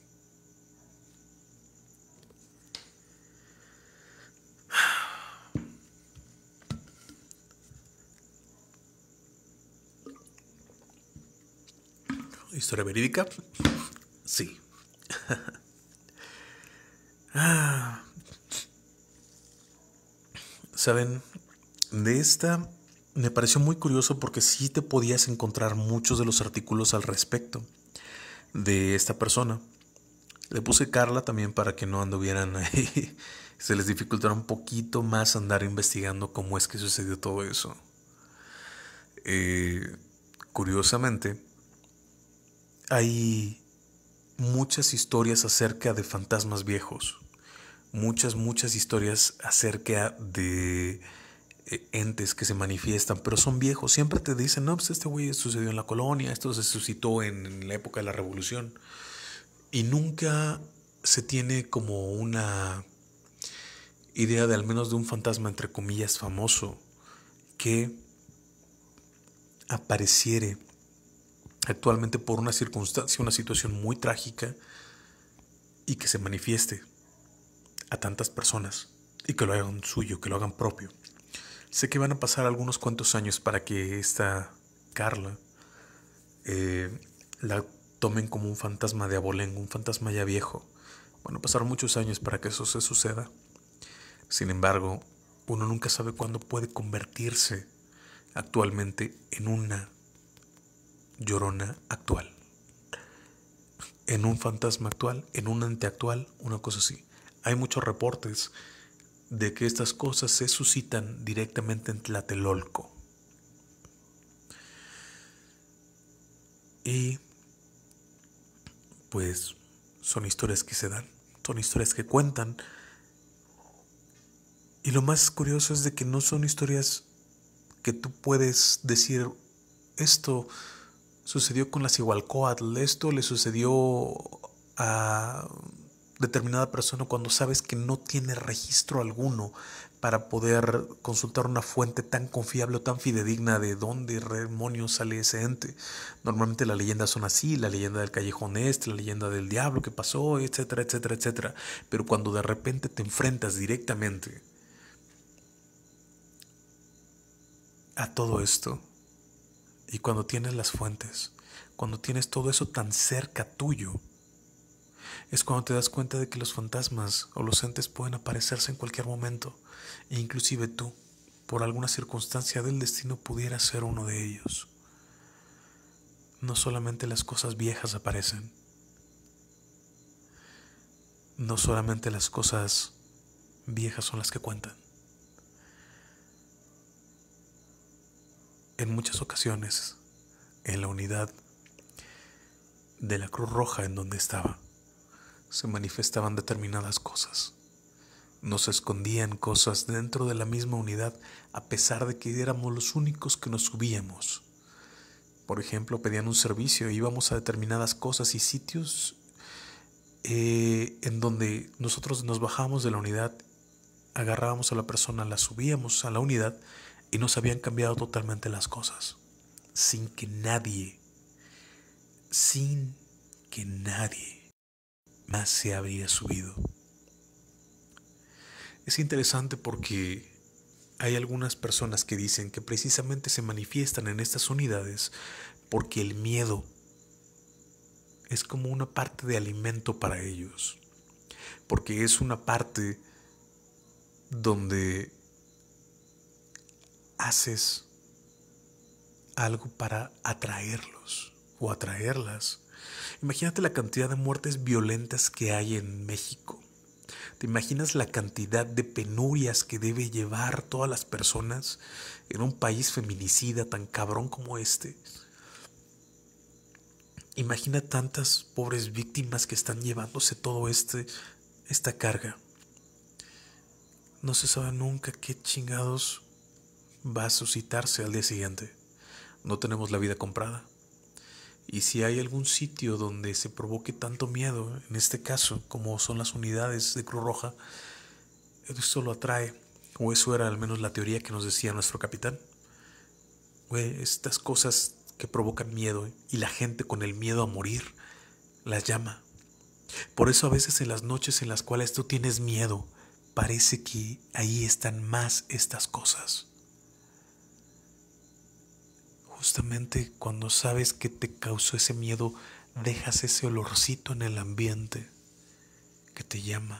¿Historia verídica? Sí. ¿Saben? De esta me pareció muy curioso porque sí te podías encontrar muchos de los artículos al respecto de esta persona. Le puse Carla también para que no anduvieran ahí. Se les dificultara un poquito más andar investigando cómo es que sucedió todo eso. Curiosamente, hay muchas historias acerca de fantasmas viejos. Muchas historias acerca de entes que se manifiestan, pero son viejos. Siempre te dicen, no, pues este güey sucedió en la colonia, esto se suscitó en la época de la Revolución. Y nunca se tiene como una idea de al menos de un fantasma, entre comillas, famoso, que apareciere actualmente por una circunstancia, una situación muy trágica y que se manifieste a tantas personas y que lo hagan suyo, que lo hagan propio. Sé que van a pasar algunos cuantos años para que esta Carla la tomen como un fantasma de abolengo, un fantasma ya viejo. Van a pasar muchos años para que eso se suceda. Sin embargo, uno nunca sabe cuándo puede convertirse actualmente en una Llorona actual, en un fantasma actual, en un ente actual, una cosa así. Hay muchos reportes de que estas cosas se suscitan directamente en Tlatelolco. Y pues son historias que se dan, son historias que cuentan. Y lo más curioso es de que no son historias que tú puedes decir, esto sucedió con la Cihualcóatl, esto le sucedió a determinada persona, cuando sabes que no tiene registro alguno para poder consultar una fuente tan confiable o tan fidedigna de dónde demonios sale ese ente. Normalmente las leyendas son así, la leyenda del callejón este, la leyenda del diablo que pasó, etcétera, etcétera, etcétera. Pero cuando de repente te enfrentas directamente a todo esto, y cuando tienes las fuentes, cuando tienes todo eso tan cerca tuyo, es cuando te das cuenta de que los fantasmas o los entes pueden aparecerse en cualquier momento, e inclusive tú, por alguna circunstancia del destino, pudieras ser uno de ellos. No solamente las cosas viejas aparecen, no solamente las cosas viejas son las que cuentan. En muchas ocasiones, en la unidad de la Cruz Roja en donde estaba, se manifestaban determinadas cosas. Nos escondían cosas dentro de la misma unidad, a pesar de que éramos los únicos que nos subíamos. Por ejemplo, pedían un servicio, íbamos a determinadas cosas y sitios en donde nosotros nos bajábamos de la unidad, agarrábamos a la persona, la subíamos a la unidad y nos habían cambiado totalmente las cosas, sin que nadie más se habría subido. Es interesante porque hay algunas personas que dicen que precisamente se manifiestan en estas unidades porque el miedo es como una parte de alimento para ellos, porque es una parte donde haces algo para atraerlos o atraerlas. Imagínate la cantidad de muertes violentas que hay en México. ¿Te imaginas la cantidad de penurias que debe llevar todas las personas en un país feminicida tan cabrón como este? Imagina tantas pobres víctimas que están llevándose todo esta carga. No se sabe nunca qué chingados va a suscitarse al día siguiente. No tenemos la vida comprada. Y si hay algún sitio donde se provoque tanto miedo, en este caso, como son las unidades de Cruz Roja, esto lo atrae, o eso era al menos la teoría que nos decía nuestro capitán. Güey, estas cosas que provocan miedo y la gente con el miedo a morir las llama. Por eso a veces en las noches en las cuales tú tienes miedo, parece que ahí están más estas cosas. Justamente cuando sabes que te causó ese miedo, dejas ese olorcito en el ambiente que te llama,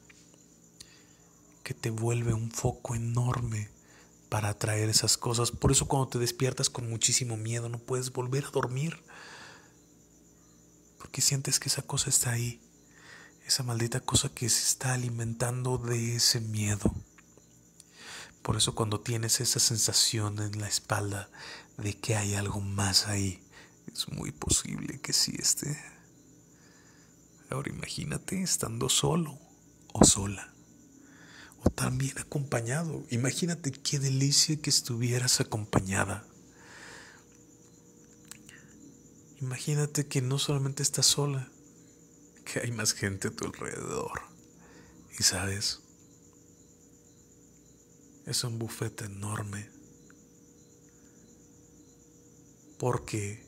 que te vuelve un foco enorme para atraer esas cosas. Por eso cuando te despiertas con muchísimo miedo no puedes volver a dormir, porque sientes que esa cosa está ahí, esa maldita cosa que se está alimentando de ese miedo. Por eso cuando tienes esa sensación en la espalda de que hay algo más ahí, es muy posible que sí esté. Ahora imagínate estando solo o sola, o también acompañado. Imagínate qué delicia que estuvieras acompañada. Imagínate que no solamente estás sola, que hay más gente a tu alrededor. Y sabes, es un bufete enorme. Porque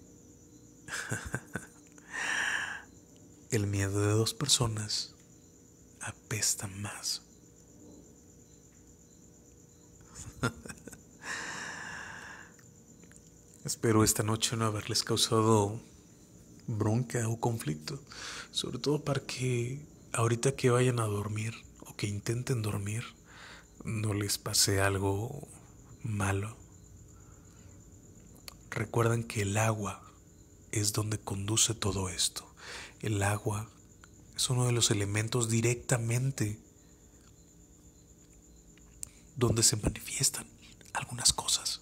el miedo de dos personas apesta más. Espero esta noche no haberles causado bronca o conflicto, sobre todo para que ahorita que vayan a dormir o que intenten dormir no les pase algo malo. Recuerden que el agua es donde conduce todo esto. El agua es uno de los elementos directamente donde se manifiestan algunas cosas.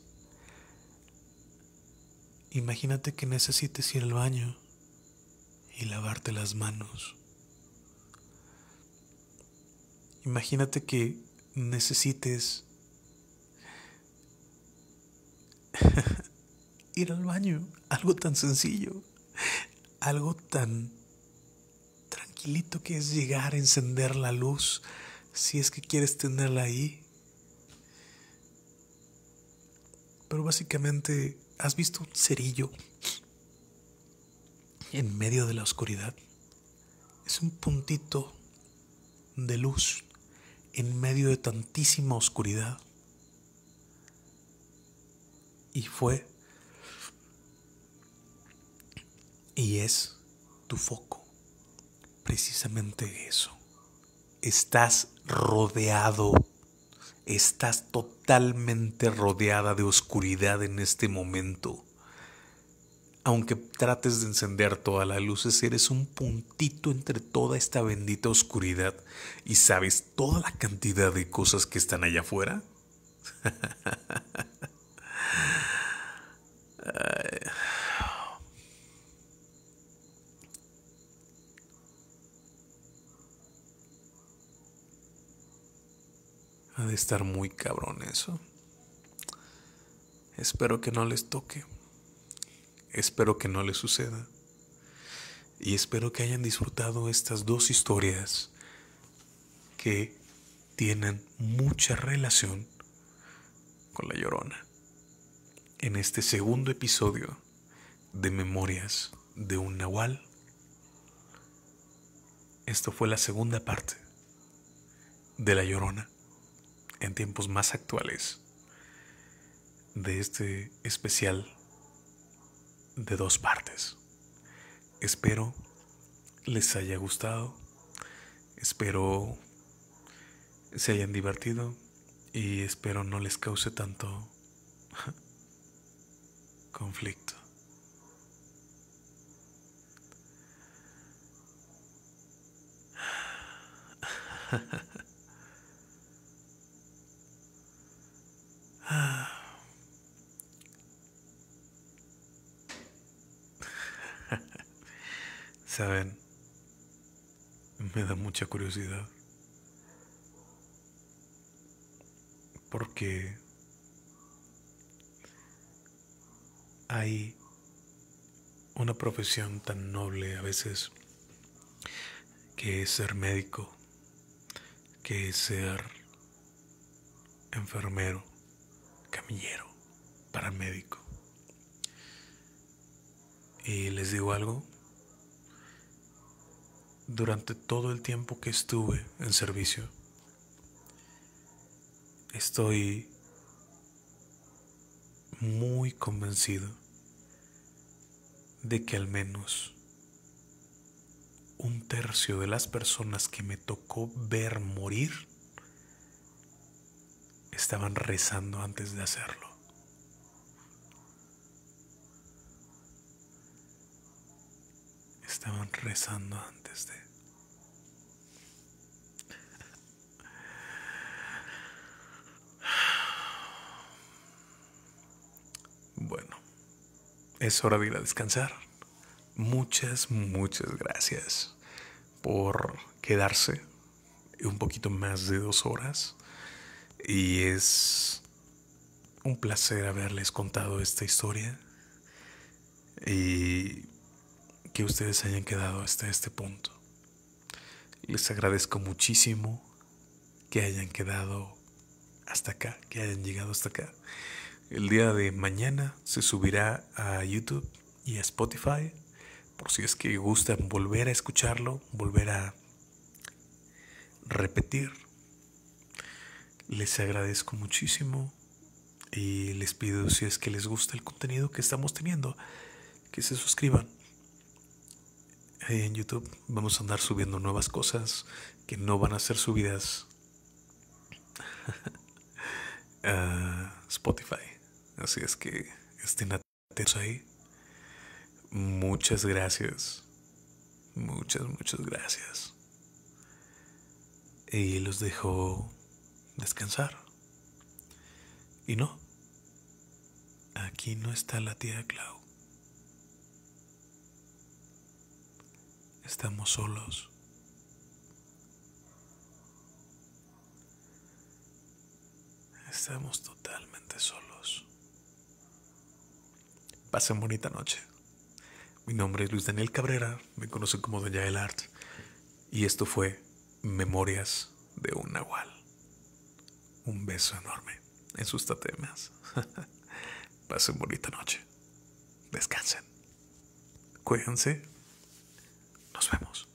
Imagínate que necesites ir al baño y lavarte las manos. Imagínate que necesites ir al baño, algo tan sencillo, algo tan tranquilito que es llegar a encender la luz, si es que quieres tenerla ahí. Pero básicamente, ¿has visto un cerillo en medio de la oscuridad? Es un puntito de luz en medio de tantísima oscuridad. Y fue y es tu foco. Precisamente eso. Estás rodeado. Estás totalmente rodeada de oscuridad en este momento. Aunque trates de encender todas las luces, eres un puntito entre toda esta bendita oscuridad. ¿Y sabes toda la cantidad de cosas que están allá afuera? Ha de estar muy cabrón eso. Espero que no les toque. Espero que no les suceda. Y espero que hayan disfrutado estas dos historias que tienen mucha relación con La Llorona. En este segundo episodio de Memorias de un Nahual. Esto fue la segunda parte de La Llorona en tiempos más actuales de este especial de 2 partes. Espero les haya gustado, espero se hayan divertido y espero no les cause tanto conflicto. Saben, me da mucha curiosidad porque hay una profesión tan noble a veces que es ser médico, que es ser enfermero, camillero. paramédico. Y les digo algo, durante todo el tiempo que estuve en servicio, estoy muy convencido de que al menos un tercio de las personas que me tocó ver morir estaban rezando antes de hacerlo. Estaban rezando antes de... Bueno, es hora de ir a descansar. Muchas gracias por quedarse un poquito más de 2 horas. Y es un placer haberles contado esta historia y que ustedes hayan quedado hasta este punto. Les agradezco muchísimo que hayan quedado hasta acá, que hayan llegado hasta acá. El día de mañana se subirá a YouTube y a Spotify, por si es que gustan volver a escucharlo, volver a repetir. Les agradezco muchísimo y les pido, si es que les gusta el contenido que estamos teniendo, que se suscriban. En YouTube vamos a andar subiendo nuevas cosas que no van a ser subidas a Spotify. Así es que estén atentos ahí. Muchas gracias. Muchas gracias. Y los dejo descansar. Y no, aquí no está la tía Clau. Estamos solos. Estamos totalmente solos. Pasen bonita noche. Mi nombre es Luis Daniel Cabrera, me conocen como Don Yael Art, y esto fue Memorias de un Nahual. Un beso enorme en sus tatemas. Pasen bonita noche. Descansen. Cuídense. Nos vemos.